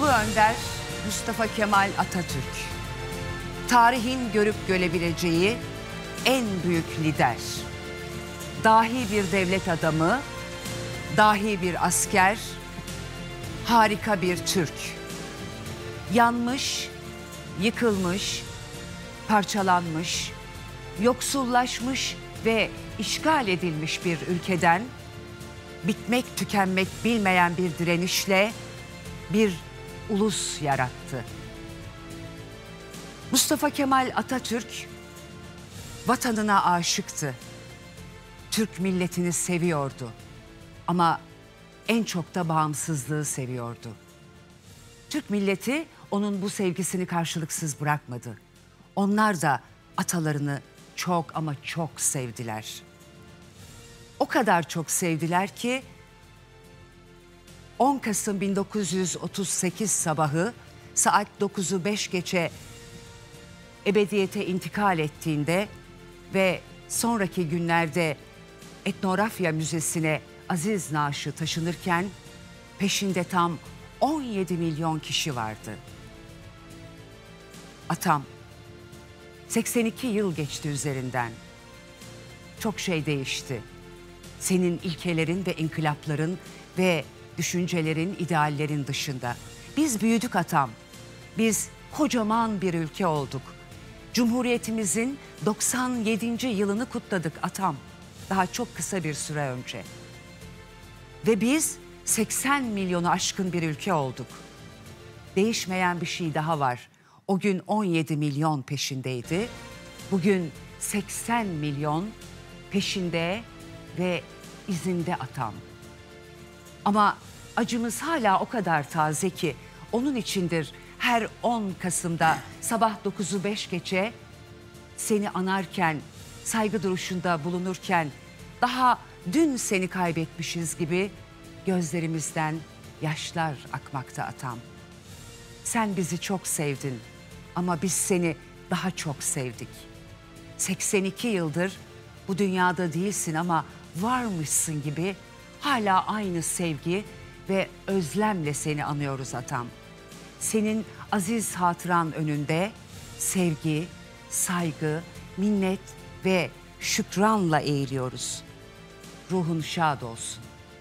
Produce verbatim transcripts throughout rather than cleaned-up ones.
Ulu Önder Mustafa Kemal Atatürk. Tarihin görüp görebileceği en büyük lider. Dahi bir devlet adamı, dahi bir asker, harika bir Türk. Yanmış, yıkılmış, parçalanmış, yoksullaşmış ve işgal edilmiş bir ülkeden bitmek tükenmek bilmeyen bir direnişle bir ulus yarattı. Mustafa Kemal Atatürk vatanına aşıktı. Türk milletini seviyordu. Ama en çok da bağımsızlığı seviyordu. Türk milleti onun bu sevgisini karşılıksız bırakmadı. Onlar da atalarını çok ama çok sevdiler. O kadar çok sevdiler ki on Kasım bin dokuz yüz otuz sekiz sabahı saat dokuzu beş geçe ebediyete intikal ettiğinde ve sonraki günlerde Etnografya Müzesi'ne aziz naaşı taşınırken peşinde tam on yedi milyon kişi vardı. Atam, seksen iki yıl geçti üzerinden. Çok şey değişti. Senin ilkelerin ve inkılapların ve düşüncelerin, ideallerin dışında. Biz büyüdük atam. Biz kocaman bir ülke olduk. Cumhuriyetimizin doksan yedinci yılını kutladık atam. Daha çok kısa bir süre önce. Ve biz seksen milyonu aşkın bir ülke olduk. Değişmeyen bir şey daha var. O gün on yedi milyon peşindeydi. Bugün seksen milyon peşinde ve izinde atam. Ama acımız hala o kadar taze ki onun içindir her on Kasım'da sabah dokuzu beş geçe seni anarken, saygı duruşunda bulunurken daha dün seni kaybetmişiz gibi gözlerimizden yaşlar akmakta atam. Sen bizi çok sevdin ama biz seni daha çok sevdik. seksen iki yıldır bu dünyada değilsin ama varmışsın gibi hala aynı sevgi ve özlemle seni anıyoruz atam. Senin aziz hatıran önünde sevgi, saygı, minnet ve şükranla eğiliyoruz. Ruhun şad olsun.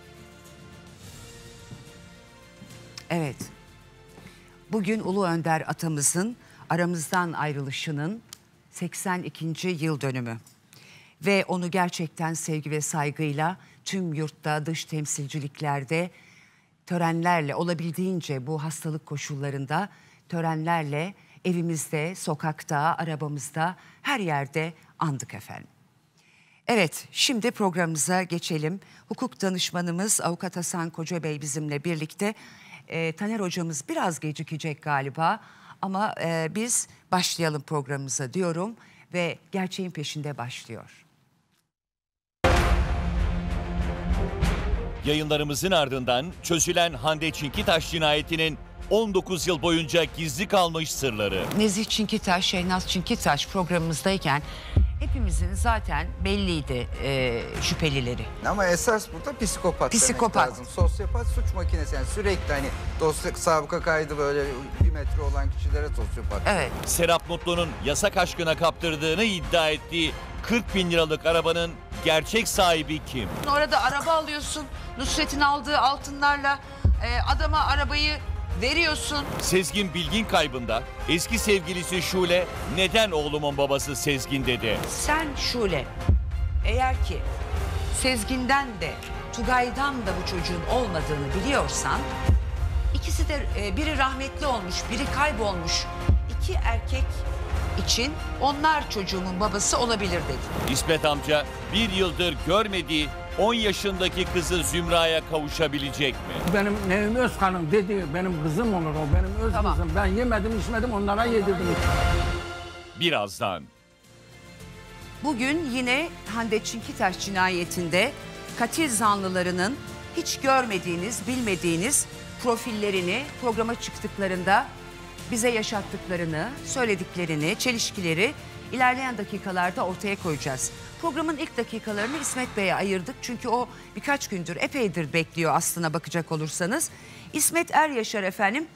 Evet, bugün Ulu Önder atamızın aramızdan ayrılışının seksen ikinci yıl dönümü. Ve onu gerçekten sevgi ve saygıyla tüm yurtta, dış temsilciliklerde, törenlerle, olabildiğince bu hastalık koşullarında törenlerle evimizde, sokakta, arabamızda, her yerde andık efendim. Evet, şimdi programımıza geçelim. Hukuk danışmanımız Avukat Hasan Kocabey bizimle birlikte. E, Taner hocamız biraz gecikecek galiba ama e, biz başlayalım programımıza diyorum ve gerçeğin peşinde başlıyor. Yayınlarımızın ardından çözülen Hande Çinkitaş cinayetinin on dokuz yıl boyunca gizli kalmış sırları. Nezih Çinkitaş, Şehnaz Çinkitaş programımızdayken hepimizin zaten belliydi e, şüphelileri. Ama esas burada psikopat, Psikopat. demek lazım. Sosyopat suç makinesi, yani sürekli hani dosya sabıka kaydı böyle bir metre olan kişilere sosyopat. Evet. Serap Mutlu'nun yasak aşkına kaptırdığını iddia ettiği kırk bin liralık arabanın gerçek sahibi kim? Orada araba alıyorsun, Nusret'in aldığı altınlarla e, adama arabayı veriyorsun. Sezgin Bilgin kaybında eski sevgilisi Şule neden oğlumun babası Sezgin dedi. Sen Şule, eğer ki Sezgin'den de Tugay'dan da bu çocuğun olmadığını biliyorsan, ikisi de e, biri rahmetli olmuş, biri kaybolmuş iki erkek için onlar çocuğumun babası olabilir dedi. İsmet amca bir yıldır görmediği on yaşındaki kızı Zümra'ya kavuşabilecek mi? Benim Nevim Özkan'ın dediği benim kızım olur o, benim öz Tamam. kızım. Ben yemedim içmedim, onlara yedirdim. Birazdan. Bugün yine Hande Çinkitaş cinayetinde katil zanlılarının hiç görmediğiniz, bilmediğiniz profillerini programa çıktıklarında bize yaşattıklarını, söylediklerini, çelişkileri ilerleyen dakikalarda ortaya koyacağız. Programın ilk dakikalarını İsmet Bey'e ayırdık. Çünkü o birkaç gündür, epeydir bekliyor aslına bakacak olursanız. İsmet Er Yaşar efendim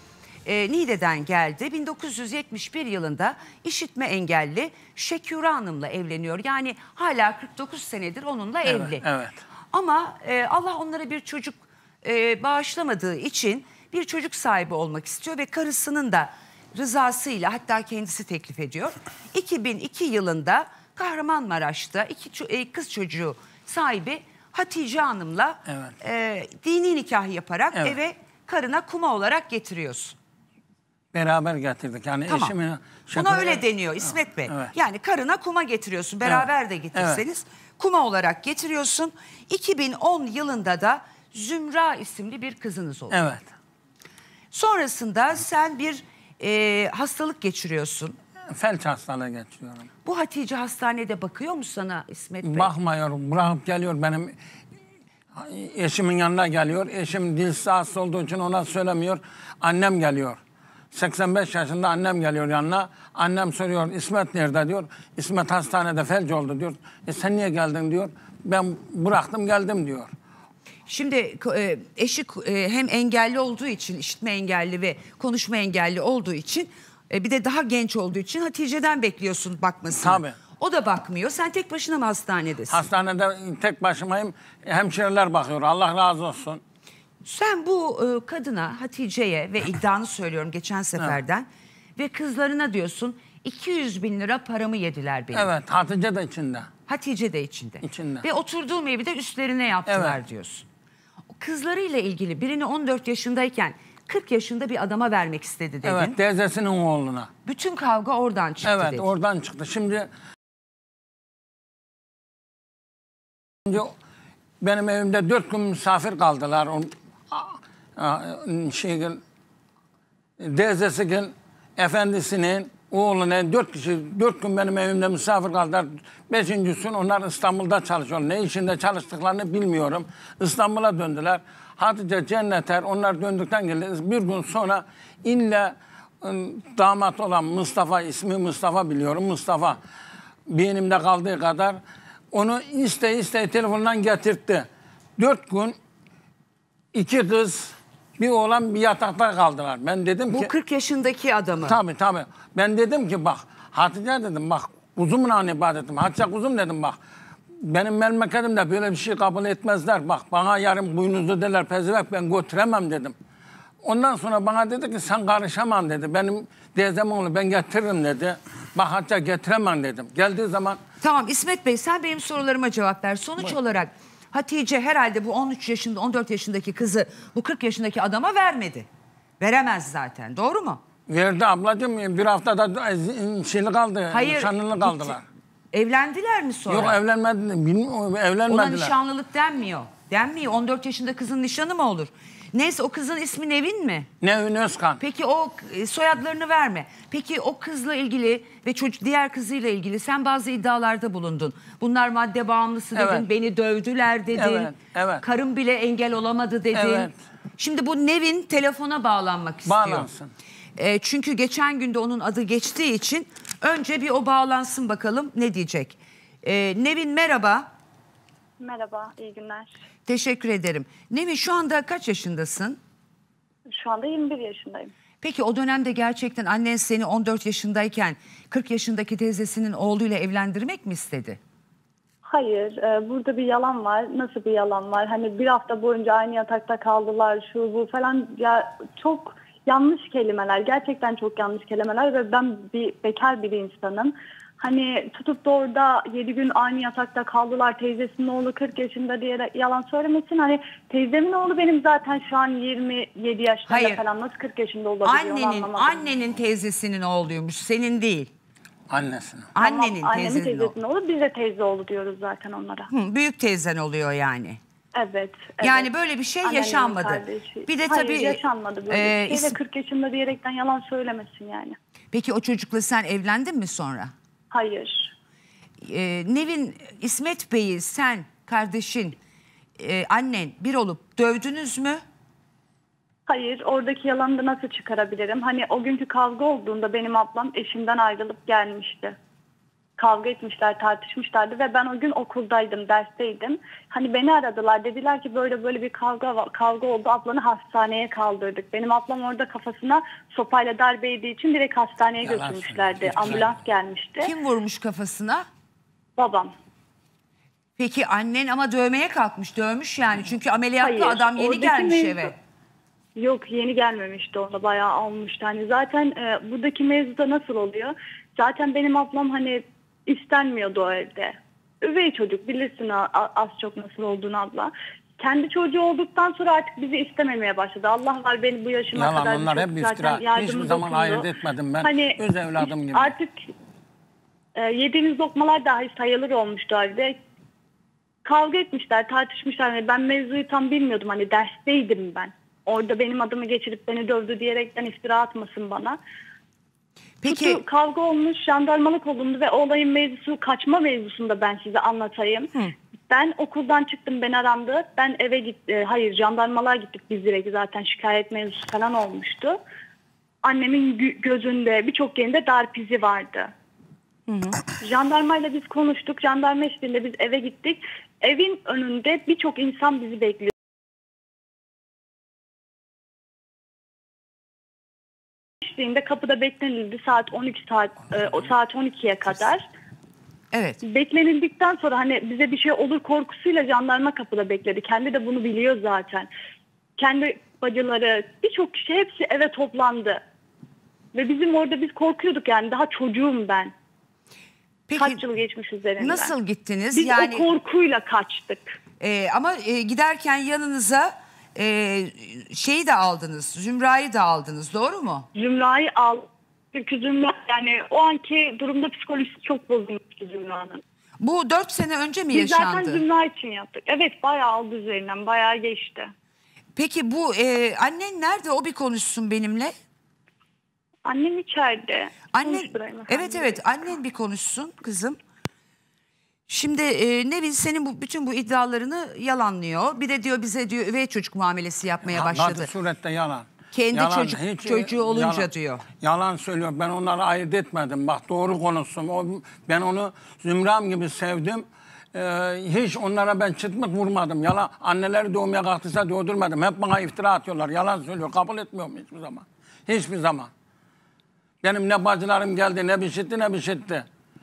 e, Niğde'den geldi. bin dokuz yüz yetmiş bir yılında işitme engelli Şekure Hanım'la evleniyor. Yani hala kırk dokuz senedir onunla Evet, evli. evet. Ama e, Allah onlara bir çocuk e, bağışlamadığı için bir çocuk sahibi olmak istiyor ve karısının da rızasıyla, hatta kendisi teklif ediyor. iki bin iki yılında Kahramanmaraş'ta iki ço- e, kız çocuğu sahibi Hatice Hanım'la Evet. e, dini nikah yaparak Evet. eve karına kuma olarak getiriyorsun. Beraber getirdik. Yani Tamam. eşimin... Buna öyle deniyor İsmet Bey. Evet. Yani karına kuma getiriyorsun. Beraber Evet. de getirseniz kuma olarak getiriyorsun. iki bin on yılında da Zümra isimli bir kızınız oluyor. Evet. Sonrasında sen bir e, hastalık geçiriyorsun. Felç hastalığı geçiriyorum. Bu Hatice hastanede bakıyor mu sana İsmet Bey? Bakmıyorum. Bırakıp geliyor benim eşimin yanına geliyor. Eşim dilsiz hasta olduğu için ona söylemiyor. Annem geliyor. seksen beş yaşında annem geliyor yanına. Annem soruyor İsmet nerede diyor. İsmet hastanede felç oldu diyor. E sen niye geldin diyor. Ben bıraktım geldim diyor. Şimdi e, eşi e, hem engelli olduğu için, işitme engelli ve konuşma engelli olduğu için, e, bir de daha genç olduğu için Hatice'den bekliyorsun bakmasını. Tabii. O da bakmıyor. Sen tek başına mı hastanedesin? Hastanede tek başımayım. Hemşireler bakıyor. Allah razı olsun. Sen bu e, kadına, Hatice'ye, ve iddianı söylüyorum geçen seferden, ve kızlarına diyorsun iki yüz bin lira paramı yediler benim. Evet, Hatice de içinde. Hatice de içinde. İçinde. Ve oturduğum evi de üstlerine yaptılar Evet. diyorsun. O kızlarıyla ilgili birini on dört yaşındayken kırk yaşında bir adama vermek istedi dedin. Evet, teyzesinin oğluna. Bütün kavga oradan çıktı Evet, dedin. oradan çıktı. Şimdi Şimdi benim evimde dört gün misafir kaldılar. O, a, a, şey, teyzesinin, efendisinin, oğluna dört kişi, dört gün benim evimde misafir kaldılar. Beşinci gün onlar İstanbul'da çalışıyor. Ne içinde çalıştıklarını bilmiyorum. İstanbul'a döndüler. Hatice, Cenneter, onlar döndükten geldi. Bir gün sonra illa damat olan Mustafa, ismi Mustafa biliyorum. Mustafa beynimde kaldığı kadar onu iste iste telefondan getirtti. Dört gün iki kız, bir oğlan bir yatakta kaldılar. Ben dedim Bu ki... kırk yaşındaki adamı. Tabii tabii. Ben dedim ki bak Hatice dedim bak kuzumun an ibadetim. Hatice kuzum dedim bak. Benim memleketimde böyle bir şey kabul etmezler. Bak bana yarın boynuzlu derler pezevek ben götüremem dedim. Ondan sonra bana dedi ki sen karışamam dedi. Benim teyzem oğlu ben getiririm dedi. Bak Hatice getiremem dedim. Geldiği zaman... Tamam İsmet Bey, sen benim sorularıma cevap ver. Sonuç Buyur. olarak Hatice herhalde bu on üç yaşında, on dört yaşındaki kızı bu kırk yaşındaki adama vermedi. Veremez zaten, doğru mu? Verdi ablacığım bir haftada şeyli kaldı. Hayır. Nişanlılı gitti. kaldılar. Evlendiler mi sonra? Yok evlenmedi. Bilmiyorum, Ona evlenmediler. nişanlılık denmiyor. Denmiyor. on dört yaşında kızın nişanı mı olur? Neyse, o kızın ismi Nevin mi? Nevin Özkan. Peki o e, soyadlarını verme. Peki o kızla ilgili ve çocuk diğer kızıyla ilgili sen bazı iddialarda bulundun. Bunlar madde bağımlısı dedin, Evet. beni dövdüler dedin. Evet, evet. Karım bile engel olamadı dedin. Evet. Şimdi bu Nevin telefona bağlanmak istiyor. Bağlansın. E, çünkü geçen günde onun adı geçtiği için önce bir o bağlansın bakalım ne diyecek. E, Nevin merhaba. Merhaba, iyi günler. Teşekkür ederim. Nevin şu anda kaç yaşındasın? Şu anda yirmi bir yaşındayım. Peki o dönemde gerçekten annen seni on dört yaşındayken kırk yaşındaki teyzesinin oğluyla evlendirmek mi istedi? Hayır, e, burada bir yalan var. Nasıl bir yalan var? Hani bir hafta boyunca aynı yatakta kaldılar, şu bu falan. Ya çok yanlış kelimeler, gerçekten çok yanlış kelimeler ve ben bir bekar bir insanım. Hani tutup da orada yedi gün aynı yatakta kaldılar, teyzesinin oğlu kırk yaşında diye yalan söylemesin. Hani teyzemin oğlu benim zaten şu an yirmi yedi yaşında Hayır. falan, nasıl kırk yaşında olabiliyor onu Annenin anlamadım. annenin teyzesinin oğluymuş, senin değil. Annesine. Tamam, Annenin annemin teyzesinin oğlu. teyzesinin oğlu, biz de teyze oğlu diyoruz zaten onlara. Hı, büyük teyzen oluyor yani. Evet, evet. Yani böyle bir şey Anneannemin yaşanmadı. kardeşi. Bir de Hayır, tabii yaşanmadı böyle e, bir şey is- de kırk yaşında diyerekten yalan söylemesin yani. Peki o çocukla sen evlendin mi sonra? Hayır. Ee, Nevin, İsmet Bey'i sen, kardeşin, e, annen bir olup dövdünüz mü? Hayır, oradaki yalanı da nasıl çıkarabilirim? Hani o günkü kavga olduğunda benim ablam eşimden ayrılıp gelmişti. kavga etmişler, tartışmışlardı ve ben o gün okuldaydım, dersteydim. Hani beni aradılar, dediler ki böyle böyle bir kavga var- kavga oldu, ablanı hastaneye kaldırdık. Benim ablam orada kafasına sopayla darbe yediği için direkt hastaneye Yalan götürmüşlerdi. söylüyor. Ambulans gelmişti. Kim vurmuş kafasına? Babam. Peki annen ama dövmeye kalkmış, dövmüş yani. Çünkü ameliyatlı Hayır, adam yeni oradaki gelmiş mevzu- eve. Yok, yeni gelmemişti, ona bayağı almıştı. Hani zaten e, buradaki mevzuda nasıl oluyor? Zaten benim ablam hani istenmiyordu o evde. Üvey çocuk, bilirsin a- a- az çok nasıl olduğunu abla. Kendi çocuğu olduktan sonra artık bizi istememeye başladı. Allah var, beni bu yaşıma Yalan, kadar onlar birçok hep zaten iftira. yardımı Hiçbir zaman dokundu. ayırt etmedim ben. Hani Öz evladım gibi. Artık e, yediğimiz lokmalar dahi sayılır olmuştu evde. Kavga etmişler, tartışmışlar. Yani ben mevzuyu tam bilmiyordum. Hani dersteydim ben. Orada benim adımı geçirip beni dövdü diyerekten iftira atmasın bana. Peki Kutu, kavga olmuş, jandarmalık olundu ve olayın mevzusu, kaçma mevzusunda ben size anlatayım. Hı. Ben okuldan çıktım, ben arandı. Ben eve git, e, hayır jandarmalığa gittik biz direkt, zaten şikayet mevzusu falan olmuştu. Annemin gö- gözünde birçok yerinde darp izi vardı. Hı hı. Jandarmayla biz konuştuk. Jandarma eşliğinde biz eve gittik. Evin önünde birçok insan bizi bekliyor. Eşliğinde kapıda beklenildi saat on iki saat e, o saat on ikiye kadar. evet. Beklenildikten sonra hani bize bir şey olur korkusuyla jandarma kapıda bekledi. Kendi de bunu biliyor zaten. Kendi bacıları, birçok kişi hepsi eve toplandı. Ve bizim orada biz korkuyorduk, yani daha çocuğum ben. Peki Kaç yıl geçmiş üzerinden. nasıl gittiniz? Biz yani o korkuyla kaçtık. e, ama e, giderken yanınıza e, şeyi de aldınız. Zümra'yı da aldınız, doğru mu? Zümra'yı al. Çünkü Zümra, yani o anki durumda psikolojisi çok bozulmuştu Zümra'nın. Bu dört sene önce mi Biz yaşandı? zaten Zümra için yaptık. Evet, bayağı aldı üzerinden, bayağı geçti. Peki bu e, annen nerede? O bir konuşsun benimle. Annem içeride. Annen, Konuşturayım efendim. evet evet annen bir konuşsun kızım. Şimdi e, Nevin senin bu bütün bu iddialarını yalanlıyor. Bir de diyor bize diyor üvey çocuk muamelesi yapmaya başladı. Bazı surette yalan. Kendi Yalan, çocuk hiç- çocuğu olunca yalan. diyor. Yalan söylüyor. Ben onları ayırt etmedim. Bak doğru konuşsun. O, ben onu Zümra'm gibi sevdim. Ee, hiç onlara ben çıtmık vurmadım. Yalan. Anneleri doğmaya kalktıysa doğdurmadım. Hep bana iftira atıyorlar. Yalan söylüyor. Kabul etmiyorum hiçbir zaman. Hiçbir zaman. Benim ne bacılarım geldi, ne bir şeytti, ne bir şeytti.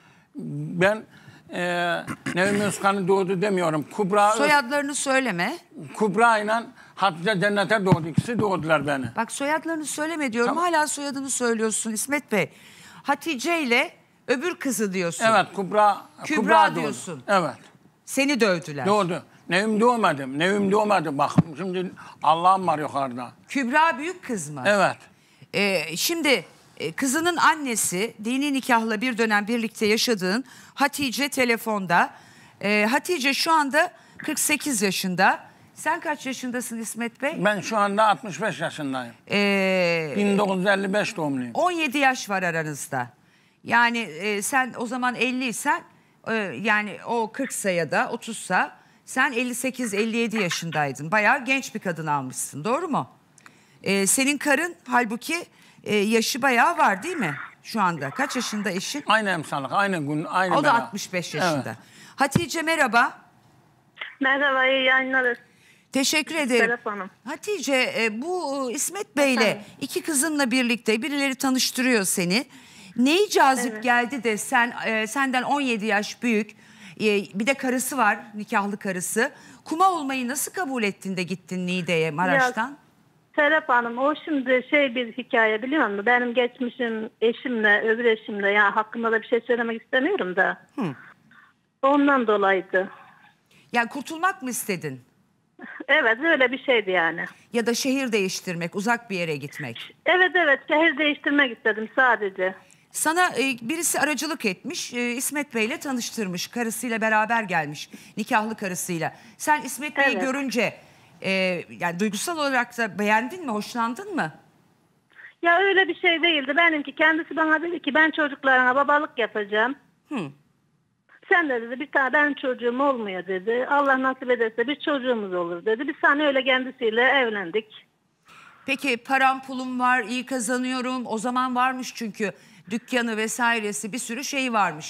Ben e, Nevin Özkan'ı doğdu demiyorum. Kubra, Soyadlarını söyleme. Kubra ile Hatice Cennet'e doğdu. İkisi doğdular beni. Bak soyadlarını söyleme diyorum. Tamam. Hala soyadını söylüyorsun İsmet Bey. Hatice ile öbür kızı diyorsun. Evet, Kubra, Kübra Kubra doğdu. diyorsun. Evet, Seni dövdüler. doğdu. Nevim doğmadım, Nevim doğmadı. Bak şimdi Allah'ım var yukarıda. Kübra büyük kız mı? Evet, Ee, şimdi e, kızının annesi dini nikahla bir dönem birlikte yaşadığın Hatice telefonda. Ee, Hatice şu anda kırk sekiz yaşında. Sen kaç yaşındasın İsmet Bey? ben şu anda altmış beş yaşındayım. Ee, bin dokuz yüz elli beş doğumluyum. on yedi yaş var aranızda. Yani e, sen o zaman elliysen e, yani o kırksa ya da otuzsa sen elli sekiz elli yedi yaşındaydın. Bayağı genç bir kadın almışsın, doğru mu? Ee, senin karın halbuki e, yaşı bayağı var değil mi şu anda? Kaç yaşında eşin? Aynı emsalık, aynı gün, aynı O da bela. altmış beş yaşında. Evet. Hatice merhaba. Merhaba, iyi yayınlar. Teşekkür ederim. Serap Hanım. Hatice e, bu İsmet Bey'le iki kızınla birlikte birileri tanıştırıyor seni. Neyi cazip Evet. geldi de sen e, senden on yedi yaş büyük e, bir de karısı var, nikahlı karısı. Kuma olmayı nasıl kabul ettin de gittin Niğde'ye, Maraş'tan? Serap Hanım, o şimdi şey bir hikaye biliyor musun? Benim geçmişim eşimle, öbür eşimle, yani hakkında da bir şey söylemek istemiyorum da. Hı. Ondan dolayıydı. Yani kurtulmak mı istedin? Evet, öyle bir şeydi yani. Ya da şehir değiştirmek, uzak bir yere gitmek. Evet evet, şehir değiştirmek istedim sadece. Sana e, birisi aracılık etmiş, e, İsmet Bey'le tanıştırmış, karısıyla beraber gelmiş, nikahlı karısıyla. Sen İsmet Bey'i Evet. görünce e, yani duygusal olarak da beğendin mi, hoşlandın mı? Ya öyle bir şey değildi. Benimki kendisi bana dedi ki ben çocuklarına babalık yapacağım. Hı. Sen de dedi bir tane benim çocuğum olmuyor dedi. Allah nasip ederse bir çocuğumuz olur dedi. Biz sana öyle kendisiyle evlendik. Peki param pulum var, iyi kazanıyorum. O zaman varmış çünkü dükkanı vesairesi bir sürü şey varmış.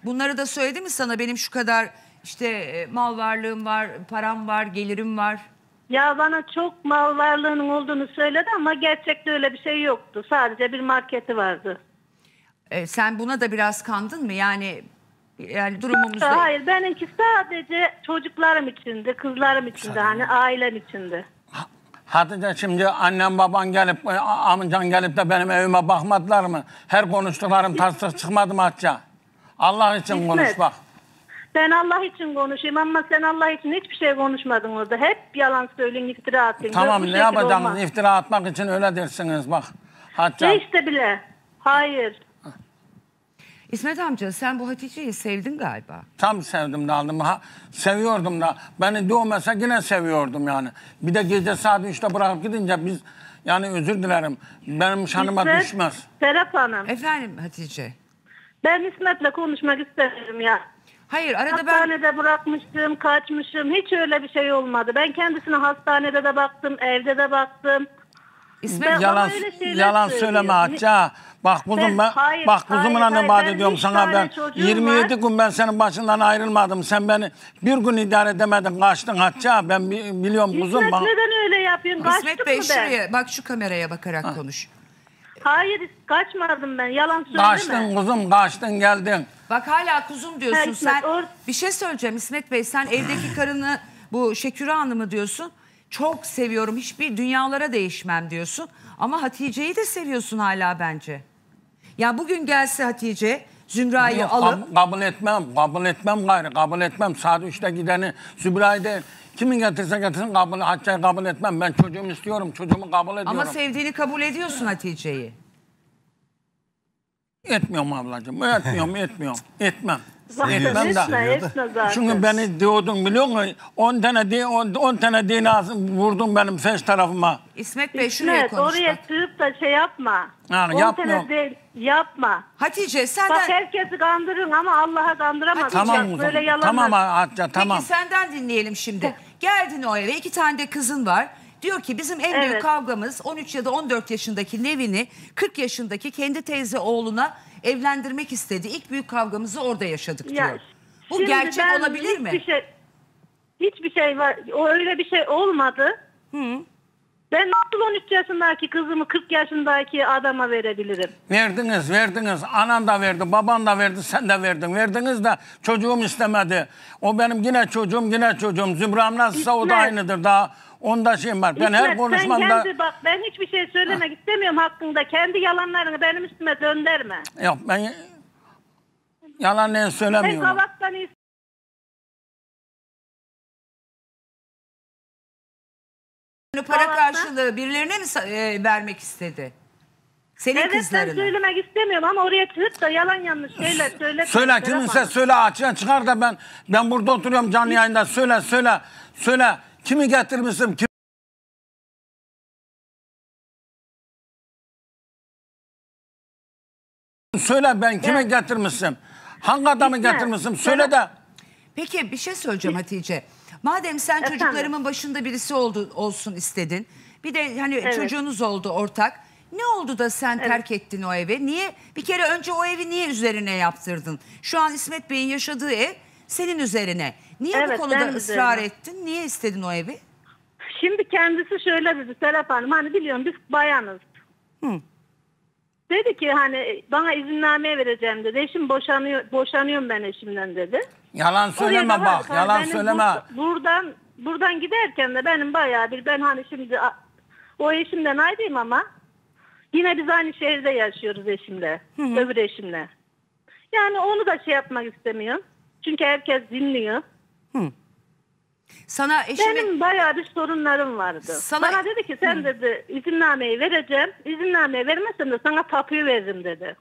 Bunları da söyledi mi sana? Benim şu kadar işte e, mal varlığım var, param var, gelirim var. Ya bana çok mal varlığının olduğunu söyledi ama gerçekte öyle bir şey yoktu. Sadece bir marketi vardı. E, sen buna da biraz kandın mı? Yani yani durumumuzda... Hayır, benimki sadece çocuklarım içindi, kızlarım içindi, hani ailem içindi. Hatice, şimdi annem baban gelip amcan gelip de benim evime bakmadılar mı? Her konuştuklarım tatsız çıkmadı mı Hatice? Allah için İsmet, konuş bak. Ben Allah için konuşayım ama sen Allah için hiçbir şey konuşmadın orada. Hep yalan söyleyin, iftira atın. Tamam, Bu ne şekilde yapacaksınız? olmaz. İftira atmak için öyle dersiniz bak. Hatice. Hiç de bile. Hayır. İsmet amca, sen bu Hatice'yi sevdin galiba. Tam sevdim de aldım. Ha, seviyordum da. Beni doğmasa yine seviyordum yani. Bir de gece saat üçte bırakıp gidince biz, yani özür dilerim, benim şanıma İsmet, düşmez. Serap Hanım, Efendim Hatice. ben İsmet'le konuşmak istemiyorum ya. Hayır, arada ben... Hastanede bırakmıştım, kaçmışım. Hiç öyle bir şey olmadı. Ben kendisine hastanede de baktım, evde de baktım. İsmet, Ben- Yalan Bana öyle şeyler yalan söylüyor. söyleme Hatice. Bak kuzum, Ben- ben, hayır, bak kuzumla hayır, ne hayır, vaat benim ediyorum üç sana tane ben. çocuğum yirmi yedi var. gün ben senin başından ayrılmadım. Sen beni bir gün idare edemedin, kaçtın Hatice. Ben bi- biliyorum kuzum. İsmet Bak, neden öyle yapıyorsun? İsmet Kaçtık Bey mı ben? şuraya bak, şu kameraya bakarak konuş. Hayır, kaçmadım ben. Yalan söyleme. kaçtın kuzum, kaçtın geldin. Bak hala kuzum diyorsun. Ha, İsmet, sen or- bir şey söyleyeceğim İsmet Bey, sen evdeki karını, bu Şeküre Hanım'ı diyorsun. Çok seviyorum, hiçbir dünyalara değişmem diyorsun. Ama Hatice'yi de seviyorsun hala bence. Ya bugün gelse Hatice Zümra'yı Yok, alıp... kab- kabul etmem, kabul etmem gayrı, kabul etmem. Saat üçte gideni Zübra'yı değil. Kimi getirse getirsin, kabul, Hatice'yi kabul etmem. Ben çocuğumu istiyorum, çocuğumu kabul ediyorum. Ama sevdiğini kabul ediyorsun Hatice'yi. Etmiyorum ablacığım, etmiyorum, etmiyorum, etmem. Zaten Etmem etme, de. etme zaten. Çünkü beni diyordun biliyor musun? On tane di, on, on tane dinası vurdun benim feş tarafıma. İsmet Bey şuraya İsmet, konuş oraya bak. sığıp da şey yapma. Yani On yapmıyorum. sene değil, yapma. Hatice Bak senden... herkesi kandırın ama Allah'a kandıramazsın. Tamam Bak, kuzum, böyle yalanlar. tamam Hatice, tamam. Peki senden dinleyelim şimdi. Geldin o eve, iki tane de kızın var. Diyor ki bizim en büyük Evet. kavgamız on üç ya da on dört yaşındaki Nevin'i kırk yaşındaki kendi teyze oğluna evlendirmek istedi. İlk büyük kavgamızı orada yaşadık diyor. Ya, Bu şimdi gerçek ben olabilir mi? hiçbir Şey, hiçbir şey var. O öyle bir şey olmadı. Hı. Ben nasıl on üç yaşındaki kızımı kırk yaşındaki adama verebilirim? Verdiniz, verdiniz. Anan da verdi, baban da verdi, sen de verdin. Verdiniz de çocuğum istemedi. O benim yine çocuğum, yine çocuğum. Zübra'm nasılsa o da İsmet. aynıdır daha. Onda şeyim var. Ben her İsmet, konuşmamda... sen kendi bak, ben hiçbir şey söylemek istemiyorum hakkında. Kendi yalanlarını benim üstüme döndürme. Yok, ben yalan ne Sen söylemiyorum. kavaktan Para Tamam, karşılığı birilerine mi sa- e, vermek istedi? Senin Evet, ben kızlarına. söylemek istemiyorum ama oraya çıkıp da yalan yanlış şeyler söyle. Söyle, kiminse söyle, açığa çıkar da ben ben burada oturuyorum canlı yayında. Söyle, söyle, söyle. Kimi getirmişsin? Kim... Söyle, ben kime Evet. getirmişim? Hangi adamı İsmet, getirmişim? sen- Söyle de. Peki bir şey söyleyeceğim Hatice. Madem sen Efendim? çocuklarımın başında birisi oldu, olsun istedin. Bir de hani Evet. çocuğunuz oldu ortak. Ne oldu da sen terk ettin o evi? Niye? Bir kere önce o evi niye üzerine yaptırdın? Şu an İsmet Bey'in yaşadığı ev senin üzerine. Niye Evet, bu konuda benim ısrar üzerime. ettin? Niye istedin o evi? Şimdi kendisi şöyle dedi Serap Hanım, hani biliyorum biz bayanız. Hı. Dedi ki hani bana izinname vereceğim dedi. Eşim boşanıyor, boşanıyorum ben eşimden dedi. Yalan Oraya söyleme da bak, vardık. Hani yalan benim söyleme. bur- buradan buradan giderken de benim bayağı bir, ben hani şimdi a- o eşimden ayrıyım ama yine biz aynı şehirde yaşıyoruz eşimle, öbür eşimle. Yani onu da şey yapmak istemiyorum. Çünkü herkes dinliyor. Sana eşimi... Benim bayağı bir sorunlarım vardı. Sana- Bana dedi ki sen dedi izinnameyi vereceğim. İzinnameyi vermezsen de sana tapuyu veririm dedi.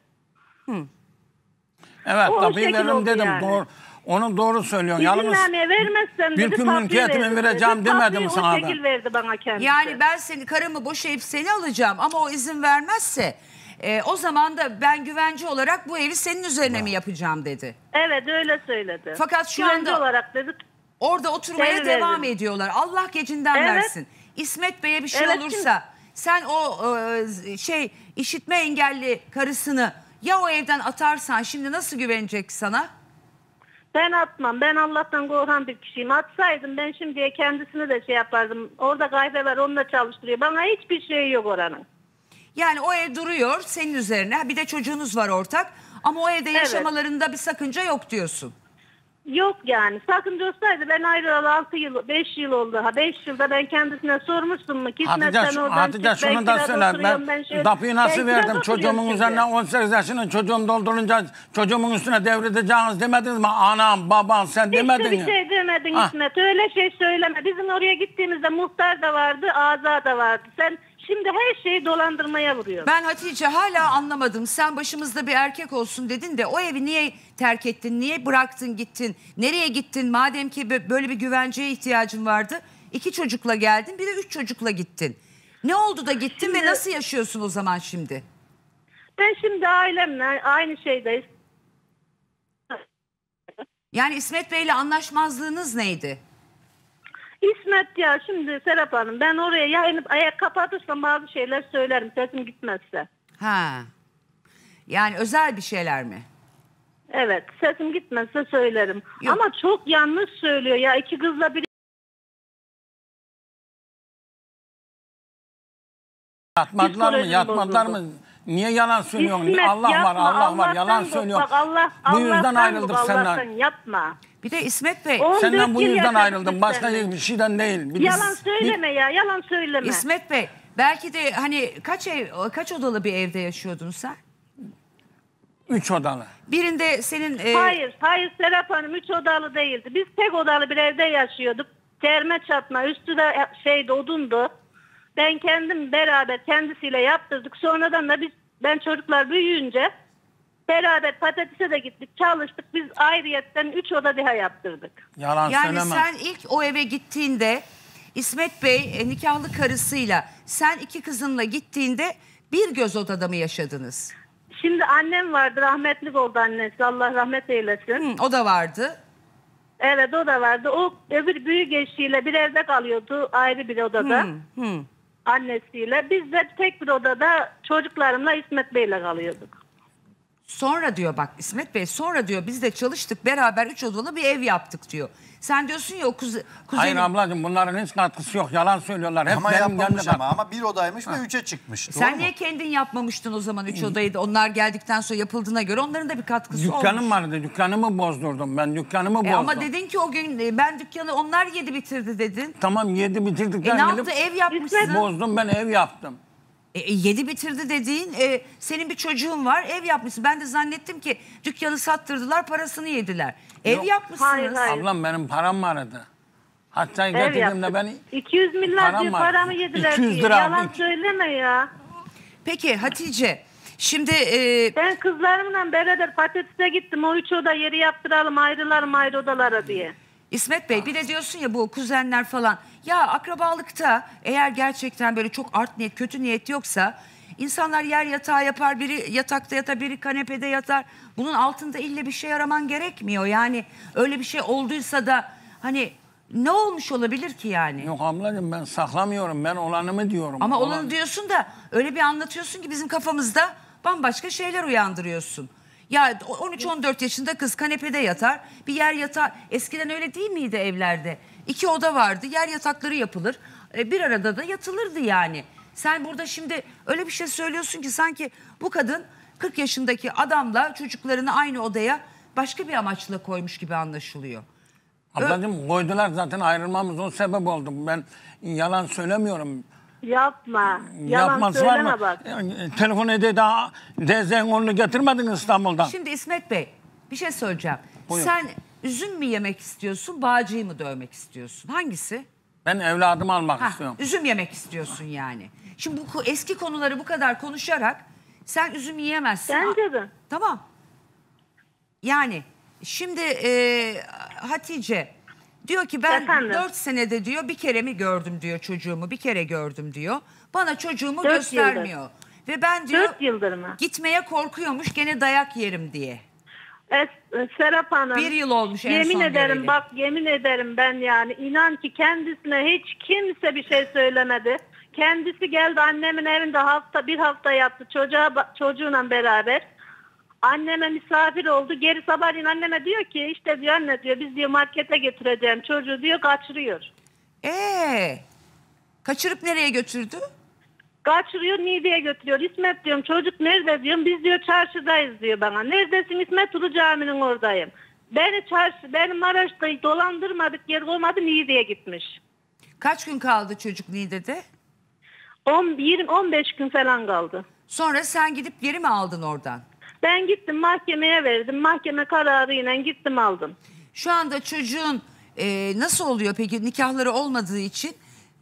Evet, O- o tabii şekil veririm oldu dedim. yani. Doğru, onu doğru söylüyorsun. Yalnız İzinnameyi vermezsen bir dedi gün tapuyu mülkiyetimi veririm vereceğim dedi. demedim Tapuyu sana o ben. şekil verdi bana kendisi. Yani ben seni, karımı boşayıp seni alacağım ama o izin vermezse e, o zaman da ben güvence olarak bu evi senin üzerine mi yapacağım dedi. Evet öyle söyledi. Fakat şu Güvence anda- olarak dedi. Orada oturmaya Seni devam veririm. ediyorlar. Allah gecinden Evet. versin. İsmet Bey'e bir şey Evet, olursa sen o e, şey işitme engelli karısını ya o evden atarsan şimdi nasıl güvenecek sana? Ben atmam. Ben Allah'tan korkan bir kişiyim. Atsaydım ben şimdiye kendisini de şey yapardım. Orada gaybe var, onunla çalıştırıyor. Bana hiçbir şey yok oranın. Yani o ev duruyor senin üzerine. Bir de çocuğunuz var ortak. Ama o evde yaşamalarında bir sakınca yok diyorsun. Yok yani. Sakınca olsaydı ben ayrılalı altı yıl, beş yıl oldu. Ha beş yılda ben kendisine sormuştum mu? Hatice, Hatice şunu da söyle. Ben, ben şey, kapıyı nasıl verdim? Çocuğumun üzerine on sekiz yaşını çocuğum doldurunca çocuğumun üstüne devredeceğiniz demediniz mi? Anam, baban sen demedin Hiçbir ya. şey demedin Ha. İsmet. Öyle şey söyleme. Bizim oraya gittiğimizde muhtar da vardı, Aza da vardı. Sen şimdi her şeyi dolandırmaya vuruyorsun. Ben Hatice hala anlamadım. Sen başımızda bir erkek olsun dedin de o evi niye terk ettin? Niye bıraktın gittin? Nereye gittin? Madem ki böyle bir güvenceye ihtiyacın vardı. İki çocukla geldin, bir de üç çocukla gittin. Ne oldu da gittin Şimdi- ve nasıl yaşıyorsun o zaman şimdi? Ben şimdi ailemle aynı şeydeyiz. Yani İsmet Bey'le anlaşmazlığınız neydi? İsmet ya şimdi Serap Hanım, ben oraya yayını ayak kapatırsam bazı şeyler söylerim sesim gitmezse. Ha. Yani özel bir şeyler mi? Evet, sesim gitmezse söylerim. Yok. Ama çok yanlış söylüyor ya, iki kızla bir Yatmadılar mı? Psikolojim Yatmadılar bozuldu. mı? Niye yalan söylüyorsun? İsmet, Allah var, yapma, Allah var. Yalan Allah'tan söylüyorsun. bak, Allah, Bu yüzden Allah'tan ayrıldık bak, Allah'tan senden. yapma. Bir de İsmet Bey, On Senden dört bu yıl yüzden yaşadık ayrıldım. biz Başka seninle. bir şeyden değil. Bir- Yalan bir- söyleme ya, yalan söyleme. İsmet Bey belki de hani kaç ev, kaç odalı bir evde yaşıyordun sen? Üç odalı. Birinde senin... e, Hayır, hayır Serap Hanım üç odalı değildi. Biz tek odalı bir evde yaşıyorduk. Terme çatma, üstü de şeydi, odundu. Ben kendim beraber kendisiyle yaptırdık. Sonradan da biz, ben çocuklar büyüyünce beraber patatese de gittik, çalıştık. Biz ayrıyetten üç oda daha yaptırdık. Yalan Yani söyleme. sen ilk o eve gittiğinde İsmet Bey e, nikahlı karısıyla sen iki kızınla gittiğinde bir göz odada mı yaşadınız? Şimdi annem vardı, rahmetlik oldu annesi, Allah rahmet eylesin. Hı, o da vardı. Evet, o da vardı. O öbür büyük eşiyle bir evde kalıyordu, ayrı bir odada. Hı, hı. Annesiyle. Biz de tek bir odada çocuklarımla İsmet Bey'le kalıyorduk. Sonra diyor bak İsmet Bey sonra diyor biz de çalıştık beraber üç odalı bir ev yaptık diyor. Sen diyorsun ya o kuze, kuzenin... Hayır ablacığım bunların hiç katkısı yok. Yalan söylüyorlar. Hep Ama benim yapmamış kendi ama ama bir odaymış ve üçe çıkmış. Doğru Sen mu? niye kendin yapmamıştın o zaman üç odayı da onlar geldikten sonra yapıldığına göre onların da bir katkısı Dükkanım olmuş. vardı. Dükkanımı bozdurdum. Ben dükkanımı E bozdum. ama dedin ki o gün e, ben dükkanı onlar yedi bitirdi dedin. Tamam yedi E bitirdikten ne gelip yaptı ev yapmışsın. bozdum ben ev yaptım. E, e, yedi bitirdi dediğin e, senin bir çocuğun var ev yapmışsın. Ben de zannettim ki dükkanı sattırdılar parasını yediler. Ev Yok. yapmışsınız. Hayır, hayır. Ablam benim param vardı. Hatta Ev getirdim de yaptık. ben iki yüz milyar param diye var. paramı yediler iki yüz diye. lira, Yalan iki- söyleme ya. Peki Hatice şimdi e, Ben kızlarımla beraber patatese gittim. O üç oda yeri yaptıralım, ayrılalım ayrı odalara diye. İsmet Bey bir de diyorsun ya bu kuzenler falan. Ya akrabalıkta eğer gerçekten böyle çok art niyet kötü niyet yoksa insanlar yer yatağı yapar, biri yatakta yatar, biri kanepede yatar. Bunun altında ille bir şey araman gerekmiyor. Yani öyle bir şey olduysa da hani ne olmuş olabilir ki yani? Yok ablacığım ben saklamıyorum. Ben olanımı diyorum. Ama Olan- olanı diyorsun da öyle bir anlatıyorsun ki bizim kafamızda bambaşka şeyler uyandırıyorsun. Ya on üç on dört yaşında kız kanepede yatar, bir yer yatağı. Eskiden öyle değil miydi evlerde? İki oda vardı, yer yatakları yapılır. E, Bir arada da yatılırdı yani. Sen burada şimdi öyle bir şey söylüyorsun ki sanki bu kadın kırk yaşındaki adamla çocuklarını aynı odaya başka bir amaçla koymuş gibi anlaşılıyor. Ablacığım koydular zaten ayrılmamız o sebep oldu. Ben yalan söylemiyorum. Yapma. Yalan Yapması var söyleme mı? bak. E, Telefon ede daha dezen onu getirmedin İstanbul'dan. Şimdi İsmet Bey bir şey söyleyeceğim. Buyurun. Sen üzüm mü yemek istiyorsun, bağcıyı mı dövmek istiyorsun? Hangisi? Ben evladımı almak Hah, istiyorum. üzüm yemek istiyorsun yani. Şimdi bu eski konuları bu kadar konuşarak sen üzüm yiyemezsin. Bence de. Tamam. Yani şimdi e, Hatice diyor ki ben Efendim? dört senede diyor bir kere mi gördüm diyor çocuğumu, bir kere gördüm diyor. Bana çocuğumu Dört göstermiyor. Ve ben diyor Dört yıldır mı? gitmeye korkuyormuş gene dayak yerim diye. Es- Serap Hanım. Bir yıl olmuş en Yemin son ederim göreli. bak yemin ederim ben yani inan ki kendisine hiç kimse bir şey söylemedi. Kendisi geldi annemin evinde hafta bir hafta yattı çocuğa çocuğuyla beraber. Anneme misafir oldu. Geri sabahleyin anneme diyor ki işte diyor anne diyor biz diyor markete götüreceğim çocuğu diyor kaçırıyor. Ee, kaçırıp nereye götürdü? Kaçırıyor Niğde'ye götürüyor. İsmet diyorum çocuk nerede diyorum. Biz diyor çarşıdayız diyor bana. Neredesin İsmet? Ulu Cami'nin oradayım. Beni çarşı, beni Maraş'ta dolandırmadık yer olmadı Niğde'ye gitmiş. Kaç gün kaldı çocuk Niğde'de? on, yirmi, on beş gün falan kaldı. Sonra sen gidip geri mi aldın oradan? Ben gittim mahkemeye verdim. Mahkeme kararıyla gittim aldım. Şu anda çocuğun e, nasıl oluyor peki nikahları olmadığı için?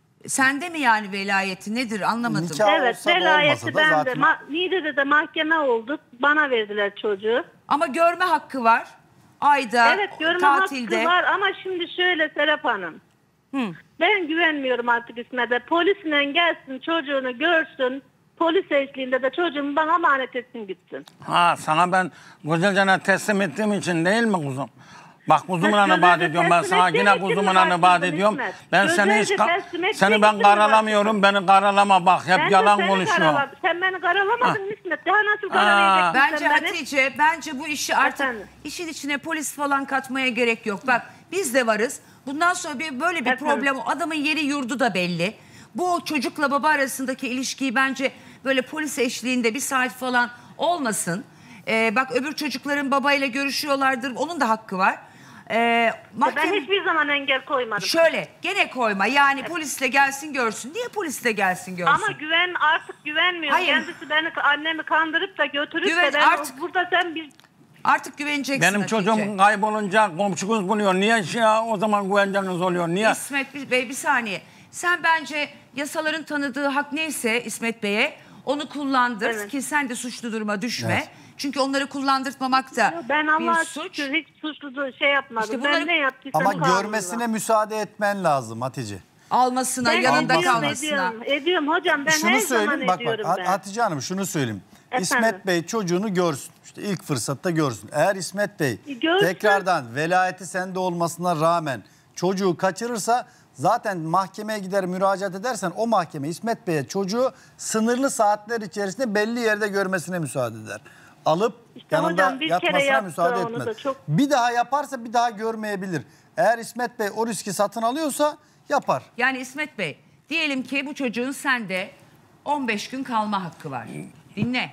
Sende mi yani velayeti nedir anlamadım. Nikah- Evet olsa da velayeti olmasa da bende. zaten- Ma- Niğde'de de mahkeme oldu. Bana verdiler çocuğu. Ama görme hakkı var. Ayda, Evet görme tatilde. hakkı var ama şimdi şöyle Serap Hanım. Hı. Ben güvenmiyorum artık İsmet'e. Polisle gelsin çocuğunu görsün. Polis eşliğinde de çocuğumu bana emanet etsin gitsin. Ha sana ben Güzelcan'a teslim ettiğim için değil mi kuzum? Bak kuzumun Ha, anı vaat Güzelce ediyorum. Ben teslim sana ettiğin yine için kuzumun mi anı vaat başvurdun ediyorum. İsmet? Ben seni hiç Güzelce ka- teslim ettiğin seni ben için mi karalamıyorum. Beni karalama bak. Hep Ben de yalan seni konuşuyor. karaladım. Sen beni karalamadın İsmet. Daha nasıl karalayacaksın Bence sen beni? Hatice, bence bu işi artık Efendim? işin içine polis falan katmaya gerek yok. Bak biz de varız. Bundan sonra bir böyle bir Efendim? problem, adamın yeri yurdu da belli. Bu çocukla baba arasındaki ilişkiyi bence böyle polis eşliğinde bir saat falan olmasın. Ee, bak öbür çocukların babayla görüşüyorlardır. Onun da hakkı var. Ee, Ben mahkeme... hiçbir zaman engel koymadım. Şöyle gene koyma yani polisle gelsin görsün. Niye polisle gelsin görsün? Ama güven artık güvenmiyorum. Hayır. Kendisi beni annemi kandırıp da götürüp Güven- de ben artık- burada sen bir Artık güveneceksin Benim Hatice. çocuğum kaybolunca komşunuz buluyor. Niye şey ya, o zaman güvenceniz oluyor? Niye? İsmet Bey bir saniye. Sen bence yasaların tanıdığı hak neyse İsmet Bey'e onu kullandır Evet. ki sen de suçlu duruma düşme. Evet. Çünkü onları kullandırtmamak da ben bir Allah'a suç. şükür hiç suçlu şey yapmadım. İşte bunları- Ben ne yaptıysam Ama kanunla. görmesine müsaade etmen lazım Hatice. Almasına, Ben yanında ediyorum, kalmasına. ediyorum, ediyorum hocam ben şunu her zaman söyleyeyim bak bak ediyorum Ha- ben. Hatice Hanım şunu söyleyeyim. Efendim? İsmet Bey çocuğunu görsün. İşte ilk fırsatta görsün. Eğer İsmet Bey E, görsün. tekrardan velayeti sende olmasına rağmen çocuğu kaçırırsa zaten mahkemeye gider müracaat edersen o mahkeme İsmet Bey'e çocuğu sınırlı saatler içerisinde belli yerde görmesine müsaade eder. Alıp İşte yanında hocam bir kere yatmasına yaptı müsaade onu etmez. da çok- Bir daha yaparsa bir daha görmeyebilir. Eğer İsmet Bey o riski satın alıyorsa yapar. Yani İsmet Bey diyelim ki bu çocuğun sende on beş gün kalma hakkı var. Dinle.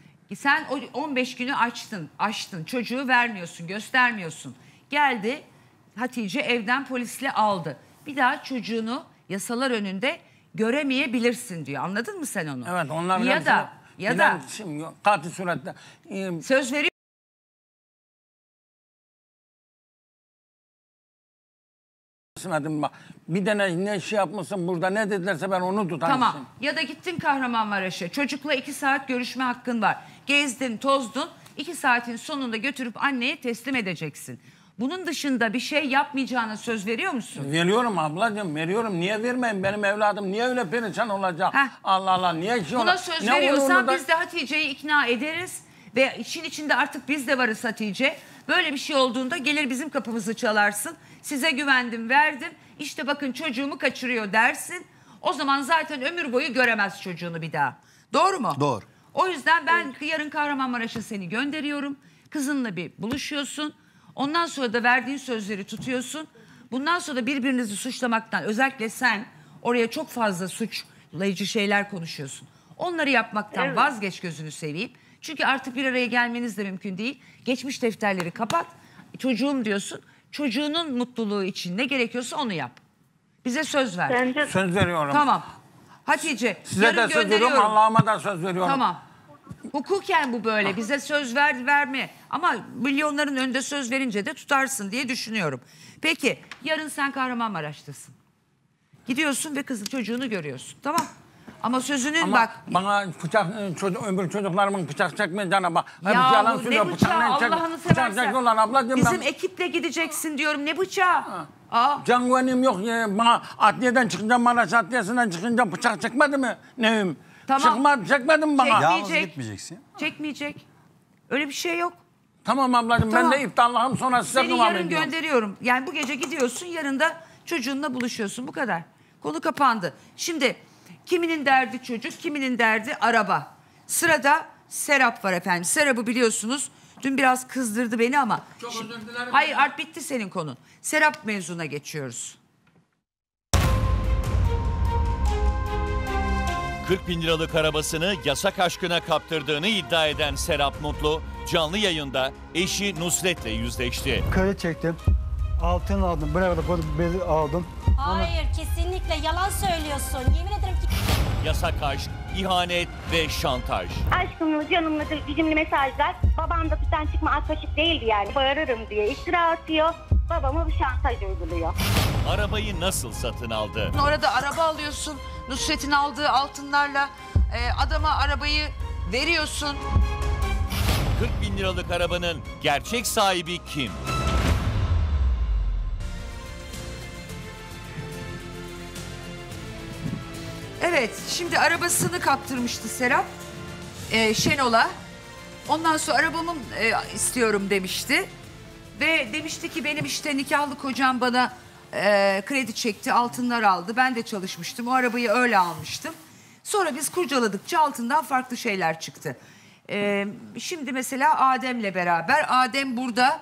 Sen o on beş günü açtın, açtın. Çocuğu vermiyorsun, göstermiyorsun. Geldi Hatice evden polisle aldı. Bir daha çocuğunu yasalar önünde göremeyebilirsin diyor. Anladın mı sen onu? Evet onlar ya hepsi- da ya da bilen kişim yok. Katil surette. Ee, söz veriyor. İsmet'im bak. Bir de ne, ne şey yapmışsın burada ne dedilerse ben onu tutarım. Tamam. Ya da gittin Kahramanmaraş'a. Çocukla iki saat görüşme hakkın var. Gezdin, tozdun. iki saatin sonunda götürüp anneye teslim edeceksin. Bunun dışında bir şey yapmayacağına söz veriyor musun? Veriyorum ablacığım veriyorum. Niye vermeyeyim benim evladım? Niye öyle perişan olacak? Heh. Allah Allah niye şey Buna ola- söz Ne veriyorsan olur da- biz de Hatice'yi ikna ederiz. Ve işin içinde artık biz de varız Hatice. Böyle bir şey olduğunda gelir bizim kapımızı çalarsın. Size güvendim, verdim. İşte bakın çocuğumu kaçırıyor dersin. O zaman zaten ömür boyu göremez çocuğunu bir daha. Doğru mu? Doğru. O yüzden ben yarın Kahramanmaraş'a seni gönderiyorum. Kızınla bir buluşuyorsun. Ondan sonra da verdiğin sözleri tutuyorsun. Bundan sonra da birbirinizi suçlamaktan, özellikle sen oraya çok fazla suçlayıcı şeyler konuşuyorsun. Onları yapmaktan Evet. vazgeç gözünü seveyim. Çünkü artık bir araya gelmeniz de mümkün değil. Geçmiş defterleri kapat. Çocuğum diyorsun. Çocuğunun mutluluğu için ne gerekiyorsa onu yap. Bize söz ver. Bence Söz veriyorum. Tamam. Hatice Size yarın de söz veriyorum gönderiyorum. Allah'ıma da söz veriyorum. Tamam. Hukuken bu böyle. Bize söz ver verme. Ama milyonların önünde söz verince de tutarsın diye düşünüyorum. Peki yarın sen Kahramanmaraş'tasın. Gidiyorsun ve kızın çocuğunu görüyorsun. Tamam. Ama sözünün Ama bak. bana bıçak, çocuk, öbür çocuklarımın bıçak çekmeyeceğine bak. Hep Ya yalan bu söylüyor. ne bıçağı Bıçak ne çek- Allah'ını bıçak seversen. çekiyorlar ablacığım. Bizim ben, ekiple gideceksin diyorum. Ne bıçağı? Aa. can güvenim yok. Ya, bana adliyeden çıkınca Maraş Adliyesi'nden çıkınca bıçak çekmedi mi? Neyim? Tamam. Çıkmadı, çekmedi mi bana? Çek- Yalnız Gitmeyecek. gitmeyeceksin. Çekmeyecek. Öyle bir şey yok. Tamam ablacığım Tamam. ben de iftallahım sonra size Seni devam yarın ediyorum. gönderiyorum. Yani bu gece gidiyorsun, yarın da çocuğunla buluşuyorsun. Bu kadar. Konu kapandı. Şimdi kiminin derdi çocuk, kiminin derdi araba. Sırada Serap var efendim. Serap'ı biliyorsunuz. Dün biraz kızdırdı beni ama. Çok Şimdi- özür dilerim. Hayır art bitti senin konun. Serap mevzuna geçiyoruz. kırk bin liralık arabasını yasak aşkına kaptırdığını iddia eden Serap Mutlu, canlı yayında eşi Nusret'le yüzleşti. Kredi çektim. Altın aldım. Buraya kadar bezi aldım. Hayır, kesinlikle yalan söylüyorsun. Yemin ederim ki... Yasak aşk, ihanet ve şantaj. Aşkımla canımla bizimle mesajlar. Babam da bizden çıkma az kaşık değildi yani. Bağırırım diye iftira atıyor. Babama bir şantaj uyguluyor. Arabayı nasıl satın aldı? Orada araba alıyorsun. Nusret'in aldığı altınlarla e, adama arabayı veriyorsun. kırk bin liralık arabanın gerçek sahibi kim? Evet, şimdi arabasını kaptırmıştı Serap e, Şenol'a. Ondan sonra arabamı e, istiyorum demişti. Ve demişti ki benim işte nikahlı kocam bana e, kredi çekti, altınlar aldı. Ben de çalışmıştım, o arabayı öyle almıştım. Sonra biz kurcaladıkça altından farklı şeyler çıktı. E, şimdi mesela Adem'le beraber, Adem burada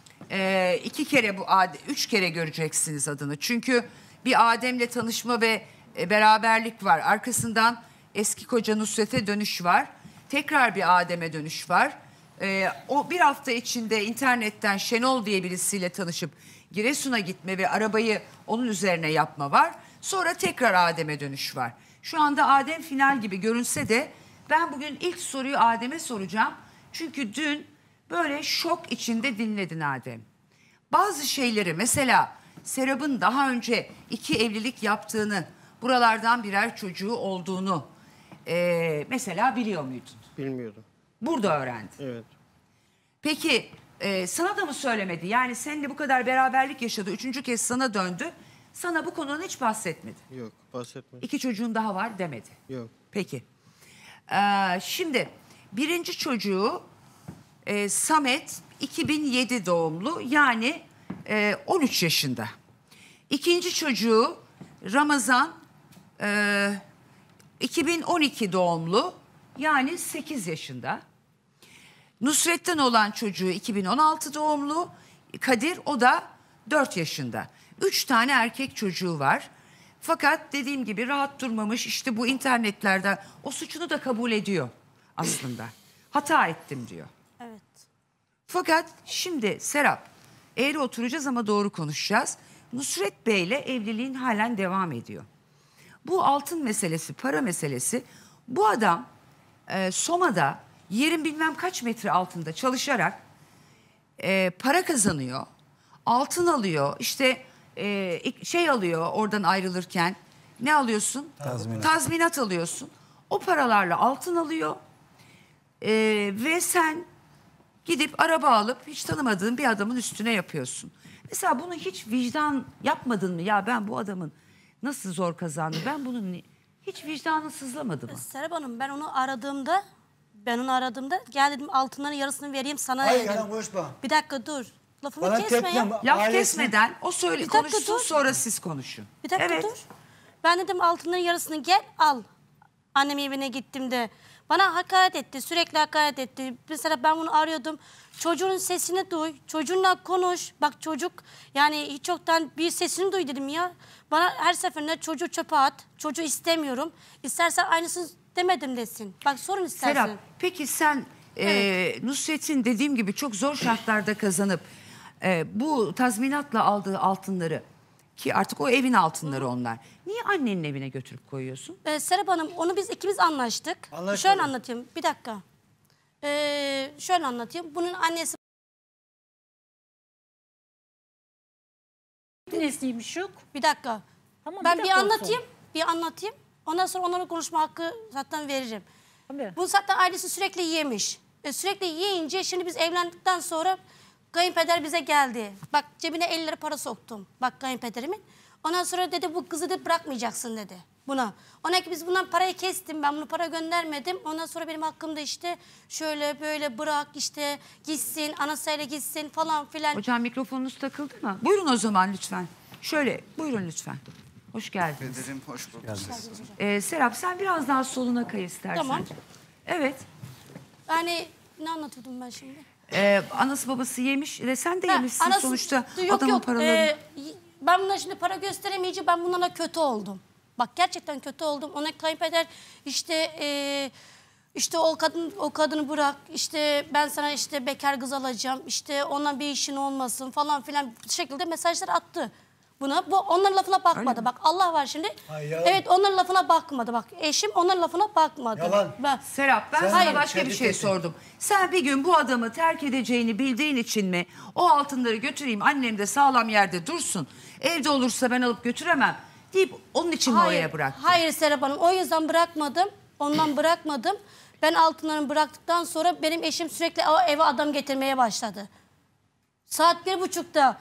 e, iki kere bu, Adem, üç kere göreceksiniz adını. Çünkü bir Adem'le tanışma ve e, beraberlik var. Arkasından eski koca Nusret'e dönüş var. Tekrar bir Adem'e dönüş var. Ee, o bir hafta içinde internetten Şenol diye birisiyle tanışıp Giresun'a gitme ve arabayı onun üzerine yapma var. Sonra tekrar Adem'e dönüş var. Şu anda Adem final gibi görünse de ben bugün ilk soruyu Adem'e soracağım. Çünkü dün böyle şok içinde dinledin Adem. Bazı şeyleri mesela Serap'ın daha önce iki evlilik yaptığını, buralardan birer çocuğu olduğunu e, mesela biliyor muydun? Bilmiyordum. Burada öğrendin. Evet. Peki e, sana da mı söylemedi? Yani seninle bu kadar beraberlik yaşadı. Üçüncü kez sana döndü. Sana bu konudan hiç bahsetmedi. Yok, bahsetme. İki çocuğun daha var demedi. Yok. Peki. Ee, şimdi birinci çocuğu e, Samet iki bin yedi doğumlu, yani e, on üç yaşında. İkinci çocuğu Ramazan e, iki bin on iki doğumlu, yani sekiz yaşında. Nusret'ten olan çocuğu iki bin on altı doğumlu, Kadir, o da dört yaşında. Üç tane erkek çocuğu var. Fakat dediğim gibi rahat durmamış, işte bu internetlerden o suçunu da kabul ediyor aslında. Hata ettim diyor. Evet. Fakat şimdi Serap, eğri oturacağız ama doğru konuşacağız. Nusret Bey'le evliliğin halen devam ediyor. Bu altın meselesi, para meselesi, bu adam e, Soma'da yerin bilmem kaç metre altında çalışarak e, para kazanıyor, altın alıyor, işte e, şey alıyor oradan ayrılırken. Ne alıyorsun? Tazminat. Tazminat alıyorsun. O paralarla altın alıyor e, ve sen gidip araba alıp hiç tanımadığın bir adamın üstüne yapıyorsun. Mesela bunu hiç vicdan yapmadın mı? Ya ben bu adamın nasıl zor kazandı? Ben bunun ni- hiç vicdanı sızlamadı mı? Serap Hanım, ben onu aradığımda, ben onu aradığımda gel dedim altınların yarısını vereyim sana Hayır, dedim. yalan konuşma. Bir dakika dur. Lafımı Bana kesme tepki ya. ama- Laf ailesi- kesmeden o söyle Bir dakika konuşsun, dur. sonra siz konuşun. Bir dakika Evet. dur. Ben dedim altınların yarısını gel al. Annem evine gittim de. Bana hakaret etti, sürekli hakaret etti. Mesela ben bunu arıyordum. Çocuğun sesini duy, çocuğunla konuş. Bak çocuk, yani hiç yoktan bir sesini duy dedim ya. Bana her seferinde çocuğu çöpe at, çocuğu istemiyorum. İstersen aynısını demedim desin. Bak sorun istersen. Serap, peki sen e, Nusret'in dediğim gibi çok zor şartlarda kazanıp e, bu tazminatla aldığı altınları, ki artık o evin altınları onlar, niye annenin evine götürüp koyuyorsun? Ee, Serap Hanım, onu biz ikimiz anlaştık. Anlaşmadık. Şöyle anlatayım, bir dakika. Ee, şöyle anlatayım. Bunun annesi Nesiymiş yok. bir dakika. Tamam, ben bir bir, dakika anlatayım, olsun. bir anlatayım. Ondan sonra onlara konuşma hakkı zaten veririm. Tabii. Bu zaten ailesi sürekli yemiş. E, sürekli yiyince şimdi biz evlendikten sonra kayınpeder bize geldi. Bak cebine elli lira para soktum. Bak kayınpederimin. Ondan sonra dedi bu kızı da bırakmayacaksın dedi buna. Ona ki biz bundan parayı kestim. Ben bunu para göndermedim. Ondan sonra benim hakkımda işte şöyle böyle bırak işte gitsin anasıyla gitsin falan filan. Hocam mikrofonunuz takıldı mı? Buyurun o zaman lütfen. Şöyle buyurun lütfen. Hoş geldiniz. Bederim hoş bulduk. Ee, Serap sen biraz daha soluna kay istersen. Tamam. Evet. Yani ne anlatıyordum ben şimdi? Ee, anası babası yemiş ve sen de Ha, yemişsin anası- sonuçta yok, adamın yok. paralarını. Ee, ben bunlara şimdi para gösteremeyince ben bunlara kötü oldum. Bak gerçekten kötü oldum. Ona kayınpeder işte e, işte o kadın o kadını bırak. İşte ben sana işte bekar kız alacağım. İşte ondan bir işin olmasın falan filan şekilde mesajlar attı. Buna bu onların lafına bakmadı. Bak Allah var şimdi. Ay, yalan. Evet onların lafına bakmadı. Bak eşim onların lafına bakmadı. Yalan. Ben, Serap ben Sen- sana Hayır. başka bir Kendi şey kesin. sordum. Sen bir gün bu adamı terk edeceğini bildiğin için mi o altınları götüreyim annem de sağlam yerde dursun. Evde olursa ben alıp götüremem deyip onun için mi oraya bıraktın? Hayır Serap Hanım o yüzden bırakmadım. Ondan bırakmadım. Ben altınlarını bıraktıktan sonra benim eşim sürekli o eve adam getirmeye başladı. Saat bir buçukta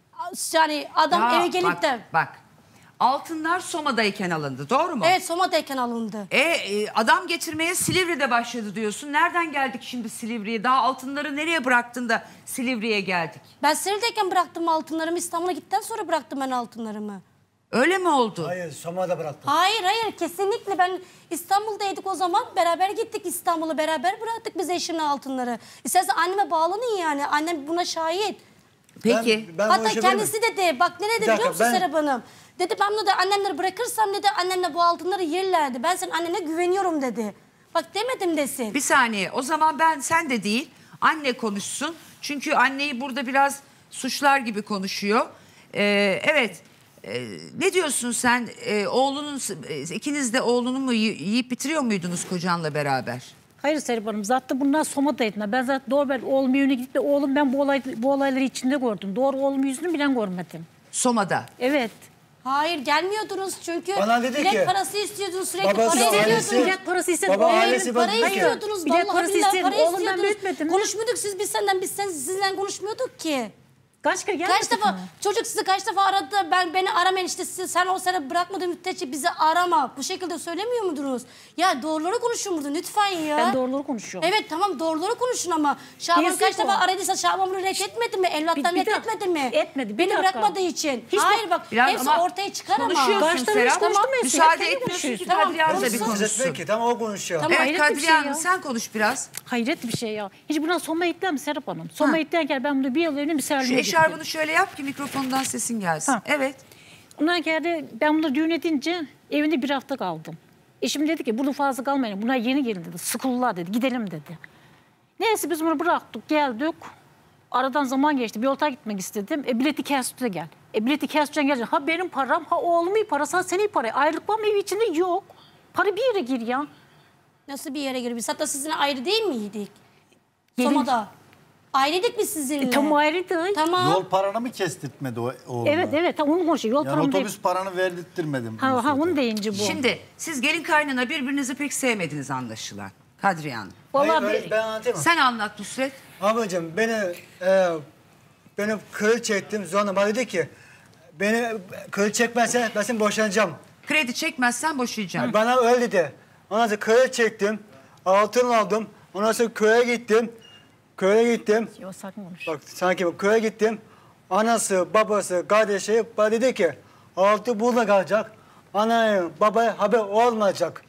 yani adam Ya, eve gelip bak, de... Bak altınlar Soma'dayken alındı doğru mu? Evet Soma'dayken alındı. E, e, adam getirmeye Silivri'de başladı diyorsun. Nereden geldik şimdi Silivri'ye? Daha altınları nereye bıraktın da Silivri'ye geldik? Ben Silivri'deyken bıraktım altınlarımı. İstanbul'a gittikten sonra bıraktım ben altınlarımı. Öyle mi oldu? Hayır, Soma'da bıraktım. Hayır hayır kesinlikle ben İstanbul'daydık o zaman beraber gittik İstanbul'a beraber bıraktık biz eşimle altınları. İstersen anneme bağlanın yani annem buna şahit. Peki. Ben, ben bu Hatta işi kendisi dedi bak ne dedi Bir biliyor dakika, musun ben- Serap Hanım? Dedi ben bunu da annemleri bırakırsam dedi annemle bu altınları yerlerdi. Ben senin annene güveniyorum dedi. Bak demedim desin. Bir saniye o zaman ben sen de değil anne konuşsun. Çünkü anneyi burada biraz suçlar gibi konuşuyor. Ee, evet ee, ne diyorsun sen ee, oğlunun e, ikiniz de oğlunu mu yi- yiyip bitiriyor muydunuz kocanla beraber? Hayır Serap Hanım zaten bunlar Soma'daydılar. Ben zaten doğru ben oğlum evine gidip de oğlum ben bu, olay, bu olayları içinde gördüm. Doğru oğlum yüzünü bile görmedim. Soma'da. Evet. Hayır gelmiyordunuz çünkü Bana dedi bilet ki, parası istiyordunuz sürekli babası, para ailesi- istiyordunuz. Bilet parası istedim. Baba, Oğlum- ailesi Para bana dedi ki- istiyordunuz. Bilet Vallahi parası billahi istedim. para Oğlum ben istiyordunuz. büyütmedim mi? Konuşmuyorduk siz biz senden biz sen, sizden konuşmuyorduk ki. Kaç kere gelmedik Kaç defa mi? çocuk sizi kaç defa aradı ben beni aramayın işte siz, sen o sene bırakmadığın müddetçe bizi arama. Bu şekilde söylemiyor muydunuz? Ya doğruları konuşun burada lütfen ya. Ben doğruları konuşuyorum. Evet tamam doğruları konuşun ama Şaban Birisi kaç bu. defa aradıysa Şaban bunu reddetmedi mi? Evlattan Bir- bir dakika. reddetmedi mi? Etmedi, bir Beni dakika. bırakmadığı için. Hiç Hayır bak- bak Biraz hepsi ama ortaya çıkar ama. konuşuyorsun Kaç tane Serap. hiç konuştum ya, Müsaade kendi etmiyorsun konuşuyorsun. ki Tamam, Kadriye Hanım da bir Siz konuşsun. etmeyin ki tamam o konuşuyor. Tamam. Evet Hayret bir Kadriye şey Hanım ya. sen konuş biraz. Hayret bir şey ya. Hiç buna Soma'ya gittiler mi Serap Hanım? Soma'ya gittilerken ben bunu bir yıl önce misafirliğe Şu gittim. eşarbını şöyle yap ki mikrofondan sesin gelsin. Ha. Evet. Ondan geldi ben bunu düğün edince evinde bir hafta kaldım. Eşim dedi ki burada fazla kalmayın. Bunlar yeni gelin dedi. Sıkıldılar dedi. Gidelim dedi. Neyse biz bunu bıraktık geldik. Aradan zaman geçti. Bir yolta gitmek istedim. E bileti kestüde gel. E bileti kestüden gelecek. Ha benim param ha oğlumun parası ha senin parayı. Ayrılık var mı ev içinde yok. Para bir yere gir ya. Nasıl bir yere giriyor? Biz hatta sizinle ayrı değil miydik? Gelin- Soma'da. Ayrıydık biz sizinle. E, tam ayrıydı. Tamam. Yol paranı mı kestirtmedi o oğluna? Evet evet tam onu konuşuyor. Yol Yani paramı otobüs değil. paranı verdirttirmedim. Ha, ha onu deyince bu. Şimdi siz gelin kaynana birbirinizi pek sevmediniz anlaşılan. Kadriye Hanım. Vallahi Hayır, bir- öyle- ben anlatayım mı? Sen anlat Nusret. Ablacığım beni e, beni kredi çektim. Sonra bana dedi ki beni kredi çekmezsen ben seni boşanacağım. Kredi çekmezsen boşayacağım. Bana öyle dedi. Ondan sonra kredi çektim. Altın aldım. Ondan sonra köye gittim. Köye gittim. Yok sakın konuş. Bak sanki bu köye gittim. Anası, babası, kardeşi bana dedi ki altı burada kalacak. Anaya, babaya haber olmayacak.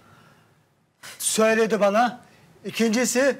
Söyledi bana. İkincisi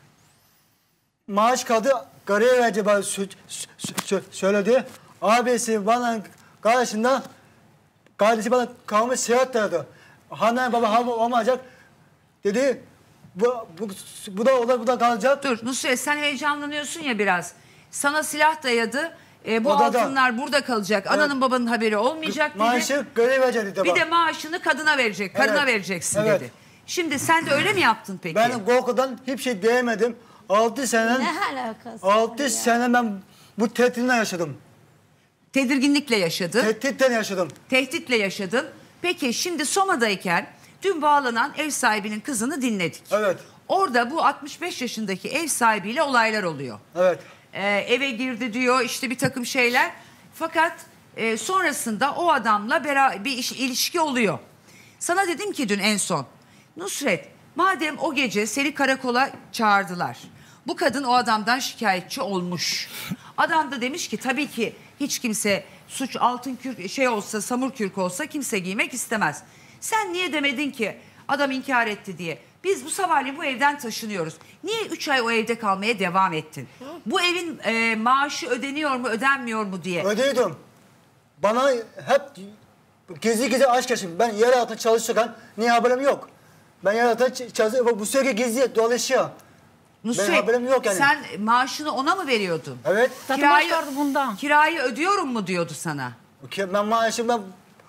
maaş kaldı. Karıya verdi bana sö- sö- sö- söyledi. Abisi bana karşında kardeşi bana kalmış seyahat derdi. Anne baba haber olmayacak. Dedi bu, bu, bu da o da bu da kalacak. Dur Nusret sen heyecanlanıyorsun ya biraz. Sana silah dayadı. E, bu Odada. altınlar burada kalacak. Ananın babanın haberi olmayacak dedi. Maaşı görev verecek dedi Bir bana. de maaşını kadına verecek, karına Evet. vereceksin Evet. dedi. Şimdi sen de öyle mi yaptın peki? Ben korkudan hiçbir şey diyemedim. Altı sene, Ne alakası var altı ya? sene ben bu tehditle yaşadım. Tedirginlikle yaşadın, Tehditten yaşadım. tehditle yaşadın. Peki şimdi Soma'dayken dün bağlanan ev sahibinin kızını dinledik. Evet, Orada bu altmış beş yaşındaki ev sahibiyle olaylar oluyor. evet. Ee, eve girdi diyor işte bir takım şeyler. Fakat e, sonrasında o adamla bera- bir iş, ilişki oluyor. Sana dedim ki dün en son Nusret madem o gece seni karakola çağırdılar. Bu kadın o adamdan şikayetçi olmuş. Adam da demiş ki tabii ki hiç kimse suç altın kürk şey olsa samur kürk olsa kimse giymek istemez. Sen niye demedin ki adam inkar etti diye. biz bu sabahleyin bu evden taşınıyoruz. Niye üç ay o evde kalmaya devam ettin? Hı? Bu evin e, maaşı ödeniyor mu ödenmiyor mu diye. Ödeyordum. Bana hep gizli gizli aşk yaşım. Ben yer altında çalışırken niye haberim yok? Ben yer altında çalışıyorum. Bu sürekli gizli dolaşıyor. Nusret, benim haberim yok yani. Sen maaşını ona mı veriyordun? Evet. Kirayı, bundan. kirayı ödüyorum mu diyordu sana? Ben maaşım ben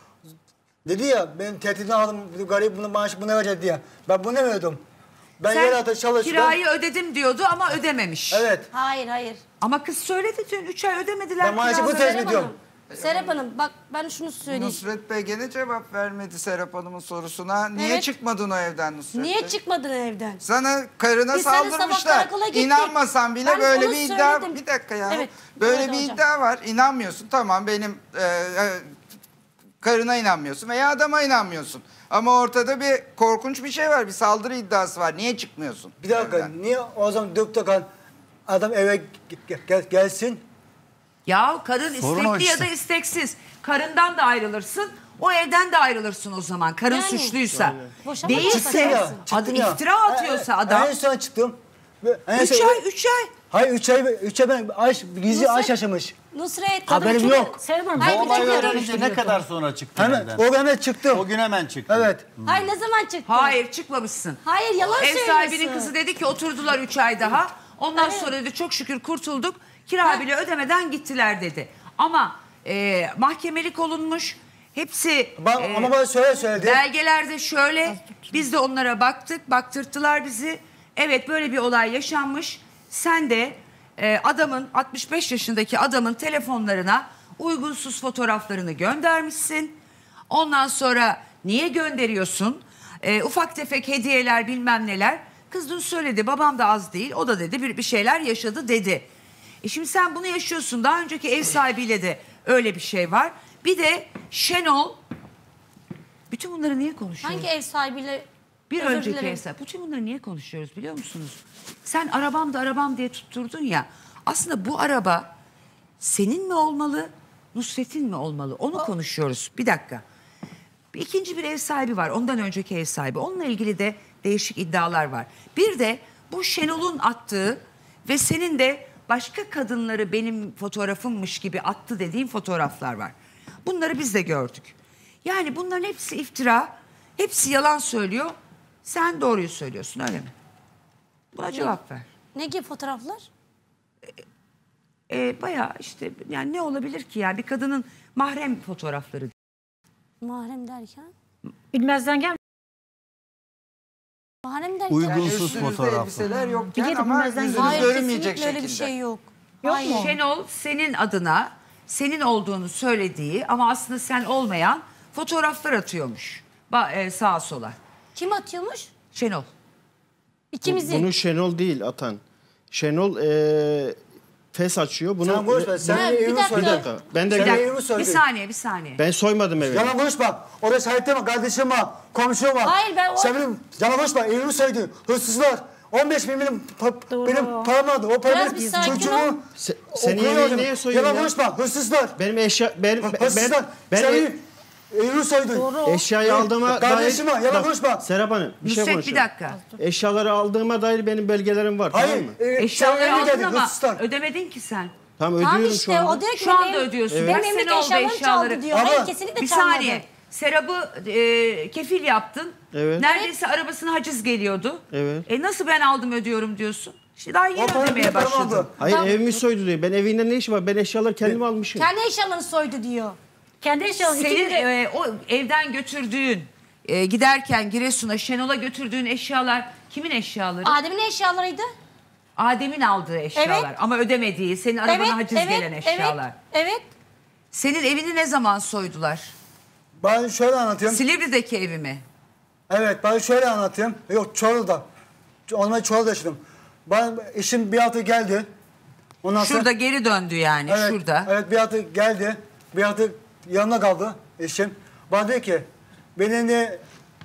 dedi ya ben tehditini aldım garip bunun maaşı buna verecek diye. Ben bunu veriyordum. Ben Sen yer altında çalışıyorum. kirayı ödedim diyordu ama ödememiş. Evet. Hayır hayır. Ama kız söyledi dün üç ay ödemediler. Ben maaşı bu kiraları. tespit ediyorum. Serap Hanım bak ben şunu söyleyeyim. Nusret Bey gene cevap vermedi Serap Hanım'ın sorusuna. Niye Evet. çıkmadın o evden Nusret Niye Bey? çıkmadın evden? Sana karına Biz seni sabah saldırmışlar. karakola gittik. İnanmasan bile Ben böyle onu bir iddia... söyledim. Bir dakika ya. Evet, Böyle evet bir hocam. iddia var. İnanmıyorsun. Tamam benim e, e, karına inanmıyorsun veya adama inanmıyorsun. Ama ortada bir korkunç bir şey var. Bir saldırı iddiası var. Niye çıkmıyorsun? Bir dakika evden? niye o zaman dök döken adam eve gel, gel, gelsin? Ya kadın Sorun o istekli ya işte. da isteksiz. Karından da ayrılırsın. O evden de ayrılırsın o zaman. Karın Yani. suçluysa. Boşanma Değilse Çıktım ya, adı çıktım ya. iftira atıyorsa En- adam. En son çıktım. Ve en Üç son- ay, üç ay. Hayır üç ay, üç ay ben aş, gizli Nusret- aşk yaşamış. Nusret. Haberim çok- yok. Serap Hanım, Hayır, Bu bir olay dakika, öğrenince dur. ne kadar sonra çıktı Hemen, evden? o hemen çıktım. O gün hemen çıktı. Evet. Hayır ne zaman çıktı? Hayır çıkmamışsın. Hayır yalan Ev söylüyorsun. sahibinin kızı dedi ki oturdular üç ay daha. Ondan Evet. sonra dedi çok şükür kurtulduk. Kira Ha. bile ödemeden gittiler dedi. Ama e, mahkemelik olunmuş. Hepsi Ben, e, ama bana şöyle söyledi. belgelerde şöyle. Biz de onlara baktık. Baktırttılar bizi. Evet böyle bir olay yaşanmış. Sen de e, adamın altmış beş yaşındaki adamın telefonlarına uygunsuz fotoğraflarını göndermişsin. Ondan sonra niye gönderiyorsun? E, ufak tefek hediyeler bilmem neler. Kız dün söyledi babam da az değil. O da dedi bir, bir şeyler yaşadı dedi. E şimdi sen bunu yaşıyorsun. Daha önceki ev sahibiyle de öyle bir şey var. Bir de Şenol. Bütün bunları niye konuşuyoruz? Hangi ev sahibiyle? Bir Özür önceki dilerim. ev sahibi. Bütün bunları niye konuşuyoruz biliyor musunuz? Sen arabam da arabam diye tutturdun ya. Aslında bu araba senin mi olmalı, Nusret'in mi olmalı? Onu konuşuyoruz. Bir dakika. Bir ikinci bir ev sahibi var. Ondan önceki ev sahibi. Onunla ilgili de değişik iddialar var. Bir de bu Şenol'un attığı ve senin de başka kadınları benim fotoğrafımmış gibi attı dediğin fotoğraflar var. Bunları biz de gördük. Yani bunların hepsi iftira, hepsi yalan söylüyor. Sen doğruyu söylüyorsun öyle mi? Buna cevap ver. Ne gibi fotoğraflar? Ee, bayağı işte yani ne olabilir ki yani bir kadının mahrem fotoğrafları. Mahrem derken? Bilmezden gel. Mahrem derken? Uygunsuz Üstünüzde fotoğraflar. elbiseler yokken Biliyorum, ama bilmezden yüzünüz Hayır görünmeyecek kesinlikle öyle bir şekilde. şey yok. Yok Hayır. mu? Şenol senin adına senin olduğunu söylediği ama aslında sen olmayan fotoğraflar atıyormuş. Ba e, sağa sola. Kim atıyormuş? Şenol. İkimizi. Bunu Şenol değil atan. Şenol eee fes açıyor. Bunu Sen boş ver. Sen Ha, bir evimi dakika. bir soydun. dakika. Ben de Sen Bir, evimi dakika, bir soydun. saniye bir saniye. ben soymadım evi. Yalan konuşma. Orada şahitim var, kardeşim var, komşum var. Hayır, ben o- Sen benim yalan konuşma. Evimi soydun. Hırsızlar. on beş bin benim, pa, Doğru. benim param vardı. O para Biraz benim bir sakin ol. çocuğumu Se- senin okula evini yolladım. niye soyuyorsun Yalan ya? konuşma. Hırsızlar. Benim eşya ben ben Hırsızlar. ben, Sen ben benim evimi soydun. eşyayı aldığıma Kardeşim var, yalan Bak, konuşma. Serap Hanım bir şey Nusret bir konuşuyorum. dakika. Eşyaları aldığıma dair benim belgelerim var tamam Hayır. mı? e, Eşyaları sen evime aldın geldin, ama hırsızlar. ödemedin ki sen. Tamam Tamam ödüyorum işte şu anda. o diyor ki Şu benim anda evim- ödüyorsun. Benim Kaç evimdeki sene oldu eşyalarımı eşyaları? çaldı diyor. Ama- Hayır kesinlikle Bir çalmadı. saniye. Serap'ı e, kefil yaptın. Evet. Neredeyse arabasına haciz geliyordu. Evet. E nasıl ben aldım ödüyorum diyorsun? İşte daha yeni O para ödemeye benim param başladın. aldı. Hayır Tamam. evimi soydu diyor. Ben evinde ne işim var? Ben eşyaları kendim almışım. Kendi eşyalarını soydu diyor. Kendi eşyalarını Senin ikimiz de- e, o evden götürdüğün, e, giderken Giresun'a, Şenol'a götürdüğün eşyalar kimin eşyaları? Adem'in eşyalarıydı. Adem'in aldığı eşyalar Evet. ama ödemediği, senin arabana Evet, haciz evet, gelen eşyalar. Evet, evet. Senin evini ne zaman soydular? Ben şöyle anlatayım. Silivri'deki evi mi? Evet ben şöyle anlatayım. Yok Çorlu'da. Onunla Çorlu'da yaşadım. Ben işim bir hafta geldi. Ondan sonra- Şurada geri döndü yani, Evet, şurada. Evet bir hafta geldi. Bir hafta yanına kaldı eşim. Bana dedi ki benim de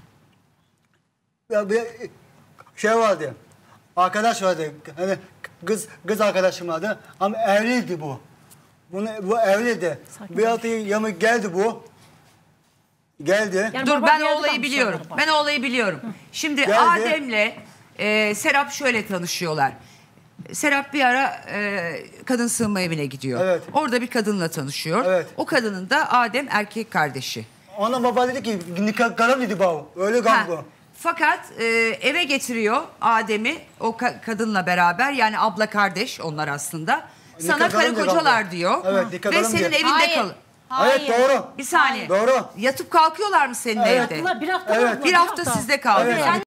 ya bir şey vardı. Arkadaş vardı. Hani kız kız arkadaşım vardı. Ama evliydi bu. Bunu, bu evliydi. Bir hafta yanıma geldi bu. Geldi. Yani Dur babam ben geldi o olayı bana biliyorum. sonra. Ben o olayı biliyorum. Şimdi Geldi. Adem'le e, Serap şöyle tanışıyorlar. Serap bir ara e, kadın sığınma evine gidiyor. Evet. Orada bir kadınla tanışıyor. Evet. O kadının da Adem erkek kardeşi. Ona baba dedi ki nikah karam dedi baba. Öyle Ha, kaldı. fakat e, eve getiriyor Adem'i o ka- kadınla beraber, yani abla kardeş onlar aslında. Sana Nikah karı kalın diye kocalar kaldı. diyor. Evet, nikah Ve kalın senin diye. evinde Hayır. kal. Evet doğru. Bir saniye. Doğru. Yatıp kalkıyorlar mı senin Evet. evde? Yattılar, bir hafta Evet. kaldılar, Bir hafta sizde kaldı. Evet. Yani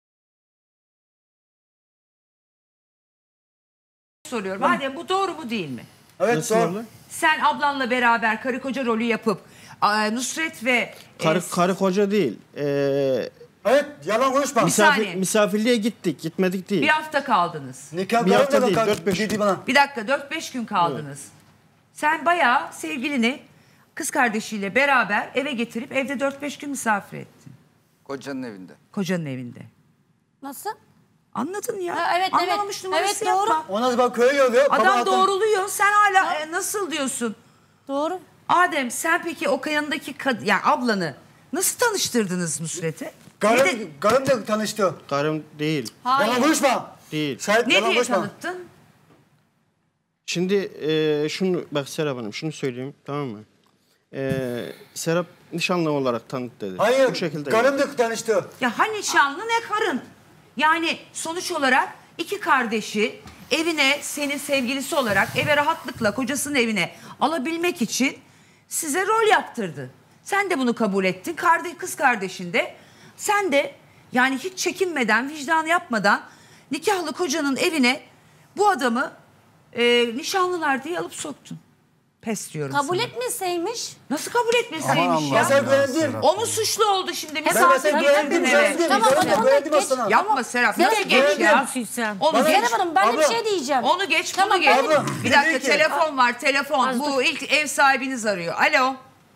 soruyorum. Adem bu doğru mu değil mi? Evet Nasıl doğru. oldu? Sen ablanla beraber karı koca rolü yapıp a, Nusret ve Karı, e, karı koca değil. Ee, Evet yalan konuşma. misafir, saniye. misafirliğe gittik. Gitmedik değil. bir hafta kaldınız. Nikah Bir hafta karam değil, dedi dört beş- dedi bana. Bir dakika dört beş gün kaldınız. Sen bayağı sevgilini kız kardeşiyle beraber eve getirip evde dört beş gün misafir ettin. Kocanın evinde. Kocanın evinde. Nasıl? Anladın ya. Ha, evet, evet. Anlamamış numarası Evet, doğru. yapma. Ona bak köye yolluyor. baba Adam hatta- doğruluyor. Sen hala e, nasıl diyorsun? Doğru. Adem sen peki o yanındaki kad- yani ablanı nasıl tanıştırdınız Nusret'e? Ne, Karım, de- karım da tanıştı. Karım değil. Hayır. Yalan konuşma. Değil. Şahit ne yalan diye konuşma. tanıttın? Şimdi e, şunu bak Serap Hanım şunu söyleyeyim tamam mı? E, Serap nişanlı olarak tanıt dedi. Hayır. Bu şekilde. Karım da tanıştı. Ya ha nişanlı ne karın? Yani sonuç olarak iki kardeşi evine senin sevgilisi olarak eve rahatlıkla kocasının evine alabilmek için size rol yaptırdı. Sen de bunu kabul ettin. Kardeş, kız kardeşin de sen de yani hiç çekinmeden, vicdanı yapmadan nikahlı kocanın evine bu adamı e, nişanlılar diye alıp soktun. Pes diyorum Kabul sana. etmeseymiş. Nasıl kabul etmeseymiş Aman ya? Ben sana güvendim. O mu suçlu oldu şimdi? Ben Misafir sana getirdin güvendim. eve. Güvendim. Tamam, Karım da hadi güvendim onu geç. aslında. Yapma Serap. Sen Nasıl de geç güvendim. ya? Sen. Onu Bana- geç. Serap Hanım ben de bir Abla. şey diyeceğim. Onu geç, Tamam, bunu geç. abla, Bir dedi dakika ki- telefon var, telefon. Bu ilk ev sahibiniz arıyor. Alo.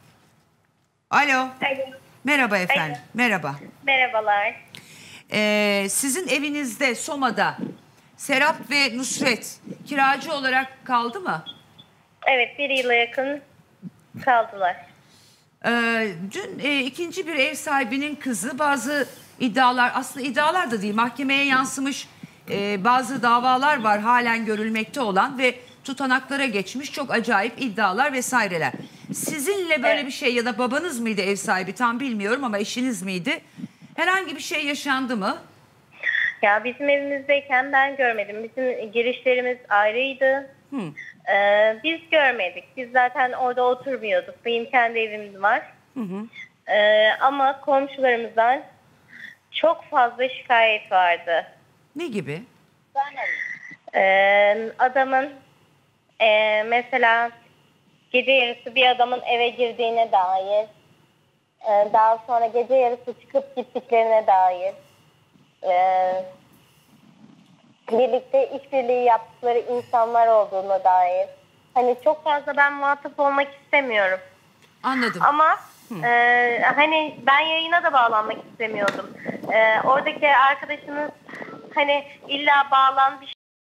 Alo. Alo. Merhaba efendim. Alo. Merhaba. Merhabalar. Ee, sizin evinizde Soma'da Serap ve Nusret kiracı olarak kaldı mı? Evet, bir yıla yakın kaldılar. Ee, dün e, ikinci bir ev sahibinin kızı bazı iddialar, aslında iddialar da değil, mahkemeye yansımış e, bazı davalar var halen görülmekte olan ve tutanaklara geçmiş çok acayip iddialar vesaireler. Sizinle böyle Evet. bir şey ya da babanız mıydı ev sahibi tam bilmiyorum ama eşiniz miydi? Herhangi bir şey yaşandı mı? Ya bizim evimizdeyken ben görmedim. Bizim girişlerimiz ayrıydı. Ee, biz görmedik. Biz zaten orada oturmuyorduk. Benim kendi evim var. Ee, ama komşularımızdan çok fazla şikayet vardı. Ne gibi? Ee, adamın e, mesela gece yarısı bir adamın eve girdiğine dair, e, daha sonra gece yarısı çıkıp gittiklerine dair, e, birlikte işbirliği yaptıkları insanlar olduğuna dair. Hani çok fazla ben muhatap olmak istemiyorum. Anladım. Ama e, hani ben yayına da bağlanmak istemiyordum. E, oradaki arkadaşınız hani illa bağlan bir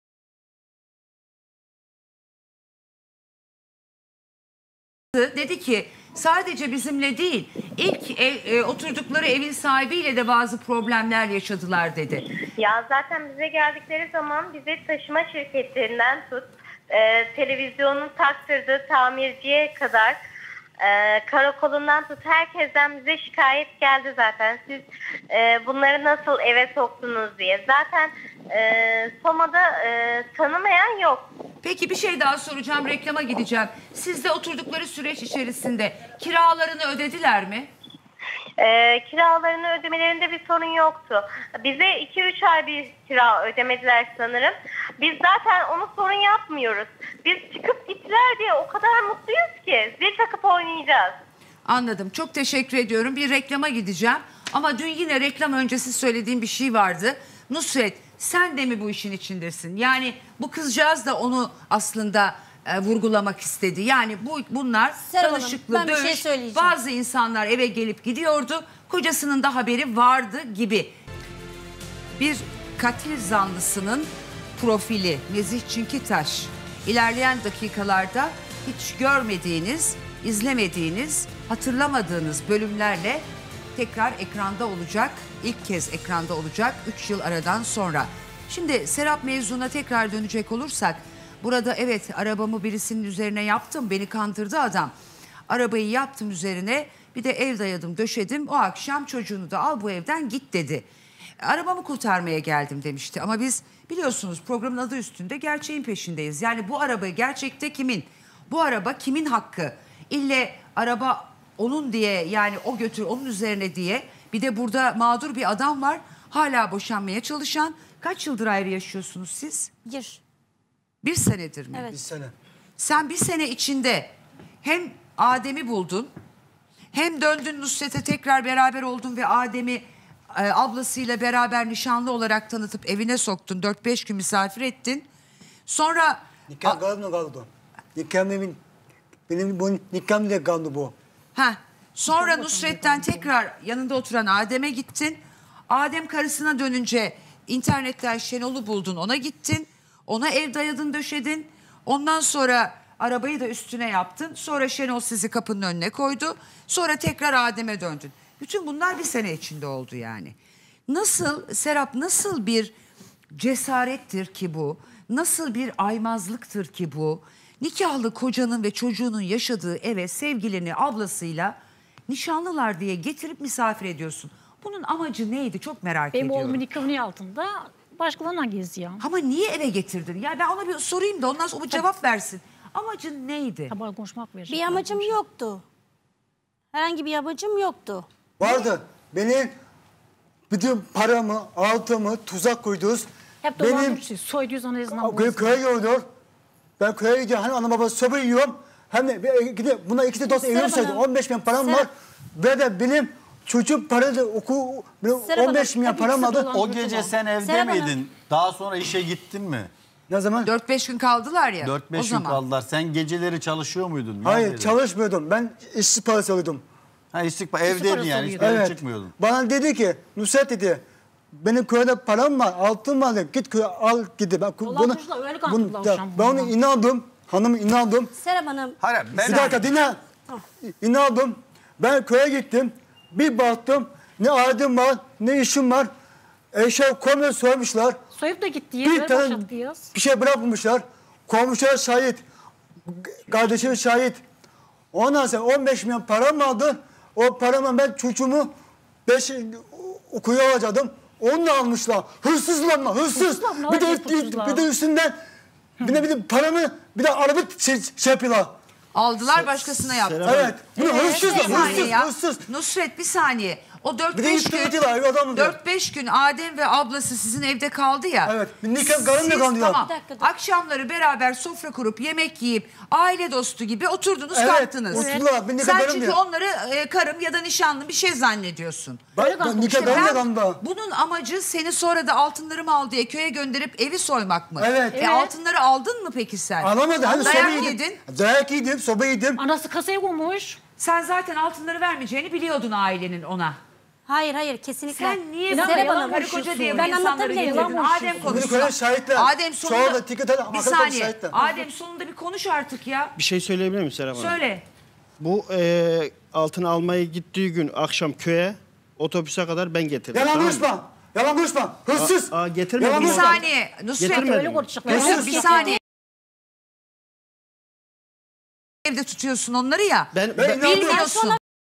Dedi ki sadece bizimle değil ilk ev, e, oturdukları evin sahibiyle de bazı problemler yaşadılar dedi. Ya zaten bize geldikleri zaman bize taşıma şirketlerinden tut, e, televizyonun taktırdığı tamirciye kadar, e, karakolundan tut herkesten bize şikayet geldi zaten. Siz e, bunları nasıl eve soktunuz diye. Zaten e, Soma'da e, tanımayan yok. Peki bir şey daha soracağım, reklama gideceğim. Siz de oturdukları süreç içerisinde kiralarını ödediler mi? E, kiralarını ödemelerinde bir sorun yoktu. Bize iki üç ay bir kira ödemediler sanırım. Biz zaten onu sorun yapmıyoruz. Biz çıkıp gittiler diye o kadar mutluyuz ki zil takıp oynayacağız. Anladım. Çok teşekkür ediyorum. Bir reklama gideceğim. Ama dün yine reklam öncesi söylediğim bir şey vardı. Nusret sen de mi bu işin içindesin? Yani bu kızcağız da onu aslında e, vurgulamak istedi. Yani bu bunlar Serap Hanım, tanışıklı ben bir şey dövüş. söyleyeceğim. Bazı insanlar eve gelip gidiyordu. Kocasının da haberi vardı gibi. Bir katil zanlısının profili Nezih Çinkitaş. İlerleyen dakikalarda hiç görmediğiniz izlemediğiniz, hatırlamadığınız bölümlerle tekrar ekranda olacak. İlk kez ekranda olacak üç yıl aradan sonra. Şimdi Serap mevzuna tekrar dönecek olursak, burada evet arabamı birisinin üzerine yaptım, beni kandırdı adam. Arabayı yaptım üzerine, bir de ev dayadım döşedim, o akşam çocuğunu da al bu evden git dedi. Arabamı kurtarmaya geldim demişti ama biz biliyorsunuz programın adı üstünde gerçeğin peşindeyiz. Yani bu araba gerçekte kimin? Bu araba kimin hakkı? İlle araba onun diye, yani o götür onun üzerine diye. Bir de burada mağdur bir adam var, hala boşanmaya çalışan. Kaç yıldır ayrı yaşıyorsunuz siz? Bir. Bir senedir mi? Evet. Bir sene. Sen bir sene içinde hem Adem'i buldun, hem döndün Nusret'e tekrar beraber oldun ve Adem'i e, ablasıyla beraber nişanlı olarak tanıtıp evine soktun. Dört beş gün misafir ettin. Sonra... Nikah kaldı mı kaldı? Nikah benim, benim bu nikahım da kaldı bu. Ha, sonra Nusret'ten tekrar yanında oturan Adem'e gittin. Adem karısına dönünce internetten Şenol'u buldun, ona gittin. Ona ev dayadın, döşedin. Ondan sonra arabayı da üstüne yaptın. Sonra Şenol sizi kapının önüne koydu. Sonra tekrar Adem'e döndün. Bütün bunlar bir sene içinde oldu yani. Nasıl Serap, nasıl bir cesarettir ki bu? Nasıl bir aymazlıktır ki bu? Nikahlı kocanın ve çocuğunun yaşadığı eve sevgilini ablasıyla nişanlılar diye getirip misafir ediyorsun. Bunun amacı neydi? Çok merak Benim ediyorum. oğlumun nikahının altında başkalarına geziyor. Ama niye eve getirdin? Ya ben ona bir sorayım da ondan sonra o cevap versin. Amacın neydi? Tabii konuşmak verecek. Bir amacım yoktu. Herhangi bir amacım yoktu. Vardı. Benim bütün paramı, altımı tuzak koydunuz. Hep Benim dolandırıcı. Soyduyuz onu eznan. köye, köye gidiyor. Ben köye gidiyorum. Hani ana baba soba yiyorum. Hem de gidip buna iki de dost evim saydı. on beş bin param Serap. var. Ve de benim çocuğum para da oku Serap on beş Hanım, milyon hep param ikisi vardı. dolandırıcı. O gece sen evde Serap Hanım. miydin? Daha sonra işe gittin mi? Ne zaman? Dört beş gün kaldılar ya. dört o beş gün zaman. kaldılar. Sen geceleri çalışıyor muydun? Hayır Neredeydin? çalışmıyordum. Ben işsiz parası alıyordum. Ha, istikbal evdeydin parası yani. alıyordun. Hiçbir yere Evet. çıkmıyordun. Bana dedi ki Nusret dedi. Benim köyde param var, altın var. Dedi. Git köye al gidi. Ben, bunu, Dolandırıcılar, öyle kandırdılar bunu- uşağım ben ona bunu. inandım. Hanım inandım. Serap Hanım, Hayır, ben Bir dakika dinle. İnandım. Ben köye gittim. Bir baktım ne adım var ne işim var. Eşya komple soymuşlar. Soyup da gitti. Bir Bir tane tane... bir şey bırakmamışlar. Komşular şahit. Kardeşim şahit. Ondan sonra on beş milyon param vardı. O paramla ben çocuğumu beş okuya alacaktım. Onu da almışlar. Hırsızlar mı? Hırsız. Hırsızlar mı? Bir de, Hırsız, hırsızlar. bir de üstünden bir de bir de paramı bir de araba şey, şey yapıyorlar. Aldılar, başkasına yaptılar. Evet. Bunu hırsız, Bir saniye hırsız, ya. hırsız. Nusret bir saniye. O dört Bir de beş üç gün, ödüyorlar adamı diyor. dört beş gün Adem ve ablası sizin evde kaldı ya. Evet, bir nikah karın da Siz kaldı ya. tamam, Bir dakika, dur. akşamları beraber sofra kurup yemek yiyip aile dostu gibi oturdunuz, Evet, kalktınız. oturdular. Bir nikah Sen karın çünkü diyor. onları e, karım ya da nişanlı bir şey zannediyorsun. Ben, ben nikah karın da Ben, kaldı. bunun amacı seni sonra da altınlarımı al diye köye gönderip evi soymak mı? Evet. E, Evet. altınları aldın mı peki sen? Alamadı. Hani Dayak soba yedim. yedin. Dayak yedim, soba yedim. Anası kasaya koymuş. Sen zaten altınları vermeyeceğini biliyordun ailenin ona. hayır hayır kesinlikle. Sen niye İnan böyle bana, bana yalan karı koca konuşuyorsun. diye bu Ben insanları anlatabilirim, getirdin? yalan Adem konuşuyorsun. konuşsun. Bunu gören şahitler. Adem Sonra sonunda da ticket alın, bir arkadaşlar saniye. şahitler. Adem sonunda bir konuş artık ya. Bir şey söyleyebilir miyim Serap Hanım? Söyle. Bu e, altını almaya gittiği gün akşam köye otobüse kadar ben getirdim. Yalan tamam mı? konuşma. Yalan konuşma. Hırsız. Aa, aa, getirmedim. Yalan Bir Tamam. konuşma. saniye. Nusret. Getirmedim. Öyle konuşacaklar. Nusret, Hırsız. bir saniye. Evde tutuyorsun onları ya. Ben, Ben ben, inandım. Bilmiyorsun.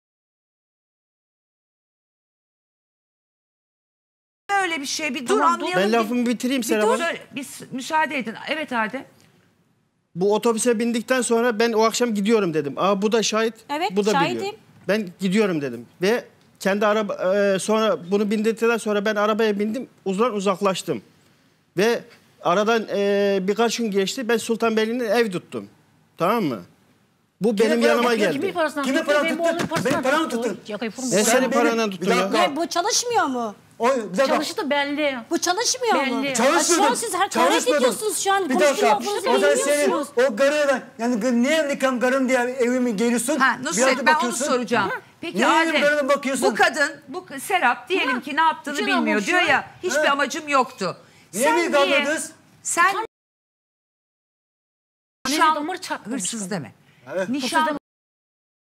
Öyle bir şey. Bir dur Tamam, dur. anlayalım. ben bir- lafımı bitireyim bir Serap dur. Hanım. Söyle, Bir s- müsaade edin. Evet Adem. Bu otobüse bindikten sonra ben o akşam gidiyorum dedim. Aa bu da şahit. Evet, bu da şahidim. biliyor. Ben gidiyorum dedim. Ve kendi araba e, sonra bunu bindirdikten sonra ben arabaya bindim. Uzun uzaklaştım. Ve aradan e, birkaç gün geçti. Ben Sultanbeyli'nde ev tuttum. Tamam mı? Bu Kime benim para yanıma tuttun? geldi. Kimin parasından Kimin tuttu? paranı Benim tuttun? oğlumun parasından Benim paramı tuttu. tuttun. Yakayı Ben vurma. senin benim- parandan Bir tuttum ya. dakika. Ya bu çalışmıyor mu? O, bir dakika. Çalıştı belli. Bu çalışmıyor mu? Belli. Çalışmıyordum. Şu an siz hakaret Çalışmıyordum. ediyorsunuz şu an. Bir Konuştuğum dakika. lafınızı O zaman senin bilmiyorsunuz. o karıya yani niye nikam karın diye evime geliyorsun? Ha, Bir Nusret anda ben onu bakıyorsun. soracağım. Peki Niye Adem, böyle bakıyorsun? bu kadın, bu k- Serap diyelim ki ne yaptığını Hiç bilmiyor inanmamış diyor ya. ya. Hiçbir Ha. amacım yoktu. Niye mi kaldırdınız? Sen Annesi nişan damar çatlamış hırsız kadın. deme. Evet. Nişan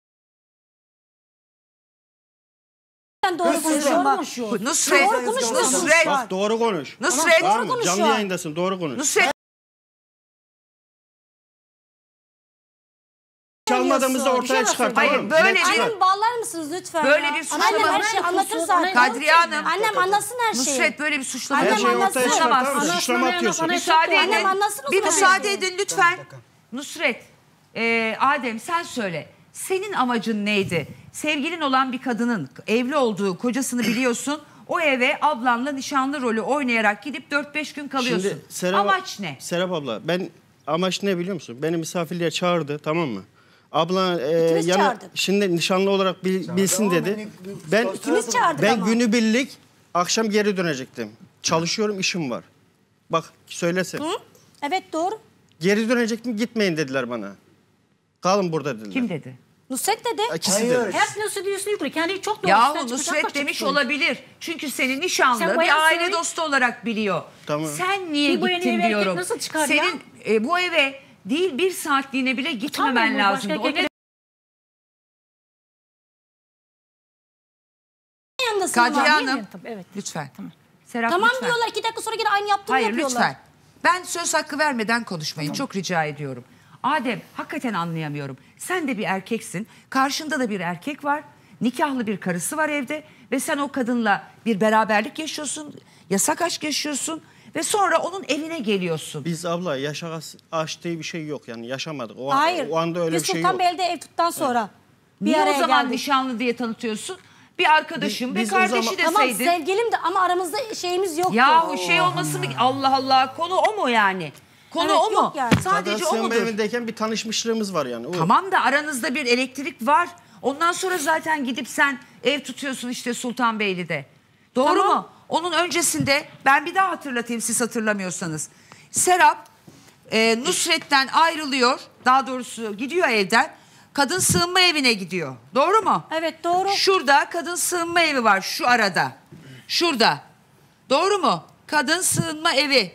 lütfen doğru Hırsız konuşun bak. Nusret, Doğru konuşmuyorsunuz. Nusret, Bak doğru konuş. Nusret, Tamam Doğru mı? konuş Canlı şu an. yayındasın, doğru konuş. Nusret. Çalmadığımızda ortaya Bir şey çıkar. var. Tamam Hayır, mı? böyle Net bir- çıkar. Annem bağlar mısınız lütfen Böyle ya? bir suçlama- Annem her şeyi anlatır zaten. Kadriye Hanım. Annem anlatsın her şeyi. Nusret böyle bir suçlama Annem Her şeyi ortaya anlatsın. çıkar. Tamam mı? Anlatsın. Suçlama atıyorsun. Müsaade Annem edin. anlatsın o Bir zaman. müsaade edin lütfen. Nusret, e, Adem sen söyle. Senin amacın neydi? Sevgilin olan bir kadının evli olduğu kocasını biliyorsun. O eve ablanla nişanlı rolü oynayarak gidip dört beş gün kalıyorsun. Şimdi Serap, Amaç ne? Serap abla ben amaç ne biliyor musun? Beni misafirliğe çağırdı, tamam mı? Abla e, İkimiz yana, çağırdık. şimdi nişanlı olarak bil- bilsin ama dedi. beni- Ben İkimiz çağırdık ben ama. günübirlik akşam geri dönecektim. Çalışıyorum, işim var. Bak söylesin. Hı? Evet doğru. Geri dönecektim, gitmeyin dediler bana. Kalın burada dediler. Kim dedi? Nusret dedi. İkisi Hayır. dedi. Hep nasıl diyorsun yukarı. Kendi çok doğru. Yahu üstten çıkacak, Nusret kaçacak demiş böyle. olabilir. Çünkü seni nişanlı Sen bir bayağı aile söyle. dostu olarak biliyor. Tamam. Sen niye Bir bu yeni gittin eve erkek diyorum. nasıl çıkar Senin ya? e, bu eve değil bir saatliğine bile gitmemen Utanmıyor mu? lazımdı. Başka O ne- erkekler- Yandasın Kadriye ama. Hanım Tabii, evet. lütfen. Serap Tamam lütfen. diyorlar iki dakika sonra yine aynı yaptığını Hayır yapıyorlar. lütfen. Ben söz hakkı vermeden konuşmayın. Çok rica ediyorum. Adem hakikaten anlayamıyorum. Sen de bir erkeksin. Karşında da bir erkek var. Nikahlı bir karısı var evde. Ve sen o kadınla bir beraberlik yaşıyorsun. Yasak aşk yaşıyorsun. Ve sonra onun evine geliyorsun. Biz abla yaşa aşk diye bir şey yok yani yaşamadık. O, Hayır. o anda öyle Biz bir şey yok. Sultanbeyli'de ev tuttuktan sonra bir Niye o araya zaman geldik. nişanlı diye tanıtıyorsun? Bir arkadaşım Biz- ve biz o kardeşi zaman- Tamam deseydin. sevgilim de ama aramızda şeyimiz yoktu. Yahu şey olması mı? Allah Allah, konu o mu yani? Konu Evet, o mu? yok yani. Sadece Zaten o sığınma mudur? evindeyken bir tanışmışlığımız var yani. O. Tamam da aranızda bir elektrik var. Ondan sonra zaten gidip sen ev tutuyorsun işte Sultanbeyli'de. Doğru Tamam. mu? Onun öncesinde ben bir daha hatırlatayım siz hatırlamıyorsanız. Serap e, Nusret'ten ayrılıyor. Daha doğrusu gidiyor evden. Kadın sığınma evine gidiyor. Doğru mu? Evet doğru. Şurada kadın sığınma evi var şu arada. Şurada. Doğru mu? Kadın sığınma evi.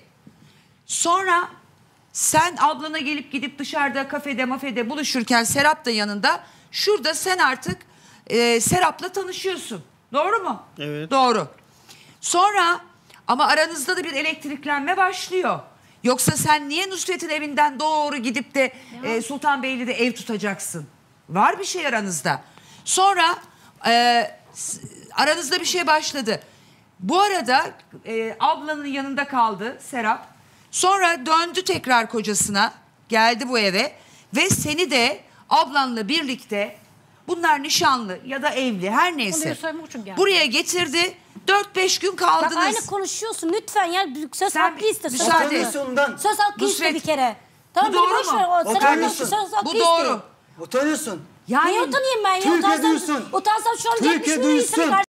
Sonra sen ablana gelip gidip dışarıda kafede mafede buluşurken Serap da yanında. Şurada sen artık e, Serap'la tanışıyorsun. Doğru mu? Evet. Doğru. Sonra ama aranızda da bir elektriklenme başlıyor. Yoksa sen niye Nusret'in evinden doğru gidip de e, Sultanbeyli'de ev tutacaksın? Var bir şey aranızda. Sonra e, s- aranızda bir şey başladı. Bu arada e, ablanın yanında kaldı Serap. Sonra döndü tekrar kocasına. Geldi bu eve. Ve seni de ablanla birlikte bunlar nişanlı ya da evli her neyse. Onları söylemek için geldi. Buraya getirdi. dört beş gün kaldınız. Bak aynı konuşuyorsun lütfen ya söz Sen hakkı iste. Söz müsaade hakkı. et. Konuşuyorsundan. Söz hakkı iste Nusret, bir kere. Tamam bu beni doğru boş mu? ver. O, sen Oturuyorsun. anlat, söz hakkı Bu iste. doğru. Utanıyorsun. Yani Niye utanayım ben ya? Türkiye Utansam, duysun. utansam şu an Türkiye yetmiş milyon insanın duysun. karşısında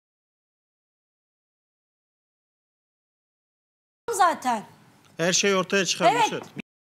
zaten. Her şey ortaya çıkar. Evet. Nusret.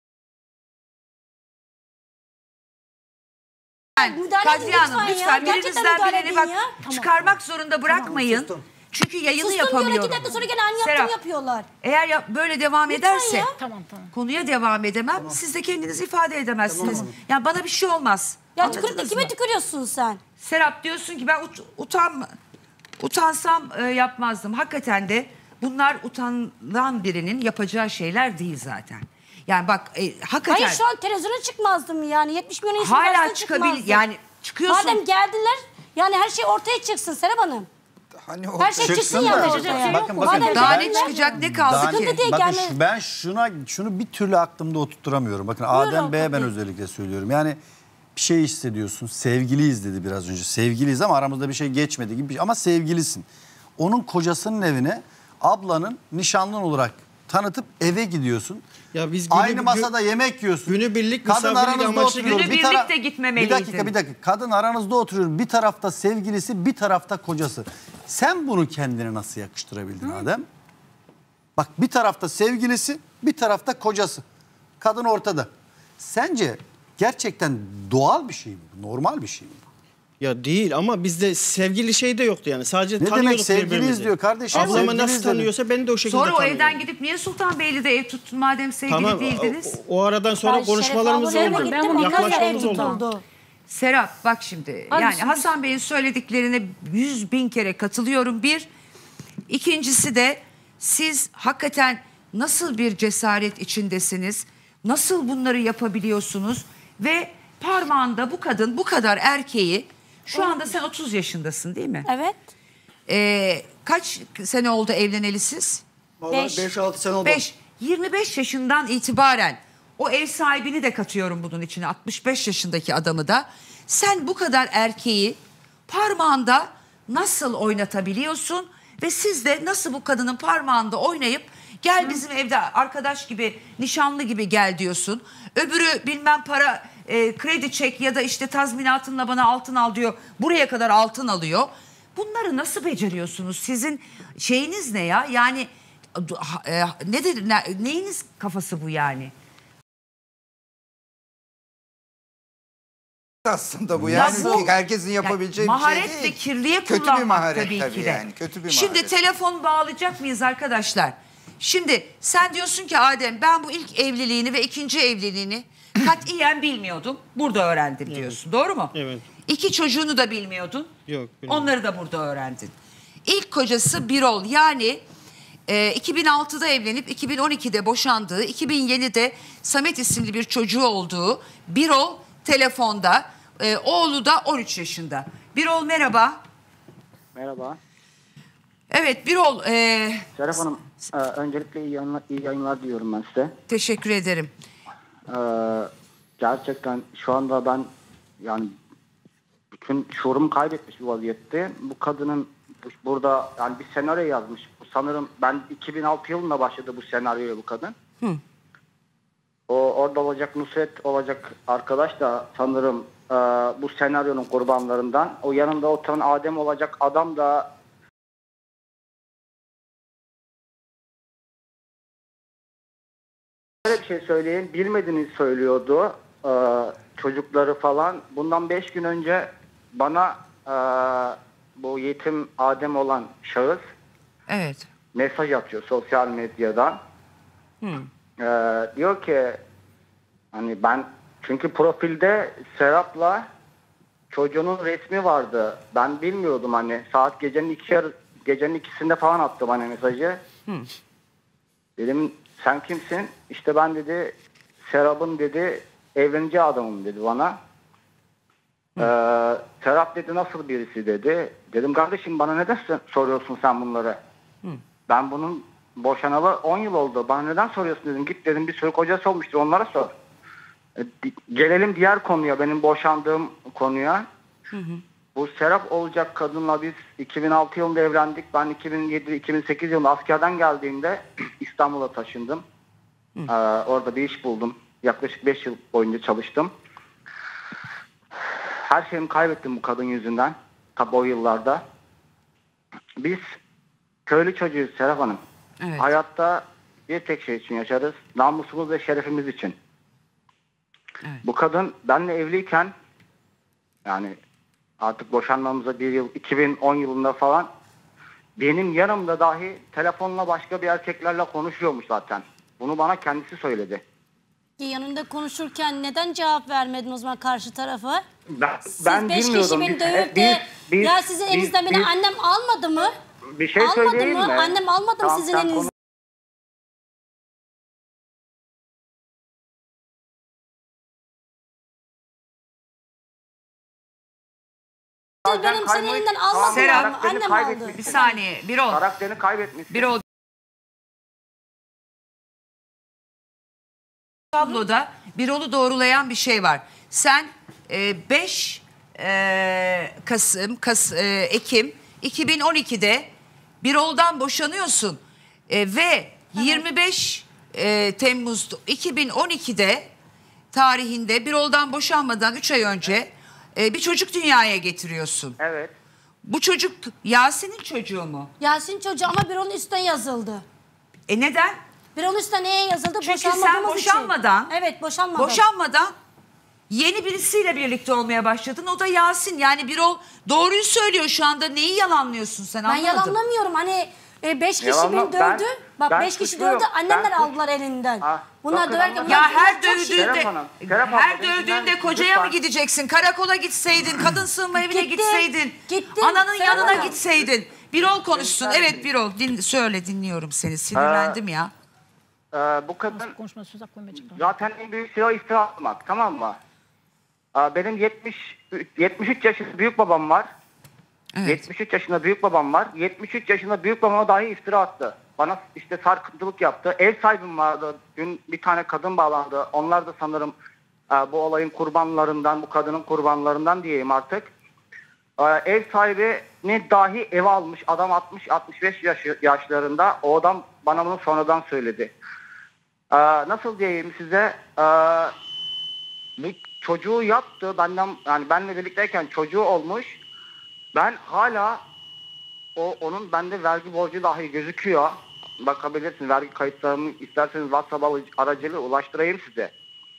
Müdahale edin Kadriye Hanım lütfen lütfen ya. Gerçekten birinizden müdahale birini edin bak ya. çıkarmak zorunda bırakmayın. sustum. Çünkü yayını Sustum diyor yapamıyorum. iki dakika sonra gene aynı yaptığımı Serap, yapıyorlar. eğer ya- böyle devam Lütfen ederse ya. Tamam tamam. konuya devam edemem. Siz de kendinizi ifade edemezsiniz. Yani bana bir şey olmaz. Ya Anladınız tükürük de kime mı? tükürüyorsun sen? Serap diyorsun ki ben ut- utan utansam e, yapmazdım. Hakikaten de bunlar utanan birinin yapacağı şeyler değil zaten. Yani bak e, hakikaten Hayır şu an televizyona çıkmazdım yani. yetmiş milyon insan hala karşısına çıkabil çıkmazdım. yani çıkıyorsun. Madem geldiler yani her şey ortaya çıksın Serap Hanım. Hani o Her şey çıksın Çıksın yani da- ortaya. Bakın, bakın, Madem Daha ben- ne geldiler- çıkacak ne kaldı Daha ki? Sıkıntı değil, bakın gelme- şu- ben şuna şunu bir türlü aklımda oturtturamıyorum. Bakın Adem Bey'e ben özellikle söylüyorum. Yani bir şey hissediyorsun. Sevgiliyiz dedi biraz önce. Sevgiliyiz ama aramızda bir şey geçmedi gibi bir şey. Ama sevgilisin. Onun kocasının evine ablanın nişanlın olarak tanıtıp eve gidiyorsun. Ya biz günü- Aynı masada yemek yiyorsun. günübirlik Kadın misafirlik aranızda amaçlı oturuyor. Günübirlik Bir tara- de gitmemeliydin. Bir dakika bir dakika. Kadın aranızda oturuyor. Bir tarafta sevgilisi, bir tarafta kocası. Sen bunu kendine nasıl yakıştırabildin Adem? Bak bir tarafta sevgilisi, bir tarafta kocası. Kadın ortada. Sence gerçekten doğal bir şey mi? bu? Normal bir şey mi? bu? Ya değil ama bizde sevgili şey de yoktu yani. Sadece Ne demek tanıyorduk sevgiliyiz birbirimizi. diyor kardeşim, Ablamı sevgiliyiz nasıl dedi. tanıyorsa ben de o şekilde Sonra o tanıyorum. evden gidip niye Sultanbeyli'de ev tuttun madem sevgili Tamam değildiniz? o, o aradan sonra Ben konuşmalarımız Şeref ablanın oldu. evine gittim, ondan sonra ev Yaklaşmamız oldu. tutuldu. Serap bak şimdi Abi yani şimdi- Hasan Bey'in söylediklerine yüz bin kere katılıyorum bir. İkincisi de siz hakikaten nasıl bir cesaret içindesiniz? Nasıl bunları yapabiliyorsunuz? Ve parmağında bu kadın bu kadar erkeği şu anda sen otuz yaşındasın değil mi? Evet. Ee, kaç sene oldu evleneli siz? Vallahi beş altı sene oldu. beş yirmi beş yaşından itibaren o ev sahibini de katıyorum bunun içine altmış beş yaşındaki adamı da. Sen bu kadar erkeği parmağında nasıl oynatabiliyorsun ve siz de nasıl bu kadının parmağında oynayıp gel bizim evde arkadaş gibi nişanlı gibi gel diyorsun. Öbürü bilmem para e, kredi çek ya da işte tazminatınla bana altın al diyor. Buraya kadar altın alıyor. Bunları nasıl beceriyorsunuz? Sizin şeyiniz ne ya? Yani e, nedir ne, neyiniz kafası bu yani? Aslında bu Ya yani bu- herkesin yapabileceği yani bir şey maharet değil. ve kirliye Kötü bir kullanmak maharet tabii, tabii ki de. yani. Kötü bir Şimdi maharet. telefon bağlayacak mıyız arkadaşlar? Şimdi sen diyorsun ki Adem ben bu ilk evliliğini ve ikinci evliliğini katiyen bilmiyordum. Burada öğrendim diyorsun. Doğru mu? Evet. İki çocuğunu da bilmiyordun. Yok. bilmiyorum. Onları da burada öğrendin. İlk kocası Birol yani e, iki bin altıda evlenip iki bin on ikide boşandığı, iki bin yedide Samet isimli bir çocuğu olduğu Birol telefonda, e, oğlu da on üç yaşında. Birol merhaba. Merhaba. Evet Birol. E, Serap Hanım, e, öncelikle iyi yayınlar, iyi yayınlar diliyorum ben size. teşekkür ederim. E, gerçekten şu anda ben yani bütün şuurumu kaybetmiş bir vaziyette. Bu kadının bu- burada yani bir senaryo yazmış. Bu sanırım ben iki bin altı yılında başladı bu senaryoya bu kadın. Hı. O orada olacak Nusret olacak arkadaş da sanırım e, bu senaryonun kurbanlarından. O yanında oturan Adem olacak adam da Böyle bir şey söyleyeyim. Bilmediğini söylüyordu. Ee, çocukları falan. Bundan beş gün önce bana e, bu yetim Adem olan şahıs Evet. mesaj atıyor sosyal medyadan. Hı. Ee, diyor ki hani ben çünkü profilde Serap'la çocuğunun resmi vardı. Ben bilmiyordum hani saat gecenin iki yarı, gecenin ikisinde falan attım hani mesajı. Hı. Dedim sen kimsin? İşte ben dedi Serap'ın dedi evleneceği adamım dedi bana. Ee, Serap dedi nasıl birisi dedi. Dedim kardeşim bana neden soruyorsun sen bunları? Hı. Ben bunun boşanalı on yıl oldu. Bana neden soruyorsun dedim. Git dedim bir sürü kocası olmuştur onlara sor. Ee, di- gelelim diğer konuya benim boşandığım konuya. Hı hı. Bu Serap olacak kadınla biz iki bin altı yılında evlendik. Ben iki bin yedi iki bin sekiz yılında askerden geldiğimde İstanbul'a taşındım. Ee, orada bir iş buldum. Yaklaşık beş yıl boyunca çalıştım. Her şeyimi kaybettim bu kadın yüzünden. Tabi o yıllarda. Biz köylü çocuğuyuz Serap Hanım. Evet. Hayatta bir tek şey için yaşarız. Namusumuz ve şerefimiz için. Evet. Bu kadın benimle evliyken yani artık boşanmamıza bir yıl iki bin on yılında falan benim yanımda dahi telefonla başka bir erkeklerle konuşuyormuş zaten. Bunu bana kendisi söyledi. Yanında konuşurken neden cevap vermedin o zaman karşı tarafa? Ben, Siz ben beş bilmiyordum. kişi beni Biz- dövüp biz- de biz- ya sizin biz- elinizden beni biz- annem almadı mı? Bir şey Almadı söyleyeyim mı? mi? Annem almadı mı Tamam, sizin sen elinizden? konu- Siz benim senin kaymış. elinden Tamam, almadım Serap, mı? karakterini Annem aldı. kaybetmişsin. Bir saniye Birol. Karakterini kaybetmişsin. Birol. Tabloda Birol'u doğrulayan bir şey var. Sen beş Kasım, Kas, e, Ekim iki bin on ikide Birol'dan boşanıyorsun. E, ve yirmi beş e, Temmuz iki bin on ikide tarihinde Birol'dan boşanmadan üç ay önce e, bir çocuk dünyaya getiriyorsun. Evet. Bu çocuk Yasin'in çocuğu mu? Yasin çocuğu ama bir onun üstüne yazıldı. E neden? Bir onun üstüne neye yazıldı? Çünkü sen Boşanmadığımız boşanmadan, için. Evet boşanmadan. boşanmadan yeni birisiyle birlikte olmaya başladın. O da Yasin. Yani Birol doğruyu söylüyor şu anda. Neyi yalanlıyorsun sen Ben anlamadım. yalanlamıyorum. Hani e, beş kişi Yalanla- beni ben- dövdü. Bak Ben beş kişi suçluyum. dövdü, annemler Ben aldılar elinden. Ha, Bunlar bakın döverken... ama- Ya bunlar her çok şey- dövdüğünde, Serap Hanım, Serap Hanım, her lütfen, dövdüğünde kocaya mı lütfen. gideceksin? Karakola gitseydin, kadın sığınma evine Gittim, gitseydin. gittim. Ananın Serap yanına Hanım. gitseydin. Birol konuşsun. Evet Birol, din, söyle dinliyorum seni. Sinirlendim ya. Ee, bu kadın Konuşma söz hakkı vermeyecek. zaten en büyük silahı iftira atmak, tamam mı? Ee, benim yetmiş, yetmiş üç yaşında büyük babam var. Evet. yetmiş üç yaşında büyük babam var. yetmiş üç yaşında büyük babama dahi iftira attı. Bana işte sarkıntılık yaptı. Ev sahibim vardı. Dün bir tane kadın bağlandı. Onlar da sanırım e, bu olayın kurbanlarından, bu kadının kurbanlarından diyeyim artık. E, ev sahibini dahi eve almış. Adam altmış altmış beş yaş, yaşlarında. O adam bana bunu sonradan söyledi. E, nasıl diyeyim size? E, bir çocuğu yaptı. Benden, yani benle birlikteyken çocuğu olmuş. Ben hala o onun bende vergi borcu dahi gözüküyor. Bakabilirsiniz, vergi kayıtlarımı isterseniz WhatsApp aracılığıyla ulaştırayım size.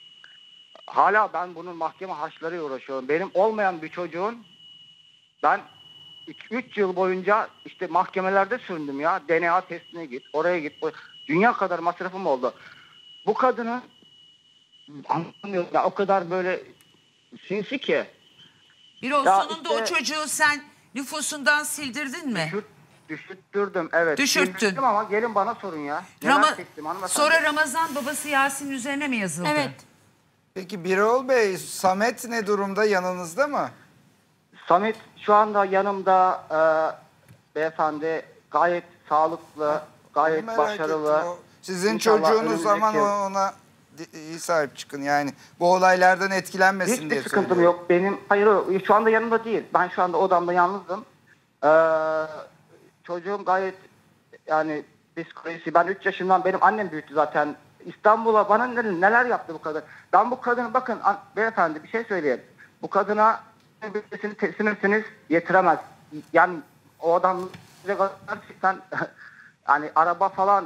Hala ben bunun mahkeme harçlarıyla uğraşıyorum. Benim olmayan bir çocuğun ben iki üç yıl boyunca işte mahkemelerde süründüm ya. D N A testine git, oraya git. Dünya kadar masrafım oldu. Bu kadını anlamıyorum ya, o kadar böyle sinsi ki. Birol Ya sonunda işte- o çocuğu sen nüfusundan sildirdin mi? Düşürt, düşürttürdüm evet. Düşürttün. Sildirdim ama gelin bana sorun ya. Neler Rama- çektim hanımefendi? Sonra Ramazan babası Yasin üzerine mi yazıldı? Evet. Peki Birol Bey, Samet ne durumda, yanınızda mı? Samet şu anda yanımda e, beyefendi gayet sağlıklı, gayet Merak başarılı. ettim. O sizin İnşallah çocuğunuz zaman önümüzdeki- ona di- iyi sahip çıkın yani. Bu olaylardan etkilenmesin Hiçbir diye sıkıntım söylüyorum. yok. Benim hayır o- şu anda yanımda değil. Ben şu anda odamda yalnızım. Ee, çocuğum gayet yani psikolojisi. Ben üç yaşından benim annem büyüttü zaten. İstanbul'a bana neler, neler yaptı bu kadın. Ben bu kadını bakın an- beyefendi bir şey söyleyeyim. Bu kadına birisini teslim etseniz yetiremez. Yani o adam gerçekten yani araba falan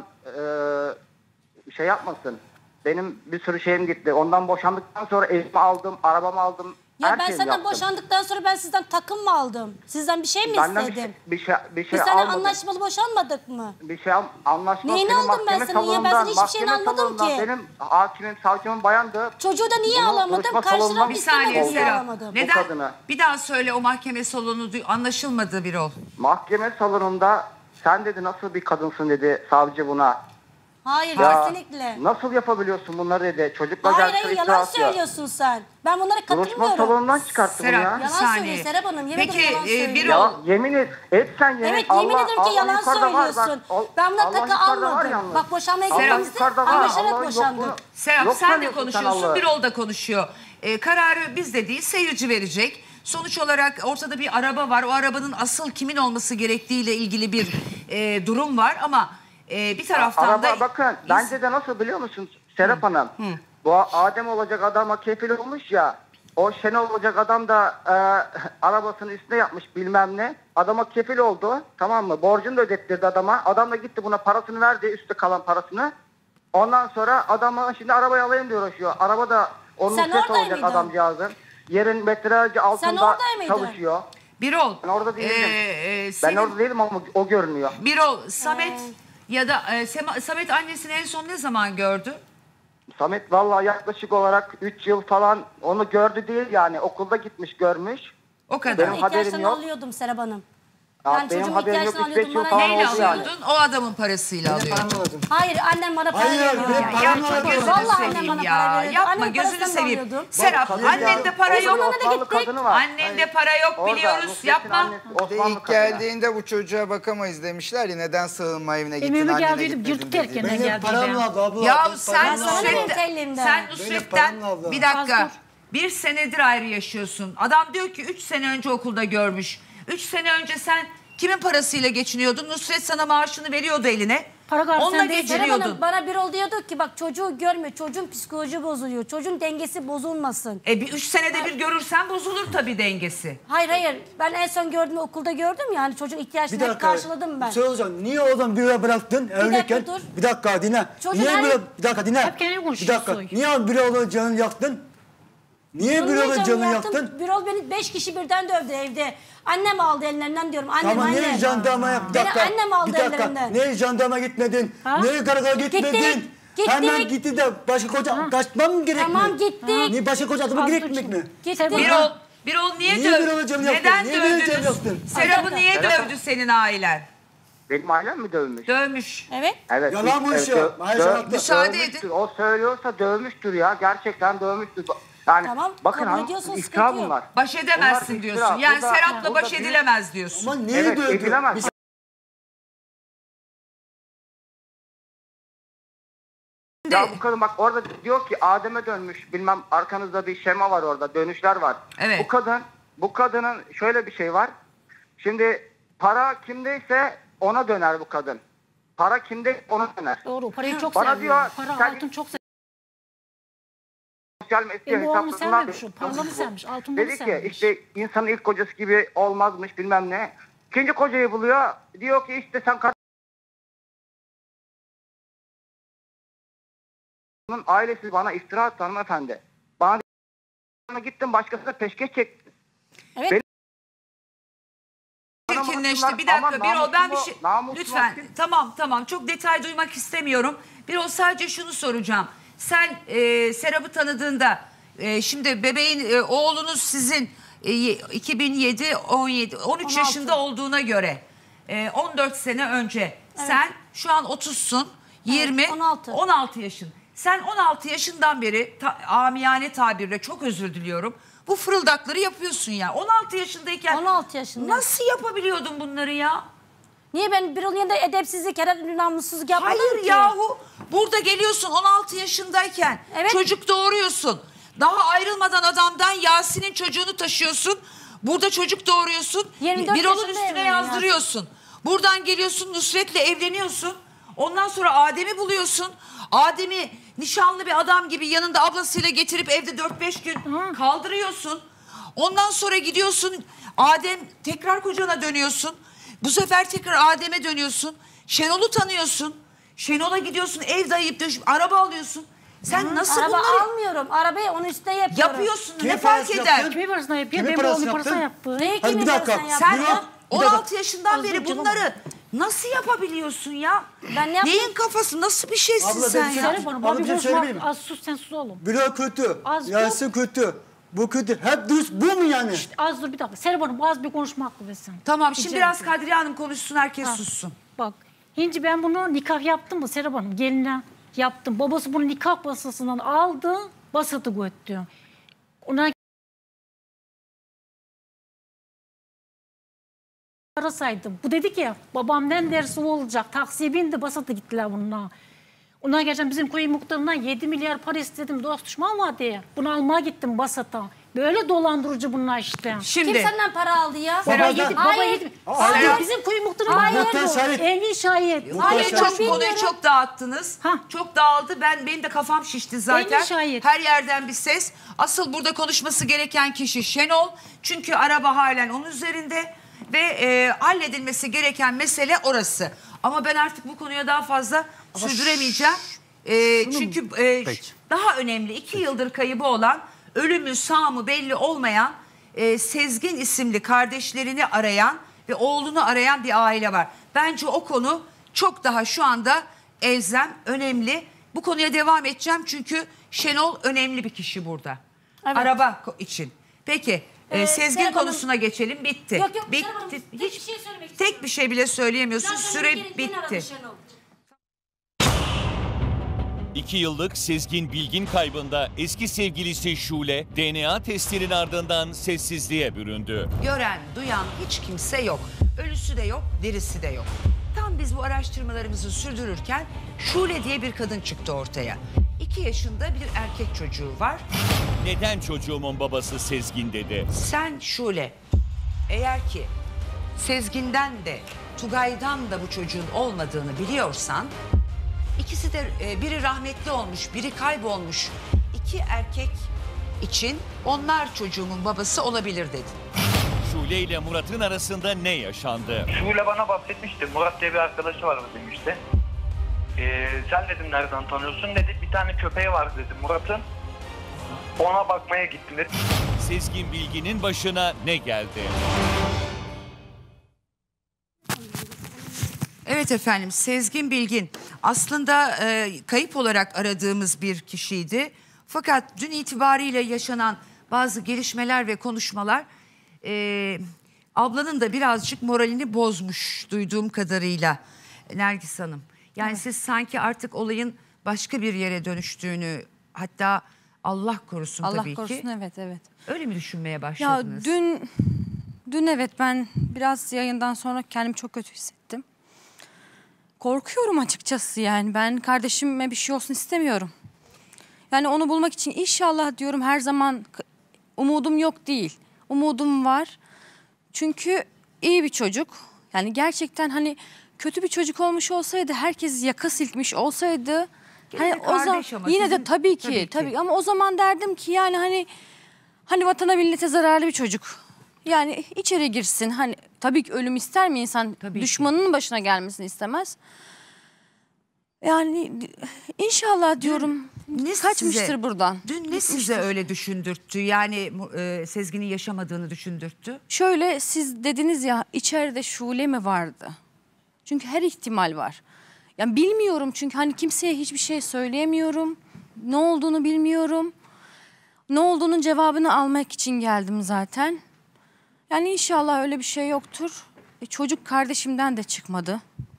e, şey yapmasın. Benim bir sürü şeyim gitti. Ondan boşandıktan sonra evimi aldım, arabamı aldım. Ya her ben şeyimi senden yaptım. boşandıktan sonra ben sizden takım mı aldım? Sizden bir şey mi Benden bir istedim? şey, bir şey, bir şey Biz seninle almadım. anlaşmalı boşanmadık mı? Bir şey al- anlaşma. Neyini senin aldım ben mahkeme senin ya? Ben salonundan, senin hiçbir şeyini mahkeme almadım salonundan ki. Benim hakimim, savcımın bayandı. Çocuğu da niye Bunu alamadım? duruşma Karşı salonundan- taraf Bir istemedi saniye diye Serap. alamadım. Neden? kadını. Bir daha söyle, o mahkeme salonu duy- anlaşılmadı Birol. Mahkeme salonunda sen dedi nasıl bir kadınsın dedi savcı buna. Hayır Ya, kesinlikle. nasıl yapabiliyorsun bunları dedi. Çocukla Hayır geldi hayır iftira yalan atıyor. söylüyorsun sen. Ben bunlara Duruşma katılmıyorum. salonundan çıkarttı bunu Serap ya. bir Yalan saniye. söylüyor Serap Hanım, yemin Peki ederim yalan e, söylüyor. Birol Ya yemin et, et sen yemin. Evet Allah, yemin ederim ki Allah yalan yukarıda var, bak. söylüyorsun. Al- Ben buna Allah takı yukarıda var almadım. yalnız. Bak boşanmaya Allah gittiğimizde yukarıda var, anlaşarak Allah'ın boşandık. yokluğunu- Serap Yok sen de sanıyorsun sen konuşuyorsun, Allah'ı. Birol da konuşuyor. Ee, kararı biz de değil, seyirci verecek. Sonuç olarak ortada bir araba var. O arabanın asıl kimin olması gerektiğiyle ilgili bir e, durum var ama e, bir taraftan Araba da... bakın bence de nasıl biliyor musun Serap Hanım? Bu Adem olacak adama kefil olmuş ya. O Şenol olacak adam da e, arabasının üstüne yapmış bilmem ne. Adama kefil oldu, tamam mı? Borcunu da ödettirdi adama. Adam da gitti buna parasını verdi, üstte kalan parasını. Ondan sonra adama şimdi arabayı alayım diye uğraşıyor. Araba da onun Sen ses orada olacak mıydın? adamcağızın. Yerin metrelerce altında orada mıydın? çalışıyor. Birol, Ben orada değildim. e, e, Ben senin- orada değilim ama o görünüyor. Birol, Samet ya da e, Sema- Samet annesini en son ne zaman gördü? Samet vallahi yaklaşık olarak üç yıl falan onu gördü değil yani okulda gitmiş görmüş. O kadar. Benim haberim İhtiyaçlarını yok. alıyordum Serap Hanım. Ya Yani benim çocuğumun haberim yok, ihtiyaçlarını üç beş alıyordum. yıl Bana falan Neyle oldu yani. alıyordun? O adamın parasıyla alıyordun. Anlamadım. Hayır annem bana para Hayır, veriyordu. benim Ya param yapma vardı. gözünü Vallahi annem seveyim bana ya. para veriyordu. Yapma Annemin gözünü parasını seveyim. alıyordum. Serap Kadın annende ya, para orada yok. bir Osmanlı gittik. kadını var. Annende para yok Orada biliyoruz. Nusret'in Yapma. annesi Bir de Osmanlı ilk kadını. geldiğinde bu çocuğa bakamayız demişler ya, neden sığınma evine gittin, Evime annene geldiydim, gitmedin yırtık diye. erken Benim geldi. paramla abla. abla. Ya Benim sen paramla sana abla. dedim Nusret'ten, tellimden. sen Benim Nusret'ten paramla abla. bir dakika. Az dur. Bir senedir ayrı yaşıyorsun. Adam diyor ki üç sene önce okulda görmüş. Üç sene önce sen kimin parasıyla geçiniyordun? Nusret sana maaşını veriyordu eline. Para karşısında Onunla değil. Serap geçiniyordun. Hanım bana bir ol diyordu ki bak çocuğu görme, çocuğun psikoloji bozuluyor, çocuğun dengesi bozulmasın. E bir üç senede bir görürsen bozulur tabii dengesi. Hayır hayır ben en son gördüğümde okulda gördüm ya hani çocuğun Bir ihtiyaçlarını hep dakika. karşıladım ben. Bir şey olacak. Niye o zaman bir lira bıraktın evliyken? dur. Bir dakika dinle. Çocuğun Niye her- bir lira, bir dakika dinle. Hep kendini Bir konuşuyorsun. dakika. Niye bir lira canını yaktın? Niye bir Bunun lira ne canını canını yaktın? Birol beni beş kişi birden dövdü evde. Annem aldı ellerinden diyorum. Annem Tamam annem. niye jandarmaya bir Beni dakika. annem aldı bir dakika. ellerinden. Niye jandarma gitmedin? Ha? Niye karakola gitmedin? Gittik, gittik. Hemen gitti de başka koca kaçmam mı gerek Tamam, mi? gittik. Niye başka koca adamı gitmek mi? Gittik. Birol, Birol niye, Niye döv- bir olacağım yaptın? Neden Niye bir olacağım dövdünüz? yaptın? Serap'ı niye Serap- dövdü senin ailen? Benim ailem mi dövmüş? Dövmüş. Evet. Evet. Yalan bu evet, iş dö- ya. Hayır, dö- cevap ver. Müsaade dövmüştür. edin. O söylüyorsa dövmüştür ya. Gerçekten dövmüştür. Yani Tamam, bakın kabul hanım ediyorsan iftira sıkıntı yok. bunlar. Baş edemezsin Bunlar diyorsun. iftira. Yani Burada- Serap'la burada baş bir- edilemez diyorsun. Ama niye Evet dövdü? edilemez. Bir- Ya bu kadın bak orada diyor ki Adem'e dönmüş. Bilmem arkanızda bir şema var orada. Dönüşler var. Evet. Bu kadın, bu kadının şöyle bir şey var. Şimdi para kimdeyse ona döner bu kadın. Para kimde ona döner. Doğru. Parayı çok Bana seviyor. diyor, Para, sen- altın çok seviyor. Sosyal medya E, bu oğlunu hesaplarından sevmemiş o, paraları sevmiş, altınları dedi ki sevmiş. işte insanın ilk kocası gibi olmazmış bilmem ne. İkinci kocayı buluyor. Diyor ki işte sen kar- Onun ailesi bana iftira attı hanımefendi. Bana gittim başkasına peşkeş çektim. Evet. Benim- Çirkinleşti. Bir Ama dakika Birol ben bir namuslu- şey... namuslu Lütfen vakit- tamam tamam çok detay duymak istemiyorum. Birol sadece şunu soracağım. Sen e, Serap'ı tanıdığında e, şimdi bebeğin e, oğlunuz sizin e, iki bin yedi on yedi on üç on altı. yaşında olduğuna göre e, on dört sene önce sen şu an otuzsun yirmi on altı. on altı yaşın. Sen on altı yaşından beri ta, amiyane tabirle çok özür diliyorum. Bu fırıldakları yapıyorsun ya. on altı yaşındayken on altı yaşında. nasıl yapabiliyordun bunları ya? Niye ben Birol'un yanında edepsizlik, herhalde namussuzluk yapmadım Hayır ki? yahu. Burada geliyorsun on altı yaşındayken Evet. çocuk doğuruyorsun. Daha ayrılmadan adamdan Yasin'in çocuğunu taşıyorsun. Burada çocuk doğuruyorsun. yirmi dört Birol'un yaşında üstüne evlendim yazdırıyorsun. Buradan geliyorsun Nusret'le evleniyorsun. Ondan sonra Adem'i buluyorsun. Adem'i nişanlı bir adam gibi yanında ablasıyla getirip evde dört beş gün kaldırıyorsun. Ondan sonra gidiyorsun Adem tekrar kocana dönüyorsun. Bu sefer tekrar Adem'e dönüyorsun. Şenol'u tanıyorsun. Şenol'a gidiyorsun ev dayayıp döşüp araba alıyorsun. Sen Hı, nasıl araba bunları almıyorum. Arabayı onun üstüne yapıyorum. yapıyorsun? Kimin Ne fark parası eder? yaptın? Kimin parasına yapıyor? Kimin Benim parası oğlum parasına yaptın? yaptı. Neyi Hadi kimin bir dakika. parasına Sen yaptın? Birol, on bir dakika. altı yaşından Az beri dur canım. bunları nasıl yapabiliyorsun ya? Ben ne yapayım? Neyin kafası? Nasıl bir şeysin Abla, sen ben ya? sana- Serap Hanım, Bana abi bir şey konuşma. söyleyebilir miyim? Az sus sen sus oğlum. Birol kötü. Az Yasin kötü. Bu kötü. Hep dürüst bu mu yani? Az dur bir dakika. Serap Hanım az bir konuşma hakkı versin. Tamam şimdi Rica biraz ediyorum. Kadriye Hanım konuşsun herkes Ha. sussun. Bak. Hinci ben bunu nikah yaptım mı Serap Hanım? Geline yaptım. Babası bunu nikah masasından aldı. Basatı götürdü. Ona arasaydım. Bu dedi ki babamdan dersi o olacak. Taksiye bindi basatı gittiler bununla. Ondan geçen bizim köy muhtarından yedi milyar para istedim. Dost düşman var diye. Bunu almaya gittim basata. Böyle dolandırıcı bunlar işte. Şimdi Kim senden para aldı ya? Baba Babadan- yedi, baba Hayır. yedi. Hayır. Hayır. Bizim köy muhtarı Hayır. Muhtar şahit. Engin şahit. Muhtar Hayır şahit. çok bilmiyorum. konuyu çok dağıttınız. Ha. Çok dağıldı. Ben benim de kafam şişti zaten. Engin şahit. Her yerden bir ses. Asıl burada konuşması gereken kişi Şenol. Çünkü araba halen onun üzerinde ve e, halledilmesi gereken mesele orası. Ama ben artık bu konuya daha fazla sürdüremeyeceğim. E, çünkü e, Peki. daha önemli iki yıldır kaybı olan, ölümü sağ mı belli olmayan e, Sezgin isimli kardeşlerini arayan ve oğlunu arayan bir aile var. Bence o konu çok daha şu anda elzem, önemli. Bu konuya devam edeceğim çünkü Şenol önemli bir kişi burada. Evet. Araba ko- için. Peki e, Ee, Sezgin Serap Hanım- konusuna geçelim. Bitti. Yok, yok, Bitti. Serap Hanım, tek bir Hiç şey söylemek tek istiyorum. bir şey bile söyleyemiyorsun. Biraz sonra Süre gelin, gene aradı bitti. Şenol. İki yıllık Sezgin Bilgin kaybında eski sevgilisi Şule D N A testinin ardından sessizliğe büründü. Gören, duyan hiç kimse yok. Ölüsü de yok, dirisi de yok. Tam biz bu araştırmalarımızı sürdürürken Şule diye bir kadın çıktı ortaya. İki yaşında bir erkek çocuğu var. Neden çocuğumun babası Sezgin dedi? Sen Şule, eğer ki Sezgin'den de Tugay'dan da bu çocuğun olmadığını biliyorsan... İkisi de e, biri rahmetli olmuş, biri kaybolmuş. İki erkek için onlar çocuğumun babası olabilir dedi. Şule ile Murat'ın arasında ne yaşandı? Şule bana bahsetmişti. Murat diye bir arkadaşı var demişti. Ee, sen dedim nereden tanıyorsun dedi. Bir tane köpeği var dedi Murat'ın. Ona bakmaya gittim dedi. Sezgin Bilgin'in başına ne geldi? Evet efendim, Sezgin Bilgin aslında e, kayıp olarak aradığımız bir kişiydi. Fakat dün itibariyle yaşanan bazı gelişmeler ve konuşmalar e, ablanın da birazcık moralini bozmuş duyduğum kadarıyla Nergis Hanım. Yani evet. Siz sanki artık olayın başka bir yere dönüştüğünü, hatta Allah korusun Allah tabii korusun, ki. evet evet. Öyle mi düşünmeye başladınız? Ya dün dün evet ben biraz yayından sonra kendimi çok kötü hissettim. Korkuyorum açıkçası yani. Ben kardeşime bir şey olsun istemiyorum. Yani onu bulmak için inşallah diyorum, her zaman umudum yok değil. Umudum var. Çünkü iyi bir çocuk. Yani gerçekten hani kötü bir çocuk olmuş olsaydı, herkes yaka silkmiş olsaydı, hani o zaman yine de tabii ki, tabii ki tabii ama o zaman derdim ki yani hani hani vatana millete zararlı bir çocuk. Yani içeri girsin. Hani tabii ki ölüm ister mi insan? Tabii düşmanının ki başına gelmesini istemez. Yani inşallah diyorum dün, ne kaçmıştır size, buradan. Dün ne Gitmiştir. Size öyle düşündürttü? Yani e, Sezgin'in yaşamadığını düşündürttü. Şöyle, siz dediniz ya, içeride Şule mi vardı? Çünkü her ihtimal var. Yani bilmiyorum, çünkü hani kimseye hiçbir şey söyleyemiyorum. Ne olduğunu bilmiyorum. Ne olduğunun cevabını almak için geldim zaten. Yani inşallah öyle bir şey yoktur. E, çocuk kardeşimden de çıkmadı.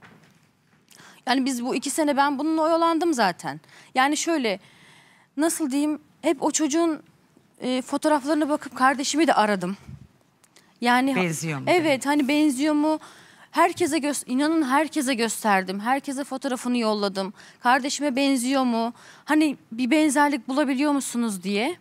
Yani biz bu iki sene ben bununla oyalandım zaten. Yani şöyle, nasıl diyeyim, hep o çocuğun e, fotoğraflarına bakıp kardeşimi de aradım. Yani benziyor mu? Evet, hani benziyor mu? Herkese gö inanın herkese gösterdim. Herkese fotoğrafını yolladım. Kardeşime benziyor mu? Hani bir benzerlik bulabiliyor musunuz diye.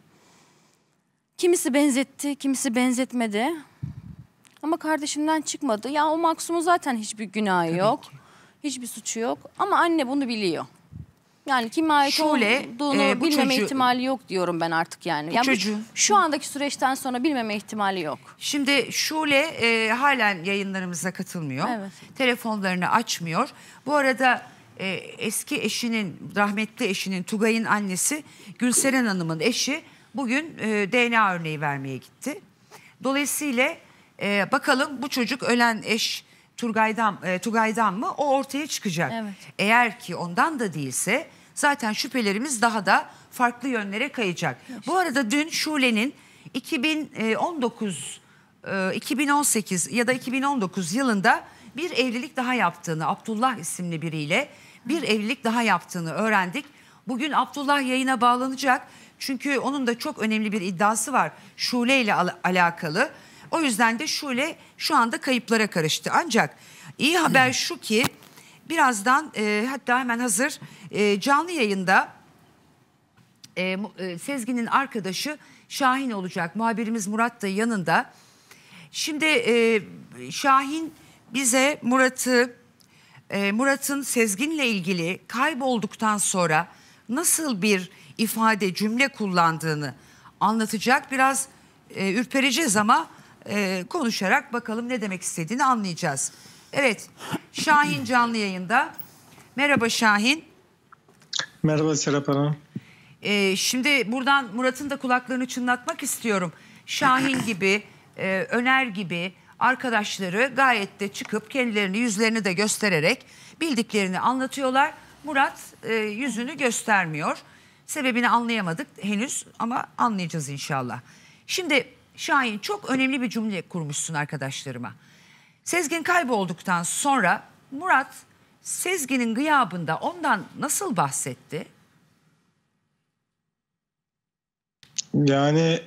Kimisi benzetti, kimisi benzetmedi. Ama kardeşimden çıkmadı. Ya o Maksum'un zaten hiçbir günahı Tabii yok. Ki. Hiçbir suçu yok. Ama anne bunu biliyor. Yani kime ait Şule, olduğunu e, bilmeme çocuğu, ihtimali yok diyorum ben artık yani. yani bu, şu andaki süreçten sonra bilmeme ihtimali yok. Şimdi Şule e, halen yayınlarımıza katılmıyor. Evet. Telefonlarını açmıyor. Bu arada e, eski eşinin, rahmetli eşinin, Tugay'ın annesi Gülseren Hanım'ın eşi bugün e, D N A örneği vermeye gitti. Dolayısıyla e, bakalım bu çocuk ölen eş Turgay'dan, e, Tugay'dan mı, o ortaya çıkacak. Evet. Eğer ki ondan da değilse zaten şüphelerimiz daha da farklı yönlere kayacak. Evet. Bu arada dün Şule'nin iki bin on dokuz, iki bin on sekiz ya da iki bin on dokuz yılında bir evlilik daha yaptığını, Abdullah isimli biriyle bir evlilik daha yaptığını öğrendik. Bugün Abdullah yayına bağlanacak. Çünkü onun da çok önemli bir iddiası var Şule ile al alakalı. O yüzden de Şule şu anda kayıplara karıştı. Ancak iyi haber şu ki birazdan e, hatta hemen hazır e, canlı yayında e, e, Sezgin'in arkadaşı Şahin olacak. Muhabirimiz Murat da yanında. Şimdi e, Şahin bize Murat'ı e, Murat'ın Sezgin'le ilgili kaybolduktan sonra nasıl bir ifade, cümle kullandığını anlatacak. Biraz e, ürpereceğiz ama e, konuşarak bakalım ne demek istediğini anlayacağız. Evet, Şahin canlı yayında. Merhaba Şahin. Merhaba Serap Hanım. Ee, şimdi buradan Murat'ın da kulaklarını çınlatmak istiyorum. Şahin gibi, e, Öner gibi arkadaşları gayet de çıkıp kendilerini, yüzlerini de göstererek bildiklerini anlatıyorlar. Murat e, yüzünü göstermiyor. Sebebini anlayamadık henüz ama anlayacağız inşallah. Şimdi Şahin, çok önemli bir cümle kurmuşsun arkadaşlarıma. Sezgin kaybolduktan sonra Murat Sezgin'in gıyabında ondan nasıl bahsetti? Yani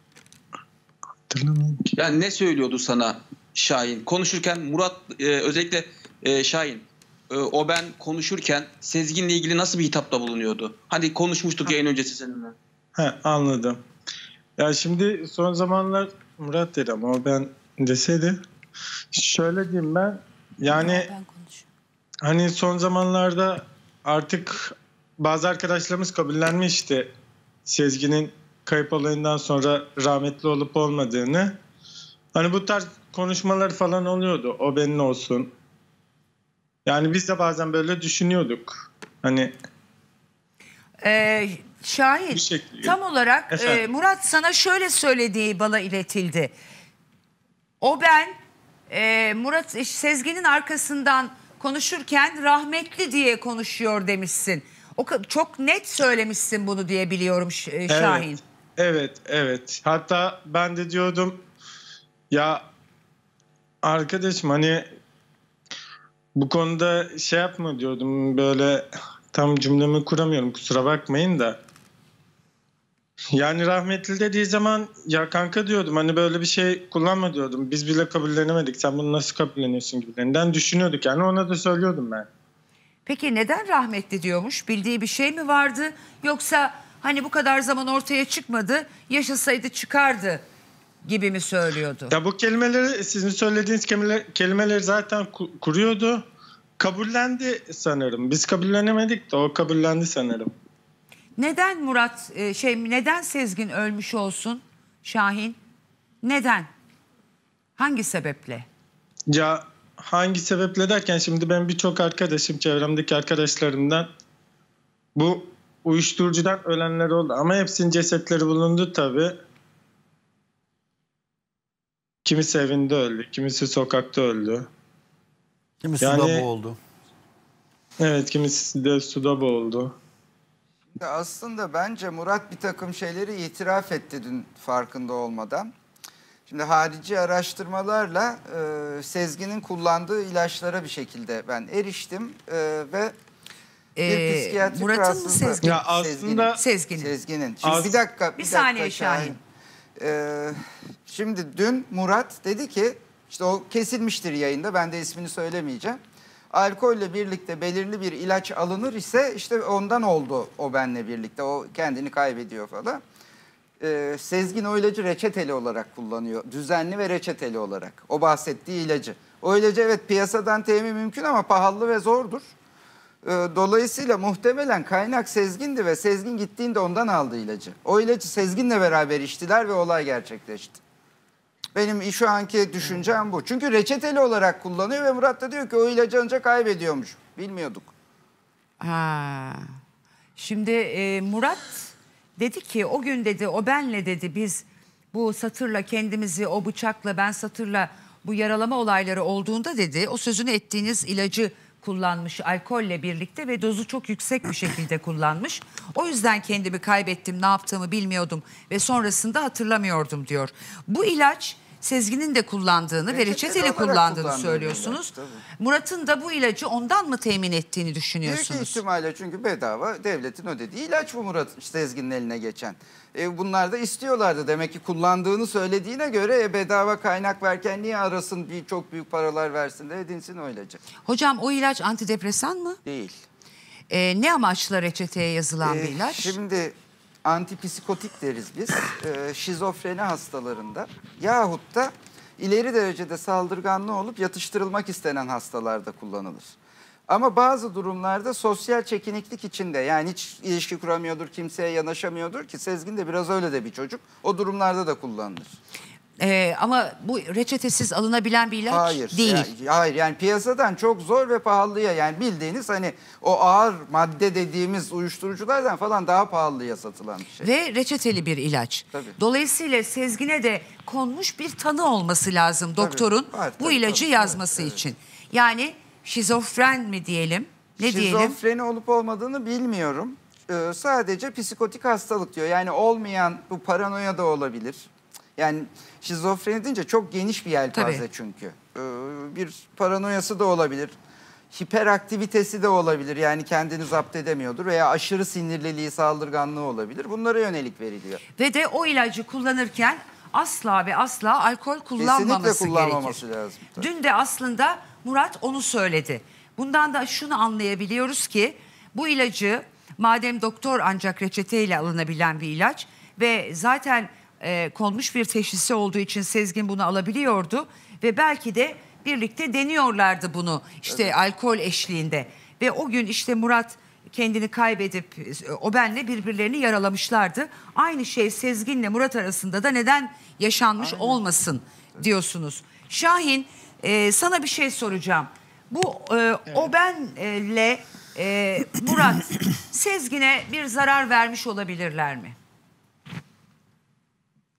yani ne söylüyordu sana Şahin? Konuşurken Murat e, özellikle e, Şahin e, o ben konuşurken Sezgin'le ilgili nasıl bir hitapta bulunuyordu? Hani konuşmuştuk yayın öncesi seninle. He, anladım. Ya şimdi son zamanlar Murat dedi ama o ben deseydi. Şöyle diyeyim ben, yani ben hani son zamanlarda artık bazı arkadaşlarımız kabullenmişti Sezgin'in kayıp olayından sonra rahmetli olup olmadığını. Hani bu tarz konuşmalar falan oluyordu, o benim olsun. Yani biz de bazen böyle düşünüyorduk. Hani ee, Şahin tam olarak e, Murat sana şöyle söylediği bana iletildi. O ben e, Murat Sezgin'in arkasından konuşurken rahmetli diye konuşuyor demişsin. O ka- çok net söylemişsin bunu diye biliyorum Ş- Şahin. Evet, evet, evet. Hatta ben de diyordum ya arkadaşım hani bu konuda şey yapma diyordum, böyle tam cümlemi kuramıyorum, kusura bakmayın da. Yani rahmetli dediği zaman ya kanka diyordum, hani böyle bir şey kullanma diyordum. Biz bile kabullenemedik, sen bunu nasıl kabulleniyorsun gibilerinden düşünüyorduk, yani ona da söylüyordum ben. Peki neden rahmetli diyormuş? Bildiği bir şey mi vardı? Yoksa hani bu kadar zaman ortaya çıkmadı, yaşasaydı çıkardı gibi mi söylüyordu? Ya bu kelimeleri, sizin söylediğiniz kelimeler, kelimeleri zaten ku- kuruyordu. Kabullendi sanırım. Biz kabullenemedik de o kabullendi sanırım. Neden Murat, e, şey neden Sezgin ölmüş olsun Şahin? Neden? Hangi sebeple? Ya hangi sebeple derken, şimdi ben birçok arkadaşım, çevremdeki arkadaşlarımdan bu uyuşturucudan ölenler oldu. Ama hepsinin cesetleri bulundu tabii. Kimisi evinde öldü, kimisi sokakta öldü. Kimisi Yani- suda boğuldu. Evet, kimisi de suda boğuldu. Ya aslında bence Murat bir takım şeyleri itiraf etti dün farkında olmadan. Şimdi harici araştırmalarla e, Sezgin'in kullandığı ilaçlara bir şekilde ben eriştim e, ve bir Ee, psikiyatrik Murat'ın mı rahatsızlığı. Sezgin? Ya aslında- Sezgin'in. Sezgin'in. Şimdi Az- bir dakika. Bir Bir, saniye dakika Şahin. Ee, şimdi dün Murat dedi ki, işte o kesilmiştir yayında, ben de ismini söylemeyeceğim. Alkolle birlikte belirli bir ilaç alınır ise işte ondan oldu o benle birlikte. O kendini kaybediyor falan. Ee, Sezgin o ilacı reçeteli olarak kullanıyor. Düzenli ve reçeteli olarak. O bahsettiği ilacı. O ilacı evet piyasadan temin mümkün ama pahalı ve zordur. Ee, Dolayısıyla muhtemelen kaynak Sezgin'di ve Sezgin gittiğinde ondan aldı ilacı. O ilacı Sezgin'le beraber içtiler ve olay gerçekleşti. Benim şu anki düşüncem bu. Çünkü reçeteli olarak kullanıyor ve Murat da diyor ki o ilacı ancak kaybediyormuş. Bilmiyorduk. Ha. Şimdi e, Murat dedi ki o gün dedi o benle dedi biz bu Satır'la kendimizi o bıçakla ben Satır'la bu yaralama olayları olduğunda dedi o sözünü ettiğiniz ilacı kullanmış alkolle birlikte ve dozu çok yüksek bir şekilde kullanmış. O yüzden kendimi kaybettim, ne yaptığımı bilmiyordum ve sonrasında hatırlamıyordum diyor. Bu ilaç Sezgin'in de kullandığını ve Reçeteli reçeteli olarak kullandığını kullandığı söylüyorsunuz. bir ilaç, Murat'ın da bu ilacı ondan mı temin ettiğini Büyük düşünüyorsunuz? ihtimalle, çünkü bedava devletin ödediği ilaç bu Murat Sezgin'in eline geçen. E, bunlar da istiyorlardı. Demek ki kullandığını söylediğine göre e, bedava kaynak verken niye arasın, bir çok büyük paralar versin de edinsin o ilacı. Hocam o ilaç antidepresan mı? Değil. Ee, ne amaçla reçeteye yazılan Ee, bir ilaç? Şimdi antipsikotik deriz biz. Ee, şizofreni hastalarında yahut da ileri derecede saldırganlığı olup yatıştırılmak istenen hastalarda kullanılır. Ama bazı durumlarda sosyal çekiniklik içinde, yani hiç ilişki kuramıyordur, kimseye yanaşamıyordur ki Sezgin de biraz öyle de bir çocuk. O durumlarda da kullanılır. Ee, ama bu reçetesiz alınabilen bir ilaç Hayır, değil. Yani, hayır yani piyasadan çok zor ve pahalıya, yani bildiğiniz hani o ağır madde dediğimiz uyuşturuculardan falan daha pahalıya satılan bir şey. Ve reçeteli bir ilaç. Tabii. Dolayısıyla Sezgin'e de konmuş bir tanı olması lazım doktorun Var, bu tabii, ilacı tabii, yazması evet, için. Yani şizofren mi diyelim? Ne diyelim? Şizofreni olup olmadığını bilmiyorum. Ee, sadece psikotik hastalık diyor. Yani olmayan, bu paranoya da olabilir. Yani şizofreni deyince çok geniş bir yelpaze Tabii. çünkü. Ee, bir paranoyası da olabilir. Hiperaktivitesi de olabilir. Yani kendini zapt edemiyordur veya aşırı sinirliliği, saldırganlığı olabilir. Bunlara yönelik veriliyor. Ve de o ilacı kullanırken asla ve asla alkol kullanmaması Kesinlikle kullanmaması gerekir. lazım. Tabii. Dün de aslında Murat onu söyledi. Bundan da şunu anlayabiliyoruz ki bu ilacı, madem doktor ancak reçeteyle alınabilen bir ilaç ve zaten e, konmuş bir teşhisi olduğu için Sezgin bunu alabiliyordu ve belki de birlikte deniyorlardı bunu işte evet. alkol eşliğinde ve o gün işte Murat kendini kaybedip o benle birbirlerini yaralamışlardı. Aynı şey Sezgin'le Murat arasında da neden yaşanmış Aynen. olmasın diyorsunuz. Şahin, e, sana bir şey soracağım. Bu e, evet. o benle e, Murat Sezgin'e bir zarar vermiş olabilirler mi?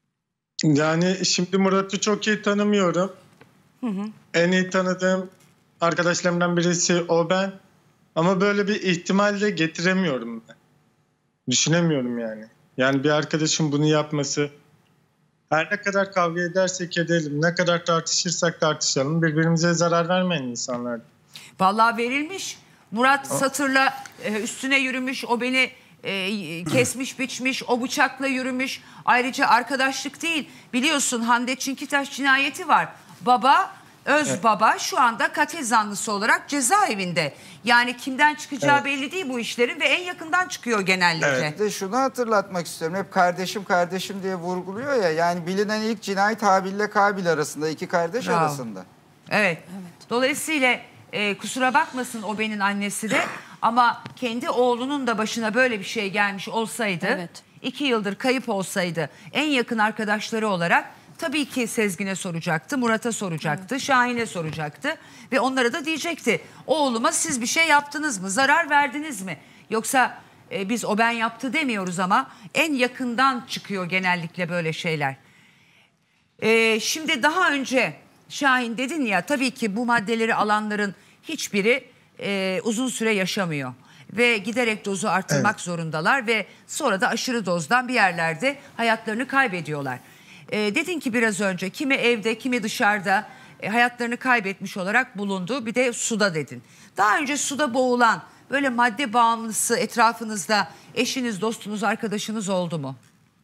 Yani şimdi Murat'ı çok iyi tanımıyorum. Hı hı. En iyi tanıdığım arkadaşlarımdan birisi o ben. Ama böyle bir ihtimal de getiremiyorum ben. Düşünemiyorum yani. Yani bir arkadaşım bunu yapması, her ne kadar kavga edersek edelim, ne kadar tartışırsak tartışalım, birbirimize zarar vermeyen insanlar. Vallahi verilmiş. Murat Satır'la e, üstüne yürümüş, o beni e, kesmiş biçmiş, o bıçakla yürümüş. Ayrıca arkadaşlık değil, biliyorsun Hande Çinkitaş cinayeti var. Baba, öz evet. baba şu anda katil zanlısı olarak cezaevinde. Yani kimden çıkacağı evet. belli değil bu işlerin ve en yakından çıkıyor genellikle. Evet. De şunu hatırlatmak istiyorum. Hep kardeşim kardeşim diye vurguluyor ya. Yani bilinen ilk cinayet Habil ile Kabil arasında, iki kardeş Bravo. arasında. Evet. evet. Dolayısıyla e, kusura bakmasın o benim annesi de ama kendi oğlunun da başına böyle bir şey gelmiş olsaydı, evet. iki yıldır kayıp olsaydı en yakın arkadaşları olarak tabii ki Sezgin'e soracaktı, Murat'a soracaktı, evet. Şahin'e soracaktı ve onlara da diyecekti. Oğluma siz bir şey yaptınız mı, zarar verdiniz mi? Yoksa e, biz o ben yaptı demiyoruz ama en yakından çıkıyor genellikle böyle şeyler. E, şimdi daha önce Şahin dedin ya, tabii ki bu maddeleri alanların hiçbiri e, uzun süre yaşamıyor. Ve giderek dozu artırmak evet. zorundalar ve sonra da aşırı dozdan bir yerlerde hayatlarını kaybediyorlar. E, dedin ki biraz önce kimi evde kimi dışarıda e, hayatlarını kaybetmiş olarak bulundu, bir de suda dedin. Daha önce suda boğulan böyle madde bağımlısı etrafınızda eşiniz, dostunuz, arkadaşınız oldu mu?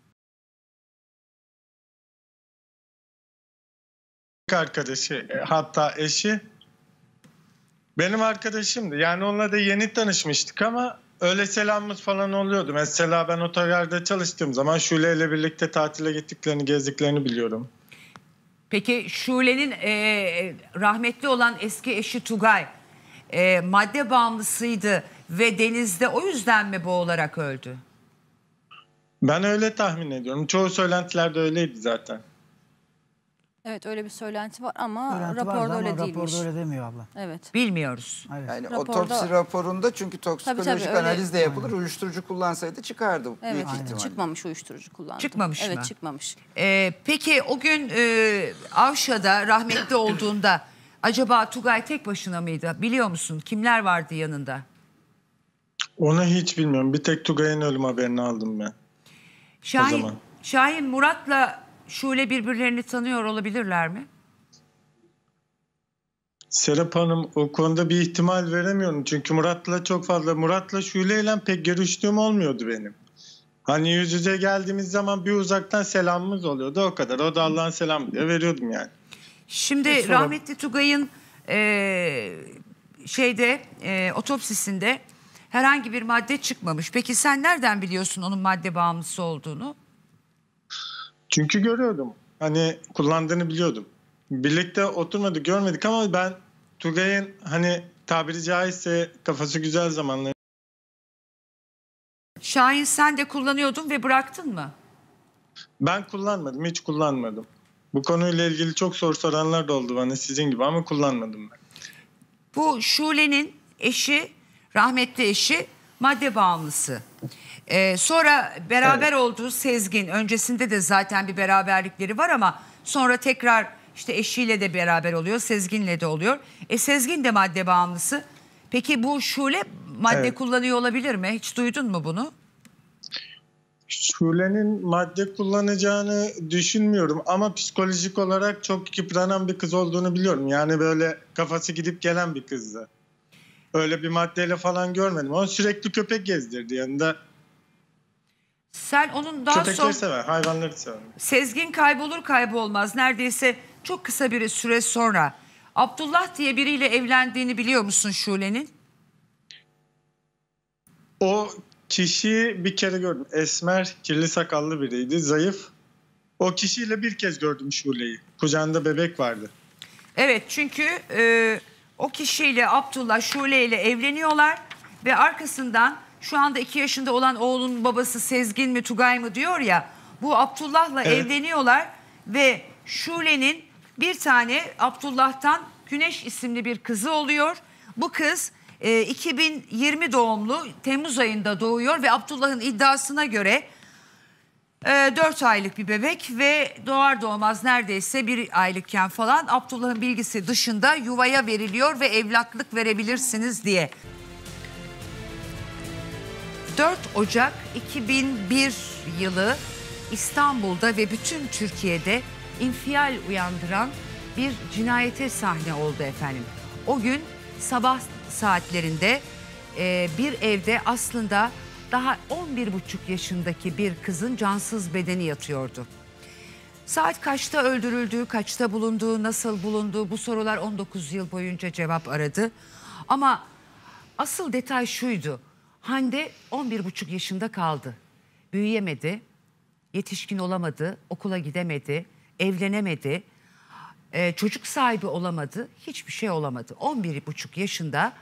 Arkadaşı, hatta eşi benim arkadaşımdı. Yani onunla da yeni tanışmıştık ama öyle selamımız falan oluyordu. Mesela ben otogarda çalıştığım zaman Şule ile birlikte tatile gittiklerini, gezdiklerini biliyorum. Peki Şule'nin e, rahmetli olan eski eşi Tugay e, madde bağımlısıydı ve denizde o yüzden mi boğularak öldü? Ben öyle tahmin ediyorum. Çoğu söylentilerde öyleydi zaten. Evet, öyle bir söylenti var ama Söylenti raporda vardı öyle ama değilmiş. raporda öyle demiyor abla. Evet. Bilmiyoruz. Hayır. Yani Raporda... otopsi raporunda çünkü toksikolojik tabii, tabii, analiz de öyle... yapılır. Uyuşturucu kullansaydı çıkardı. Evet, büyük ihtimalle. çıkmamış uyuşturucu kullandı. Çıkmamış evet, mı? Evet, çıkmamış. Ee, peki o gün e, Avşa'da rahmetli olduğunda acaba Tugay tek başına mıydı? Biliyor musun? Kimler vardı yanında? Onu hiç bilmiyorum. Bir tek Tugay'ın ölüm haberini aldım ben. Şahin, o zaman. Şahin Murat'la Şule birbirlerini tanıyor olabilirler mi? Serap Hanım, o konuda bir ihtimal veremiyorum. Çünkü Murat'la çok fazla, Murat'la Şule'yle pek görüştüğüm olmuyordu benim. Hani yüz yüze geldiğimiz zaman bir uzaktan selamımız oluyordu, o kadar. O da Allah'ın selamı diye veriyordum yani. Şimdi Sonra... rahmetli Tugay'ın e, şeyde e, otopsisinde herhangi bir madde çıkmamış. Peki sen nereden biliyorsun onun madde bağımlısı olduğunu? Çünkü görüyordum. Hani kullandığını biliyordum. Birlikte oturmadık, görmedik ama ben Tugay'ın hani tabiri caizse kafası güzel zamanları. Şahin sen de kullanıyordun ve bıraktın mı? Ben kullanmadım, hiç kullanmadım. Bu konuyla ilgili çok soru soranlar da oldu bana sizin gibi ama kullanmadım ben. Bu Şule'nin eşi, rahmetli eşi madde bağımlısı. Ee, sonra beraber evet. olduğu Sezgin, öncesinde de zaten bir beraberlikleri var ama sonra tekrar işte eşiyle de beraber oluyor, Sezgin'le de oluyor. E Sezgin de madde bağımlısı. Peki bu Şule madde evet. kullanıyor olabilir mi? Hiç duydun mu bunu? Şule'nin madde kullanacağını düşünmüyorum ama psikolojik olarak çok yıpranan bir kız olduğunu biliyorum. Yani böyle kafası gidip gelen bir kızdı. Öyle bir maddeyle falan görmedim ama sürekli köpek gezdirdi yanında. Sen onun daha Köpekleri sonra... sever, hayvanları sever. Sezgin kaybolur kaybolmaz neredeyse çok kısa bir süre sonra Abdullah diye biriyle evlendiğini biliyor musun Şule'nin? O kişiyi bir kere gördüm. Esmer, kirli sakallı biriydi, zayıf. O kişiyle bir kez gördüm Şule'yi. Kucağında bebek vardı. Evet, çünkü e, o kişiyle Abdullah Şule ile evleniyorlar ve arkasından şu anda iki yaşında olan oğlun babası Sezgin mi Tugay mı diyor ya, bu Abdullah'la evet. evleniyorlar ve Şule'nin bir tane Abdullah'tan Güneş isimli bir kızı oluyor. Bu kız e, iki bin yirmi doğumlu, Temmuz ayında doğuyor ve Abdullah'ın iddiasına göre dört aylık bir bebek ve doğar doğmaz neredeyse bir aylıkken falan Abdullah'ın bilgisi dışında yuvaya veriliyor ve evlatlık verebilirsiniz diye. dört Ocak iki bin bir yılı İstanbul'da ve bütün Türkiye'de infial uyandıran bir cinayete sahne oldu efendim. O gün sabah saatlerinde e, bir evde aslında daha on bir buçuk yaşındaki bir kızın cansız bedeni yatıyordu. Saat kaçta öldürüldüğü, kaçta bulunduğu, nasıl bulunduğu bu sorular on dokuz yıl boyunca cevap aradı. Ama asıl detay şuydu. Hande on bir buçuk yaşında kaldı. Büyüyemedi, yetişkin olamadı, okula gidemedi, evlenemedi, ee, çocuk sahibi olamadı, hiçbir şey olamadı. on bir buçuk yaşında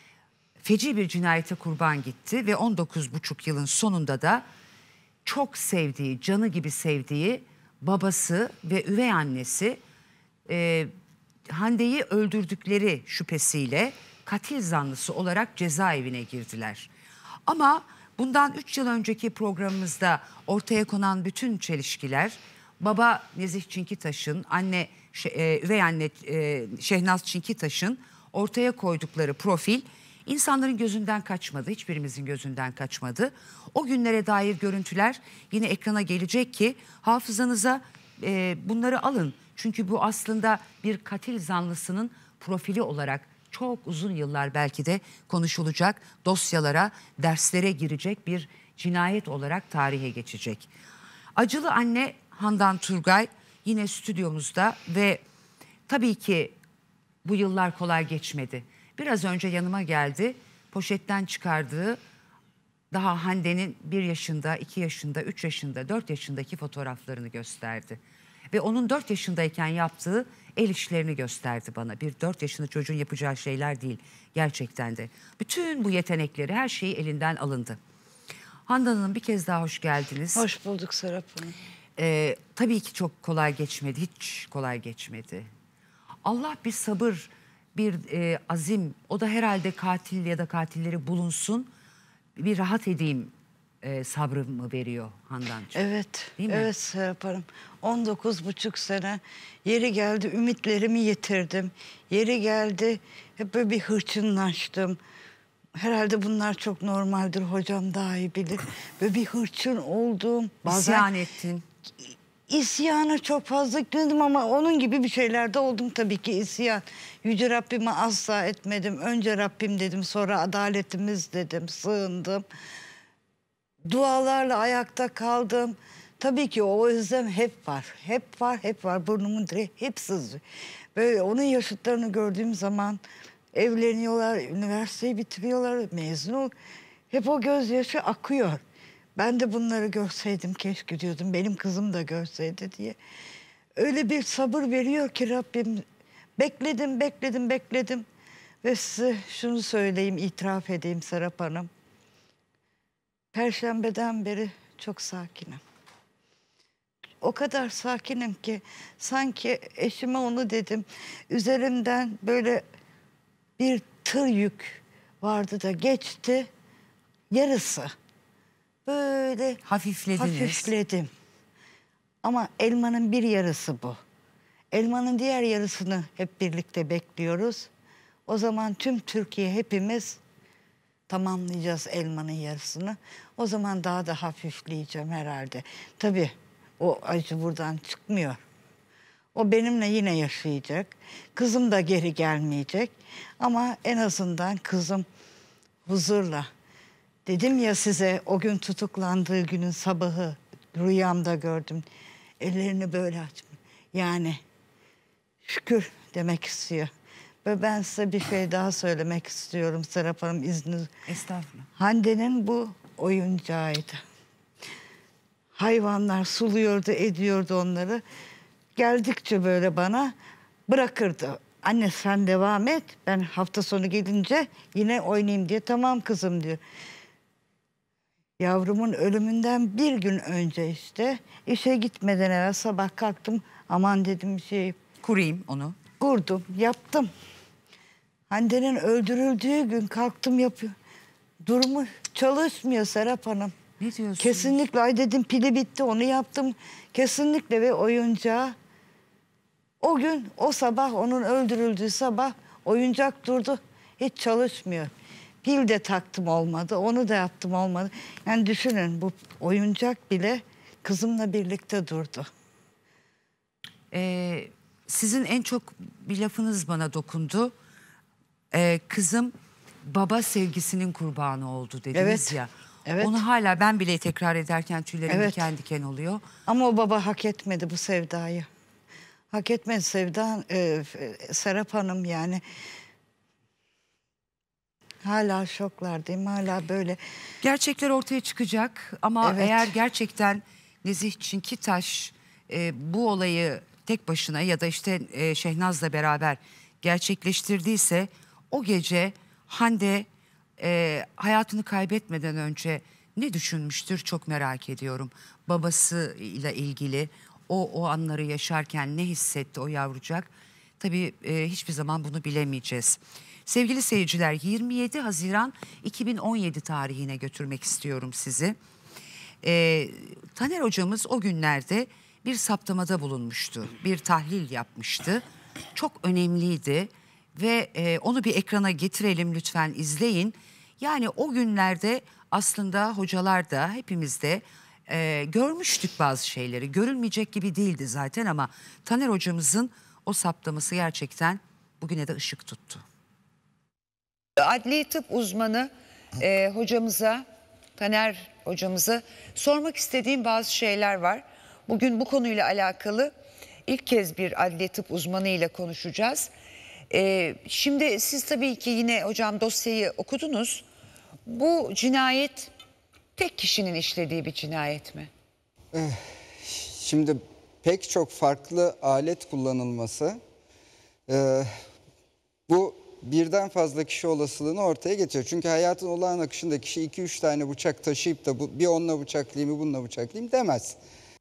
feci bir cinayete kurban gitti ve on dokuz buçuk yılın sonunda da çok sevdiği, canı gibi sevdiği babası ve üvey annesi e, Hande'yi öldürdükleri şüphesiyle katil zanlısı olarak cezaevine girdiler. Ama bundan üç yıl önceki programımızda ortaya konan bütün çelişkiler, baba Nezih Çinkitaş'ın, anne e, üvey anne e, Şehnaz Çinkitaş'ın ortaya koydukları profil insanların gözünden kaçmadı, hiçbirimizin gözünden kaçmadı. O günlere dair görüntüler yine ekrana gelecek ki hafızanıza e, bunları alın. Çünkü bu aslında bir katil zanlısının profili olarak çok uzun yıllar belki de konuşulacak, dosyalara, derslere girecek bir cinayet olarak tarihe geçecek. Acılı anne Handan Turgay yine stüdyomuzda ve tabii ki bu yıllar kolay geçmedi. Biraz önce yanıma geldi, poşetten çıkardığı daha Hande'nin bir yaşında, iki yaşında, üç yaşında, dört yaşındaki fotoğraflarını gösterdi. Ve onun dört yaşındayken yaptığı el işlerini gösterdi bana. Bir dört yaşında çocuğun yapacağı şeyler değil gerçekten de. Bütün bu yetenekleri, her şeyi elinden alındı. Handan Hanım, bir kez daha hoş geldiniz. Hoş bulduk Serap Hanım. Ee, tabii ki çok kolay geçmedi, hiç kolay geçmedi. Allah bir sabır, bir e, azim, o da herhalde katil ya da katilleri bulunsun, bir rahat edeyim e, sabrımı veriyor Handancığım. Evet, değil mi? Evet Serap Hanım. on dokuz buçuk sene yeri geldi ümitlerimi yitirdim. Yeri geldi hep böyle bir hırçınlaştım. Herhalde bunlar çok normaldir, hocam daha iyi bilir. Böyle bir hırçın oldum. Bazen İsyan ettin. İsyana çok fazla gitmedim ama onun gibi bir şeylerde oldum tabii ki, isyan. Yüce Rabbime asla etmedim. Önce Rabbim dedim, sonra adaletimiz dedim, sığındım. Dualarla ayakta kaldım. Tabii ki o özlem hep var. Hep var, hep var. Burnumun direği hep sızıyor. Böyle onun yaşıtlarını gördüğüm zaman evleniyorlar, üniversiteyi bitiriyorlar, mezun ol. Hep o gözyaşı akıyor. Ben de bunları görseydim keşke diyordum. Benim kızım da görseydi diye. Öyle bir sabır veriyor ki Rabbim. Bekledim, bekledim, bekledim. Ve size şunu söyleyeyim, itiraf edeyim Serap Hanım. Perşembeden beri çok sakinim. O kadar sakinim ki sanki eşime onu dedim. Üzerimden böyle bir tır yük vardı da geçti, yarısı. Böyle hafiflediniz. Hafifledim. Ama elmanın bir yarısı bu. Elmanın diğer yarısını hep birlikte bekliyoruz. O zaman tüm Türkiye, hepimiz tamamlayacağız elmanın yarısını. O zaman daha da hafifleyeceğim herhalde. Tabii o acı buradan çıkmıyor. O benimle yine yaşayacak. Kızım da geri gelmeyecek. Ama en azından kızım huzurla. Dedim ya size, o gün tutuklandığı günün sabahı rüyamda gördüm. Ellerini böyle açmış. Yani şükür demek istiyor. Ve ben size bir şey daha söylemek istiyorum Serap Hanım, izniniz. Estağfurullah. Hande'nin bu oyuncağıydı. Hayvanlar suluyordu, ediyordu onları. Geldikçe böyle bana bırakırdı. Anne sen devam et, ben hafta sonu gelince yine oynayayım diye. Tamam kızım diyor. Yavrumun ölümünden bir gün önce işte işe gitmeden evvel sabah kalktım. Aman dedim bir şey. Kurayım onu. Kurdum, yaptım. Hande'nin öldürüldüğü gün kalktım yapıyor. Durumu çalışmıyor Serap Hanım. Ne diyorsun? Kesinlikle. Ay dedim pili bitti, onu yaptım. Kesinlikle. Ve oyuncağı o gün, o sabah, onun öldürüldüğü sabah oyuncak durdu. Hiç çalışmıyor. Pil de taktım, olmadı. Onu da yaptım, olmadı. Yani düşünün, bu oyuncak bile kızımla birlikte durdu. Ee, sizin en çok bir lafınız bana dokundu. Ee, kızım baba sevgisinin kurbanı oldu dediniz Evet, ya. evet. Onu hala ben bile tekrar ederken tüylerim Evet. diken diken oluyor. Ama o baba hak etmedi bu sevdayı. Hak etmedi Sevda, e, Serap Hanım yani. Hala şoklardayım, hala böyle. Gerçekler ortaya çıkacak ama Evet. eğer gerçekten Nezih Çinkitaş e, bu olayı tek başına ya da işte e, Şehnaz'la beraber gerçekleştirdiyse o gece Hande e, hayatını kaybetmeden önce ne düşünmüştür çok merak ediyorum. Babasıyla ilgili o o anları yaşarken ne hissetti o yavrucak? Tabii e, hiçbir zaman bunu bilemeyeceğiz. Sevgili seyirciler, yirmi yedi Haziran iki bin on yedi tarihine götürmek istiyorum sizi. Ee, Taner hocamız o günlerde bir saptamada bulunmuştu. Bir tahlil yapmıştı. Çok önemliydi ve e, onu bir ekrana getirelim, lütfen izleyin. Yani o günlerde aslında hocalar da hepimiz de e, görmüştük bazı şeyleri. Görülmeyecek gibi değildi zaten ama Taner hocamızın o saptaması gerçekten bugüne de ışık tuttu. Adli tıp uzmanı e, hocamıza, Taner hocamıza sormak istediğim bazı şeyler var. Bugün bu konuyla alakalı ilk kez bir adli tıp uzmanı ile konuşacağız. E, şimdi siz tabii ki yine hocam dosyayı okudunuz. Bu cinayet tek kişinin işlediği bir cinayet mi? Şimdi pek çok farklı alet kullanılması e, bu birden fazla kişi olasılığını ortaya getiriyor. Çünkü hayatın olağan akışında kişi iki üç tane bıçak taşıyıp da bu, bir onunla bıçaklayayım bir bununla bıçaklayayım demez.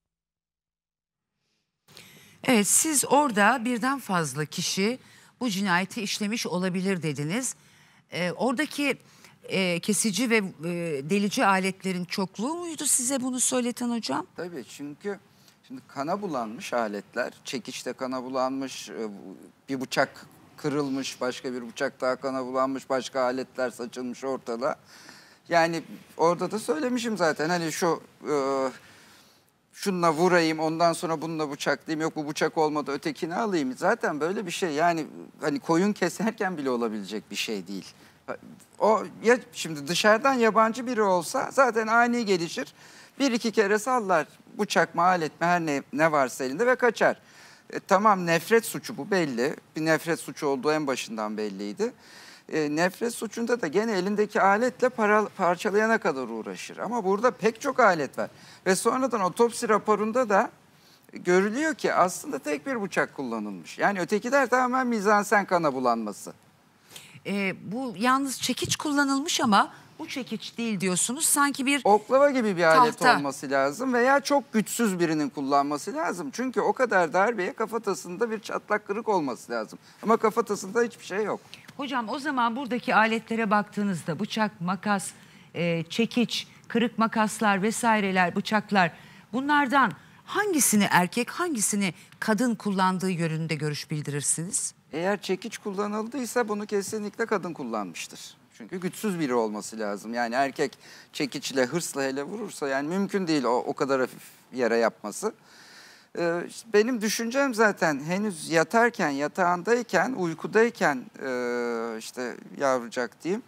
Evet, siz orada birden fazla kişi bu cinayeti işlemiş olabilir dediniz. Ee, oradaki e, kesici ve e, delici aletlerin çokluğu muydu size bunu söyleten hocam? Tabii, çünkü şimdi kana bulanmış aletler, çekiçte kana bulanmış, bir bıçak kırılmış, başka bir bıçak daha kana bulanmış, başka aletler saçılmış ortada. Yani orada da söylemişim zaten, hani şu e, şununla vurayım, ondan sonra bununla bıçaklayayım, yok bu bıçak olmadı ötekini alayım. Zaten böyle bir şey, yani hani koyun keserken bile olabilecek bir şey değil. O ya şimdi dışarıdan yabancı biri olsa zaten ani gelişir, bir iki kere sallar bıçak mı alet mi her ne, ne varsa elinde ve kaçar. E, tamam, nefret suçu bu, belli. Bir nefret suçu olduğu en başından belliydi. E, nefret suçunda da gene elindeki aletle para, parçalayana kadar uğraşır. Ama burada pek çok alet var. Ve sonradan otopsi raporunda da görülüyor ki aslında tek bir bıçak kullanılmış. Yani ötekiler tamamen mizansen kana bulanması. E, bu yalnız çekiç kullanılmış ama bu çekiç değil diyorsunuz. Sanki bir oklava gibi bir alet tahta olması lazım veya çok güçsüz birinin kullanması lazım. Çünkü o kadar darbeye kafatasında bir çatlak kırık olması lazım. Ama kafatasında hiçbir şey yok. Hocam o zaman buradaki aletlere baktığınızda bıçak, makas, e, çekiç, kırık makaslar vesaireler, bıçaklar, bunlardan hangisini erkek, hangisini kadın kullandığı yönünde görüş bildirirsiniz? Eğer çekiç kullanıldıysa bunu kesinlikle kadın kullanmıştır. Çünkü güçsüz biri olması lazım. Yani erkek çekiçle, hırsla hele vurursa yani mümkün değil o, o kadar hafif yere yapması. Ee, işte benim düşüncem zaten henüz yatarken, yatağındayken, uykudayken e, işte yavrucak diyeyim,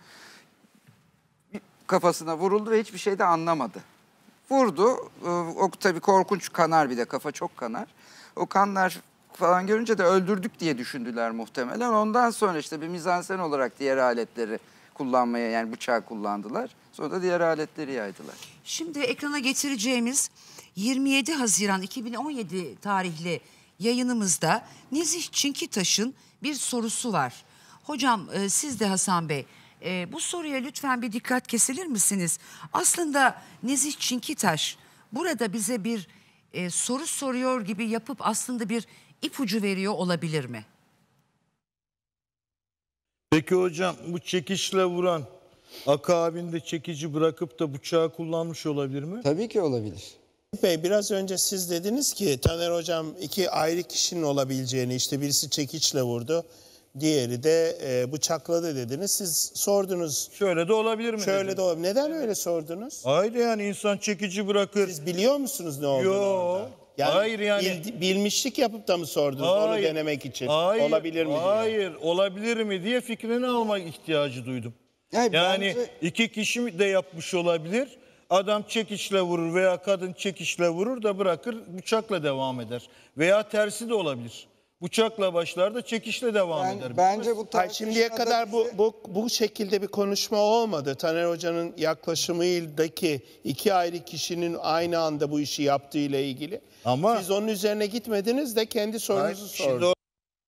kafasına vuruldu ve hiçbir şey de anlamadı. Vurdu, e, o tabii korkunç kanar, bir de kafa çok kanar. O kanlar falan görünce de öldürdük diye düşündüler muhtemelen. Ondan sonra işte bir mizansen olarak diğer aletleri kullanmaya, yani bıçağı kullandılar. Sonra da diğer aletleri yaydılar. Şimdi ekrana getireceğimiz yirmi yedi Haziran iki bin on yedi tarihli yayınımızda Nezih Çinkitaş'ın bir sorusu var. Hocam e, siz de Hasan Bey, e, bu soruya lütfen bir dikkat kesilir misiniz? Aslında Nezih Çinkitaş burada bize bir e, soru soruyor gibi yapıp aslında bir ipucu veriyor olabilir mi? Peki hocam, bu çekişle vuran akabinde çekici bırakıp da bıçağı kullanmış olabilir mi? Tabii ki olabilir. Bey, biraz önce siz dediniz ki Taner Hocam iki ayrı kişinin olabileceğini, işte birisi çekiçle vurdu, diğeri de e, bıçakladı dediniz. Siz sordunuz. Şöyle de olabilir mi? Şöyle dedim. de olabilir. Neden öyle sordunuz? Hayır, yani insan çekici bırakır. Siz biliyor musunuz ne olduğunu Yo. orada? Yani Hayır yani. bil- bilmişlik yapıp da mı sordunuz Hayır. onu denemek için? Hayır, Olabilir mi diye? Hayır, olabilir mi diye fikrini almak ihtiyacı duydum. Yani, Yani bence- iki kişi de yapmış olabilir. Adam çekiçle vurur veya kadın çekiçle vurur da bırakır, bıçakla devam eder. Veya tersi de olabilir. Bıçakla başlar da çekiçle devam Ben- eder. bence bu Hayır, şimdiye kadar bu, bu bu şekilde bir konuşma olmadı. Taner Hoca'nın yaklaşımındaki iki ayrı kişinin aynı anda bu işi yaptığı ile ilgili. Ama siz onun üzerine gitmediniz de kendi sorunuzu Hayır, şimdi sordunuz.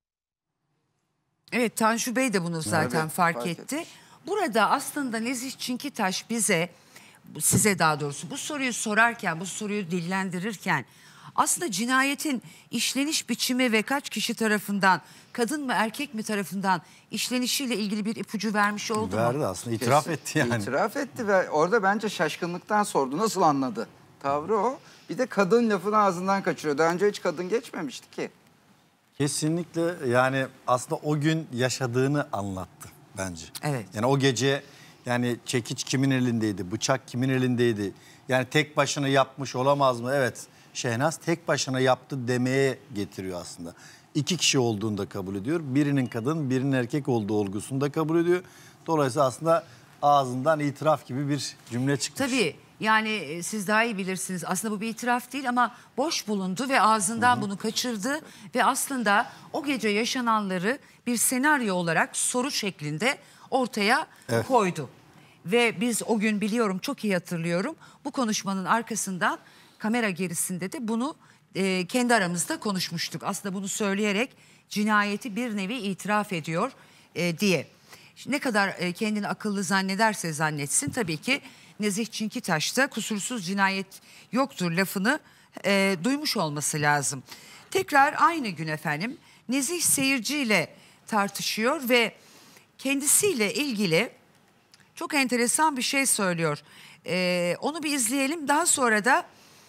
Evet, Tanju Bey de bunu zaten Evet, fark, fark etti. Burada aslında Nezih Çinkitaş bize, size daha doğrusu bu soruyu sorarken, bu soruyu dillendirirken aslında cinayetin işleniş biçimi ve kaç kişi tarafından, kadın mı erkek mi tarafından işlenişiyle ilgili bir ipucu vermiş oldu mu? Verdi aslında, itiraf Kesin- etti yani. İtiraf etti ve orada bence şaşkınlıktan sordu. Nasıl anladı? Tavrı o. Bir de kadın lafını ağzından kaçırıyor. Daha önce hiç kadın geçmemişti ki. Kesinlikle, yani aslında o gün yaşadığını anlattı bence. Evet. Yani o gece, yani çekiç kimin elindeydi, bıçak kimin elindeydi? Yani tek başına yapmış olamaz mı? Evet, Şehnaz tek başına yaptı demeye getiriyor aslında. İki kişi olduğunu da kabul ediyor. Birinin kadın, birinin erkek olduğu olgusunu da kabul ediyor. Dolayısıyla aslında ağzından itiraf gibi bir cümle çıkmış. Tabii, yani e, siz daha iyi bilirsiniz. Aslında bu bir itiraf değil ama boş bulundu ve ağzından bunu kaçırdı. Ve aslında o gece yaşananları bir senaryo olarak soru şeklinde ortaya Evet. koydu. Ve biz o gün, biliyorum, çok iyi hatırlıyorum, bu konuşmanın arkasından kamera gerisinde de bunu e, kendi aramızda konuşmuştuk. Aslında bunu söyleyerek cinayeti bir nevi itiraf ediyor e, diye. Ne kadar e, kendini akıllı zannederse zannetsin, tabii ki Nezih Çinkitaş da kusursuz cinayet yoktur lafını e, duymuş olması lazım. Tekrar aynı gün efendim Nezih seyirciyle tartışıyor ve kendisiyle ilgili çok enteresan bir şey söylüyor. E, onu bir izleyelim, daha sonra da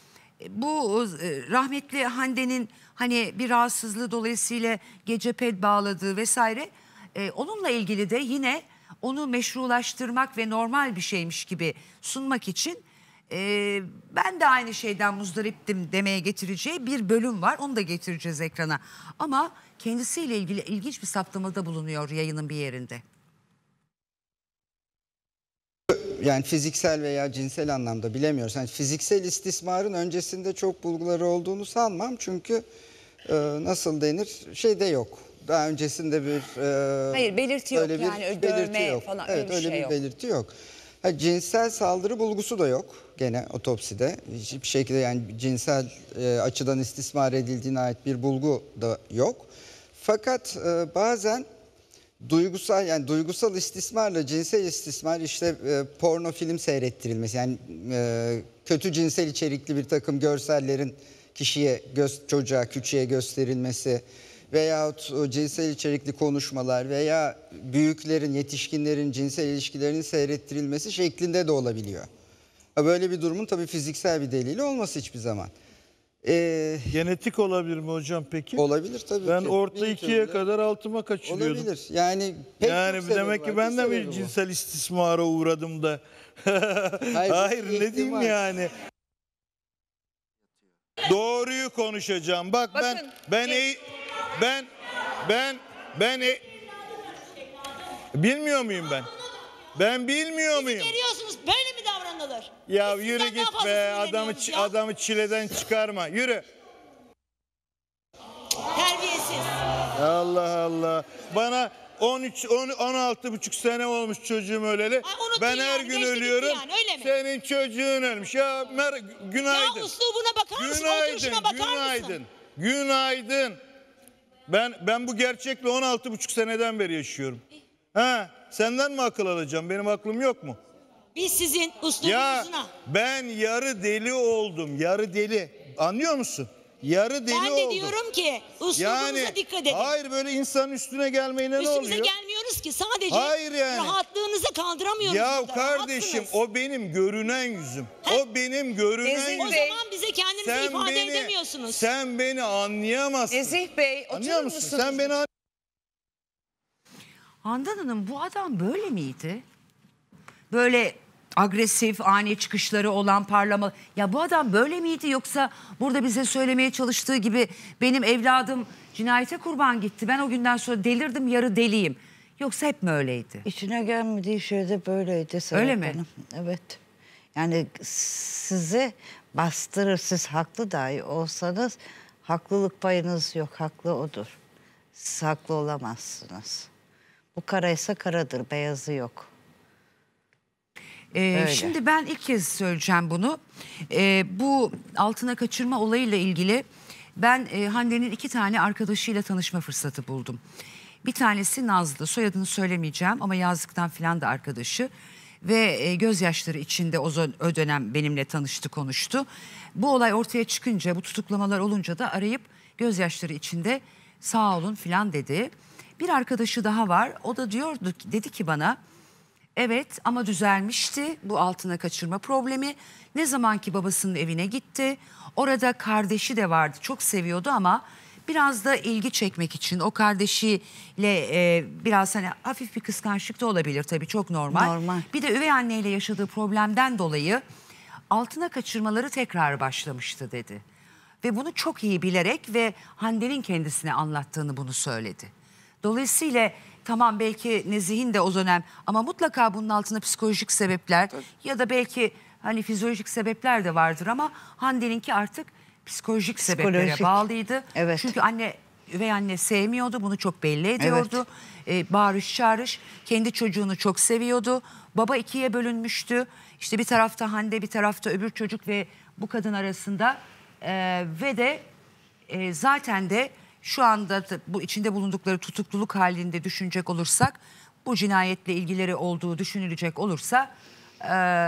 bu e, rahmetli Hande'nin hani bir rahatsızlığı dolayısıyla gece ped bağladığı vesaire, e, onunla ilgili de yine onu meşrulaştırmak ve normal bir şeymiş gibi sunmak için e, ben de aynı şeyden muzdariptim demeye getireceği bir bölüm var. Onu da getireceğiz ekrana. Ama kendisiyle ilgili ilginç bir saptamada bulunuyor yayının bir yerinde. Yani fiziksel veya cinsel anlamda bilemiyoruz. Yani fiziksel istismarın öncesinde çok bulguları olduğunu sanmam. Çünkü e, nasıl denir, şey de yok. Daha öncesinde bir... E, Hayır, belirti yok öyle bir yani, öyle belirti dövme yok. falan, Evet, öyle bir öyle şey bir yok. belirti yok. Ha, cinsel saldırı bulgusu da yok gene otopside. Hiçbir şekilde yani cinsel e, açıdan istismar edildiğine ait bir bulgu da yok. Fakat e, bazen duygusal, yani duygusal istismarla cinsel istismar, işte e, porno film seyrettirilmesi, yani e, kötü cinsel içerikli bir takım görsellerin kişiye, göz, çocuğa, küçüğe gösterilmesi veyahut o cinsel içerikli konuşmalar veya büyüklerin, yetişkinlerin cinsel ilişkilerinin seyrettirilmesi şeklinde de olabiliyor. Böyle bir durumun tabii fiziksel bir delili olması hiçbir zaman. Ee, Genetik olabilir mi hocam peki? Olabilir tabii Ben ki. orta Bir ikiye türlü kadar altıma kaçırıyordum. olabilir. Yani pek Yani çok sebebi demek var. ki ben Bir de sebebi bir bu. cinsel istismara uğradım da. Hayır, Hayır, bir ne diyeyim ihtimal. yani? Doğruyu konuşacağım. Bak ben ben e- ben ben ben e- bilmiyor muyum ben? Ben bilmiyor muyum? Geliyorsunuz, böyle mi davranılır? Ya Biz yürü sizden daha git fazlasını be, adamı bilemiyoruz ya. adamı çileden çıkarma. Yürü. Terbiyesiz. Allah Allah. Bana on üç on on altı buçuk sene olmuş çocuğum öleli. unuttun Ben her yani, gün geçti gitti ölüyorum. yani, öyle mi? Senin çocuğun ölmüş. Ya mer günaydın. Ya uslubuna bakar mısın? Günaydın. Oturuşuna bakar Günaydın. mısın? Günaydın. Ben ben bu gerçekle on altı buçuk seneden beri yaşıyorum. Ha, senden mi akıl alacağım? Benim aklım yok mu? Biz sizin Ya uslubunuzuna. ben yarı deli oldum. Yarı deli. Anlıyor musun? Yarı deli Ben de oldum. diyorum ki uslubunuza Yani dikkat edin. hayır, böyle insanın üstüne gelmeyle ne Üstümüze oluyor? gelmiyoruz kaldıramıyoruz ki. Sadece Hayır yani. rahatlığınızı kaldıramıyoruz. Ya burada, kardeşim rahatsınız. o benim görünen yüzüm. O benim görünen Nezih yüzüm. Bey. O zaman bize kendinizi Sen ifade beni- edemiyorsunuz. Sen beni anlayamazsın. Nezih Bey, Anlıyor oturur musun? musunuz? Sen beni an- Handan Hanım, bu adam böyle miydi? Böyle agresif, ani çıkışları olan, parlama. Ya bu adam böyle miydi, yoksa burada bize söylemeye çalıştığı gibi benim evladım cinayete kurban gitti, ben o günden sonra delirdim, yarı deliyim. Yoksa hep mi öyleydi? İçine gelmediği şey de böyleydi Serap Öyle mi? Hanım. Evet. Yani sizi bastırır, siz haklı dahi olsanız haklılık payınız yok, haklı odur. Siz haklı olamazsınız. Bu karaysa karadır, beyazı yok. Ee, Öyle. şimdi ben ilk kez söyleyeceğim bunu. Ee, bu altına kaçırma olayıyla ilgili ben e, Hande'nin iki tane arkadaşıyla tanışma fırsatı buldum. Bir tanesi Nazlı, soyadını söylemeyeceğim ama yazlıktan filan da arkadaşı. Ve e, gözyaşları içinde o, zon- o dönem benimle tanıştı, konuştu. Bu olay ortaya çıkınca, bu tutuklamalar olunca da arayıp gözyaşları içinde sağ olun filan dedi. Bir arkadaşı daha var, o da diyordu ki, dedi ki bana... Evet, ama düzelmişti bu altına kaçırma problemi. Ne zamanki babasının evine gitti, orada kardeşi de vardı, çok seviyordu ama biraz da ilgi çekmek için o kardeşiyle e, biraz hani hafif bir kıskançlık da olabilir tabii, çok normal. Normal. Bir de üvey anneyle yaşadığı problemden dolayı altına kaçırmaları tekrar başlamıştı dedi. Ve bunu çok iyi bilerek ve Hande'nin kendisine anlattığını bunu söyledi. Dolayısıyla tamam, belki Nezih'in de o dönem, ama mutlaka bunun altında psikolojik sebepler ya da belki hani fizyolojik sebepler de vardır ama Hande'ninki artık psikolojik, sebeplere Psikolojik. bağlıydı. Evet. Çünkü anne, üvey anne sevmiyordu, bunu çok belli ediyordu. Ee, bağırış çağırış, kendi çocuğunu çok seviyordu. Baba ikiye bölünmüştü. İşte bir tarafta Hande, bir tarafta öbür çocuk ve bu kadın arasında Ee, ve de e, zaten de şu anda da bu içinde bulundukları tutukluluk halinde düşünecek olursak, bu cinayetle ilgileri olduğu düşünülecek olursa e,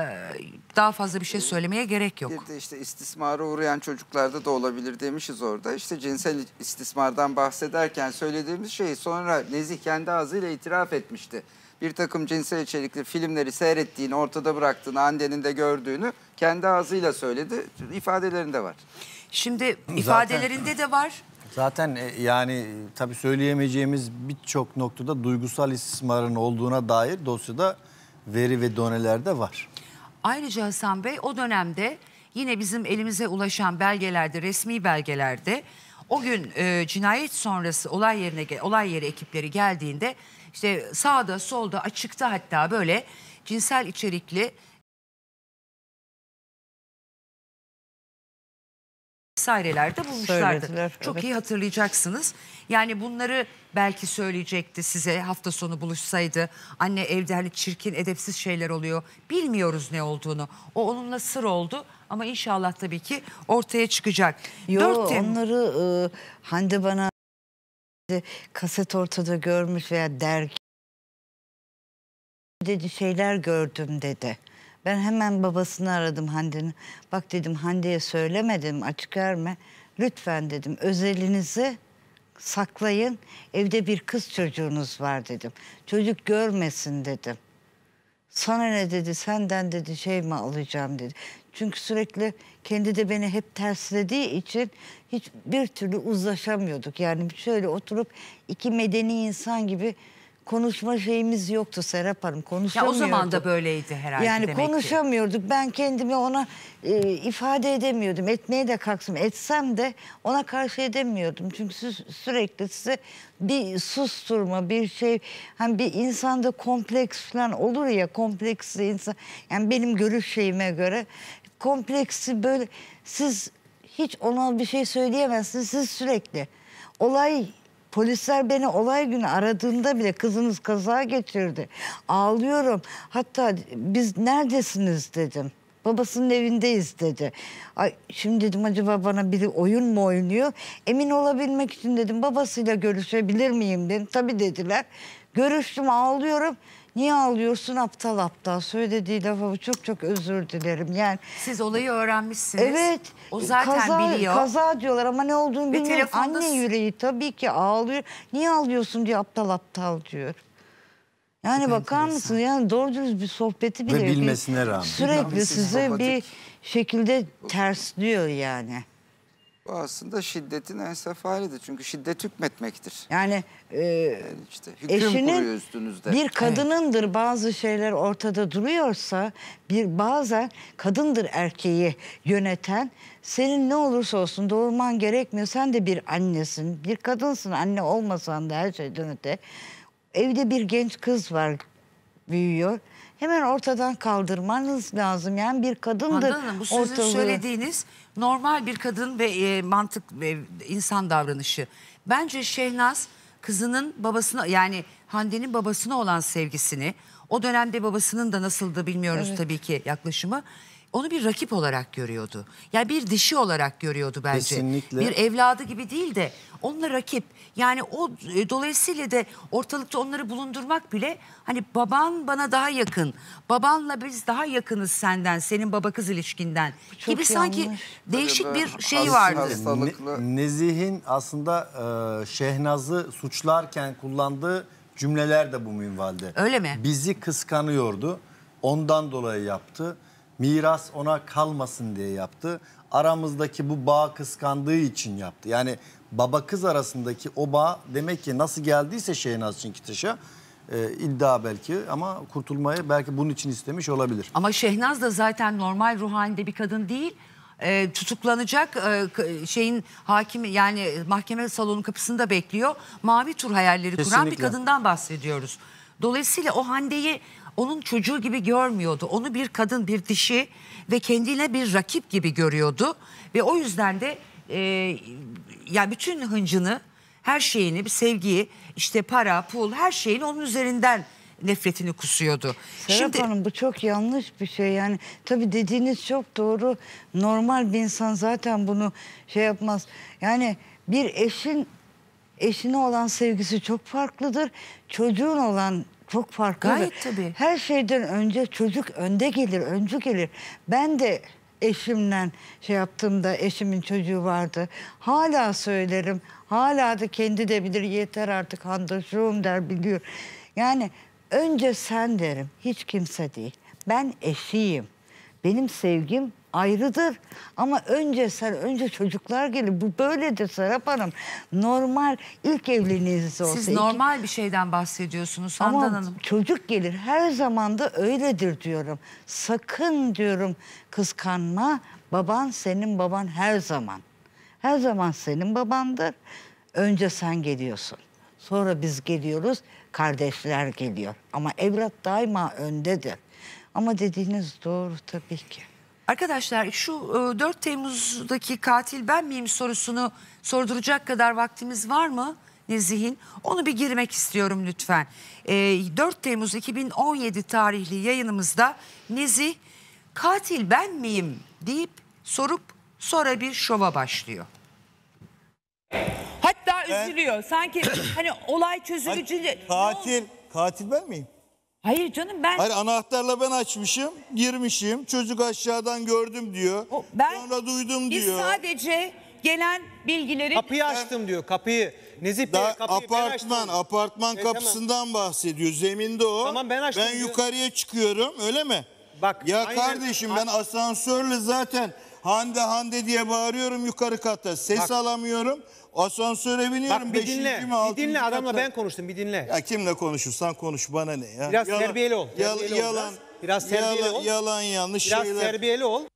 daha fazla bir şey söylemeye gerek yok. Bir de işte istismara uğrayan çocuklarda da olabilir demişiz orada. İşte cinsel istismardan bahsederken söylediğimiz şeyi sonra Nezih kendi ağzıyla itiraf etmişti. Bir takım cinsel içerikli filmleri seyrettiğini, ortada bıraktığını, annenin de gördüğünü kendi ağzıyla söyledi. İfadelerinde var. Şimdi ifadelerinde de var. Zaten e, yani tabii söyleyemeyeceğimiz birçok noktada duygusal istismarın olduğuna dair dosyada veri ve doneler de var. Ayrıca Hasan Bey, o dönemde yine bizim elimize ulaşan belgelerde, resmi belgelerde o gün e, cinayet sonrası olay yerine olay yeri ekipleri geldiğinde işte sağda solda açıkta hatta böyle cinsel içerikli vesairelerde bulmuşlardı. Söylediler, Çok evet. iyi hatırlayacaksınız. Yani bunları belki söyleyecekti size, hafta sonu buluşsaydı. Anne evde hani çirkin, edepsiz şeyler oluyor. Bilmiyoruz ne olduğunu. O onunla sır oldu ama inşallah tabii ki ortaya çıkacak. Yo, Dört Tem- onları e, Hande bana kaset ortada görmüş veya dergi dedi, şeyler gördüm dedi. Ben hemen babasını aradım Hande'nin. Bak dedim, Hande'ye söylemedim, açık verme. Lütfen dedim, özelinizi saklayın. Evde bir kız çocuğunuz var dedim. Çocuk görmesin dedim. Sana ne dedi, senden dedi şey mi alacağım dedi. Çünkü sürekli kendi de beni hep terslediği için hiç bir türlü uzlaşamıyorduk. Yani şöyle oturup iki medeni insan gibi konuşma şeyimiz yoktu Serap Hanım. Ya Konuşamıyorduk. o zaman da böyleydi herhalde Yani demek ki. konuşamıyorduk. Ben kendimi ona e, ifade edemiyordum. Etmeye de kalksam etsem de ona karşı edemiyordum. Çünkü sü- sürekli size bir susturma, bir şey, hani bir insanda kompleks falan olur ya, kompleksli insan. Yani benim görüş şeyime göre kompleksi böyle, siz hiç ona bir şey söyleyemezsiniz. Siz sürekli olay, polisler beni olay günü aradığında bile kızınız kaza geçirdi. Ağlıyorum. Hatta biz neredesiniz dedim. Babasının evindeyiz dedi. Ay, şimdi dedim acaba bana biri oyun mu oynuyor? Emin olabilmek için dedim babasıyla görüşebilir miyim dedim. Tabii dediler. Görüştüm, ağlıyorum. Niye ağlıyorsun aptal aptal? Söylediği lafı çok çok özür dilerim. Yani siz olayı öğrenmişsiniz. Evet. O zaten kaza, biliyor. Kaza diyorlar ama ne olduğunu Ve bilmiyorum. telefonda- Anne yüreği tabii ki ağlıyor. Niye ağlıyorsun diye aptal aptal diyor. Yani bakar mısın yani doğru dürüst bir sohbeti bile Ve bilmesine rağmen. sürekli size bir şekilde tersliyor yani. Bu aslında şiddetin en sefalidir. Çünkü şiddet hükmetmektir. Yani, e, yani işte hüküm kuruyor eşinin üstünüzde. bir kadınındır bazı şeyler ortada duruyorsa bir bazen kadındır erkeği yöneten. Senin ne olursa olsun doğurman gerekmiyor. Sen de bir annesin, bir kadınsın. Anne olmasan da her şeyden öte. Evde bir genç kız var, büyüyor. Hemen ortadan kaldırmanız lazım. Yani bir kadındır. Handan Hanım, bu sizin ortalığı. söylediğiniz normal bir kadın ve e, mantık ve insan davranışı. Bence Şehnaz kızının babasına, yani Hande'nin babasına olan sevgisini, o dönemde babasının da nasıldı bilmiyoruz Evet. tabii ki yaklaşımı, onu bir rakip olarak görüyordu. Yani bir dişi olarak görüyordu bence. Kesinlikle. Bir evladı gibi değil de onunla rakip. Yani o e, dolayısıyla da ortalıkta onları bulundurmak bile, hani baban bana daha yakın, babanla biz daha yakınız senden, senin baba kız ilişkinden Çok gibi sanki yanlış. değişik bir şey has- vardı. hastalıklı. Ne- Nezih'in aslında e, Şehnaz'ı suçlarken kullandığı cümleler de bu minvalde. Öyle mi? Bizi kıskanıyordu. Ondan dolayı yaptı. Miras ona kalmasın diye yaptı. Aramızdaki bu bağ kıskandığı için yaptı. Yani baba kız arasındaki o bağ demek ki nasıl geldiyse Şehnaz Çinkitaş'a e, iddia belki, ama kurtulmayı belki bunun için istemiş olabilir. Ama Şehnaz da zaten normal ruh halinde bir kadın değil. Ee, tutuklanacak e, k- şeyin hakimi, yani mahkeme salonu kapısında bekliyor. Mavi tur hayalleri kuran bir Kesinlikle. kadından bahsediyoruz. Dolayısıyla o Hande'yi onun çocuğu gibi görmüyordu. Onu bir kadın, bir dişi ve kendine bir rakip gibi görüyordu. Ve o yüzden de e, ya bütün hıncını, her şeyini, bir sevgiyi, işte para, pul, her şeyini onun üzerinden nefretini kusuyordu. Serap Hanım, bu çok yanlış bir şey. Yani tabii dediğiniz çok doğru. Normal bir insan zaten bunu şey yapmaz. Yani bir eşin eşine olan sevgisi çok farklıdır. Çocuğun olan çok farklıdır. Gayet tabii. Her şeyden önce çocuk önde gelir, öncü gelir. Ben de eşimle şey yaptığımda eşimin çocuğu vardı. Hala söylerim. Hala da kendi de bilir, yeter artık handaşığım der, biliyor. Yani önce sen derim, hiç kimse değil. Ben eşiyim. Benim sevgim ayrıdır. Ama önce sen, önce çocuklar gelir. Bu böyledir Serap Hanım. Normal ilk evliliğiniz olsa. Siz iki- normal bir şeyden bahsediyorsunuz Handan Ama Hanım. çocuk gelir. Her zaman da öyledir diyorum. Sakın diyorum kıskanma. Baban senin baban her zaman. Her zaman senin babandır. Önce sen geliyorsun. Sonra biz geliyoruz. Kardeşler geliyor. Ama evlat daima öndedir. Ama dediğiniz doğru tabii ki. Arkadaşlar şu e, dört Temmuz'daki katil ben miyim sorusunu sorduracak kadar vaktimiz var mı Nezih'in? Onu bir girmek istiyorum lütfen. E, dört Temmuz iki bin on yedi tarihli yayınımızda Nezih katil ben miyim deyip sorup sonra bir şova başlıyor. Hatta üzülüyor. Sanki hani olay çözülünce... Katil, katil ben miyim? Hayır canım ben... Hayır, anahtarla ben açmışım, girmişim. Çocuk aşağıdan gördüm diyor. ben, Sonra duydum Biz diyor. sadece gelen bilgileri... Kapıyı açtım diyor, kapıyı. Nezih Bey, Da, kapıyı ben açtım. apartman, apartman E, kapısından bahsediyor. Zeminde o. Tamam, ben açtım Ben diyor. yukarıya çıkıyorum, öyle mi? Bak, ya aynen. kardeşim, ben asansörle zaten Hande Hande diye bağırıyorum yukarı kata. Ses Bak. alamıyorum. Asansöre biniyorum. Bak bir beşinci dinle, mi, bir altıncı dinle adamla katta. ben konuştum, bir dinle. Ya kimle konuşursan konuş, bana ne ya. Biraz terbiyeli ol, Yalan, terbiyeli ol yalan, biraz. Biraz terbiyeli yalan, ol. yalan yanlış Biraz şeyler. terbiyeli ol.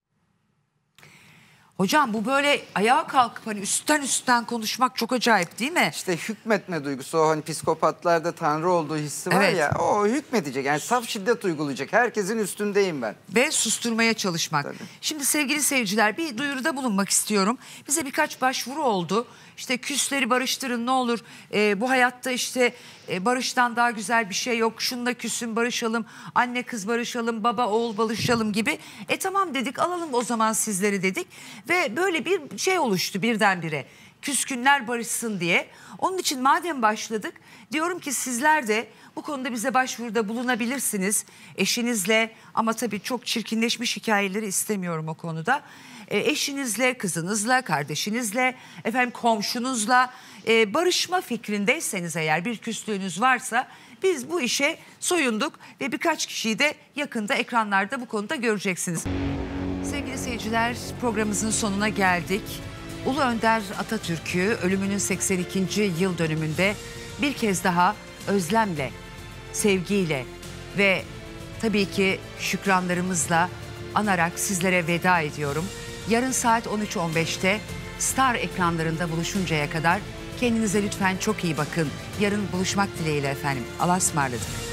Hocam bu böyle ayağa kalkıp hani üstten üstten konuşmak çok acayip değil mi? İşte hükmetme duygusu, o hani psikopatlarda tanrı olduğu hissi var Evet. ya, o hükmedecek. Yani saf şiddet uygulayacak. Herkesin üstündeyim ben. Ve susturmaya çalışmak. Şimdi sevgili seyirciler, bir duyuruda bulunmak istiyorum. Bize birkaç başvuru oldu. İşte küsleri barıştırın ne olur. Ee, bu hayatta işte e, barıştan daha güzel bir şey yok. Şununla küsün barışalım. Anne kız barışalım. Baba oğul barışalım gibi. E tamam dedik, alalım o zaman sizleri dedik. Ve böyle bir şey oluştu birdenbire. Küskünler barışsın diye. Onun için madem başladık, diyorum ki sizler de bu konuda bize başvuruda bulunabilirsiniz. Eşinizle, ama tabii çok çirkinleşmiş hikayeleri istemiyorum o konuda. E, eşinizle, kızınızla, kardeşinizle, efendim komşunuzla, e, barışma fikrindeyseniz eğer, bir küslüğünüz varsa biz bu işe soyunduk ve birkaç kişiyi de yakında ekranlarda bu konuda göreceksiniz. Sevgili seyirciler, programımızın sonuna geldik. Ulu Önder Atatürk'ü ölümünün seksen ikinci yıl dönümünde bir kez daha özlemle, sevgiyle ve tabii ki şükranlarımızla anarak sizlere veda ediyorum. Yarın saat on üç on beşte Star ekranlarında buluşuncaya kadar kendinize lütfen çok iyi bakın. Yarın buluşmak dileğiyle efendim. Allah'a ısmarladık.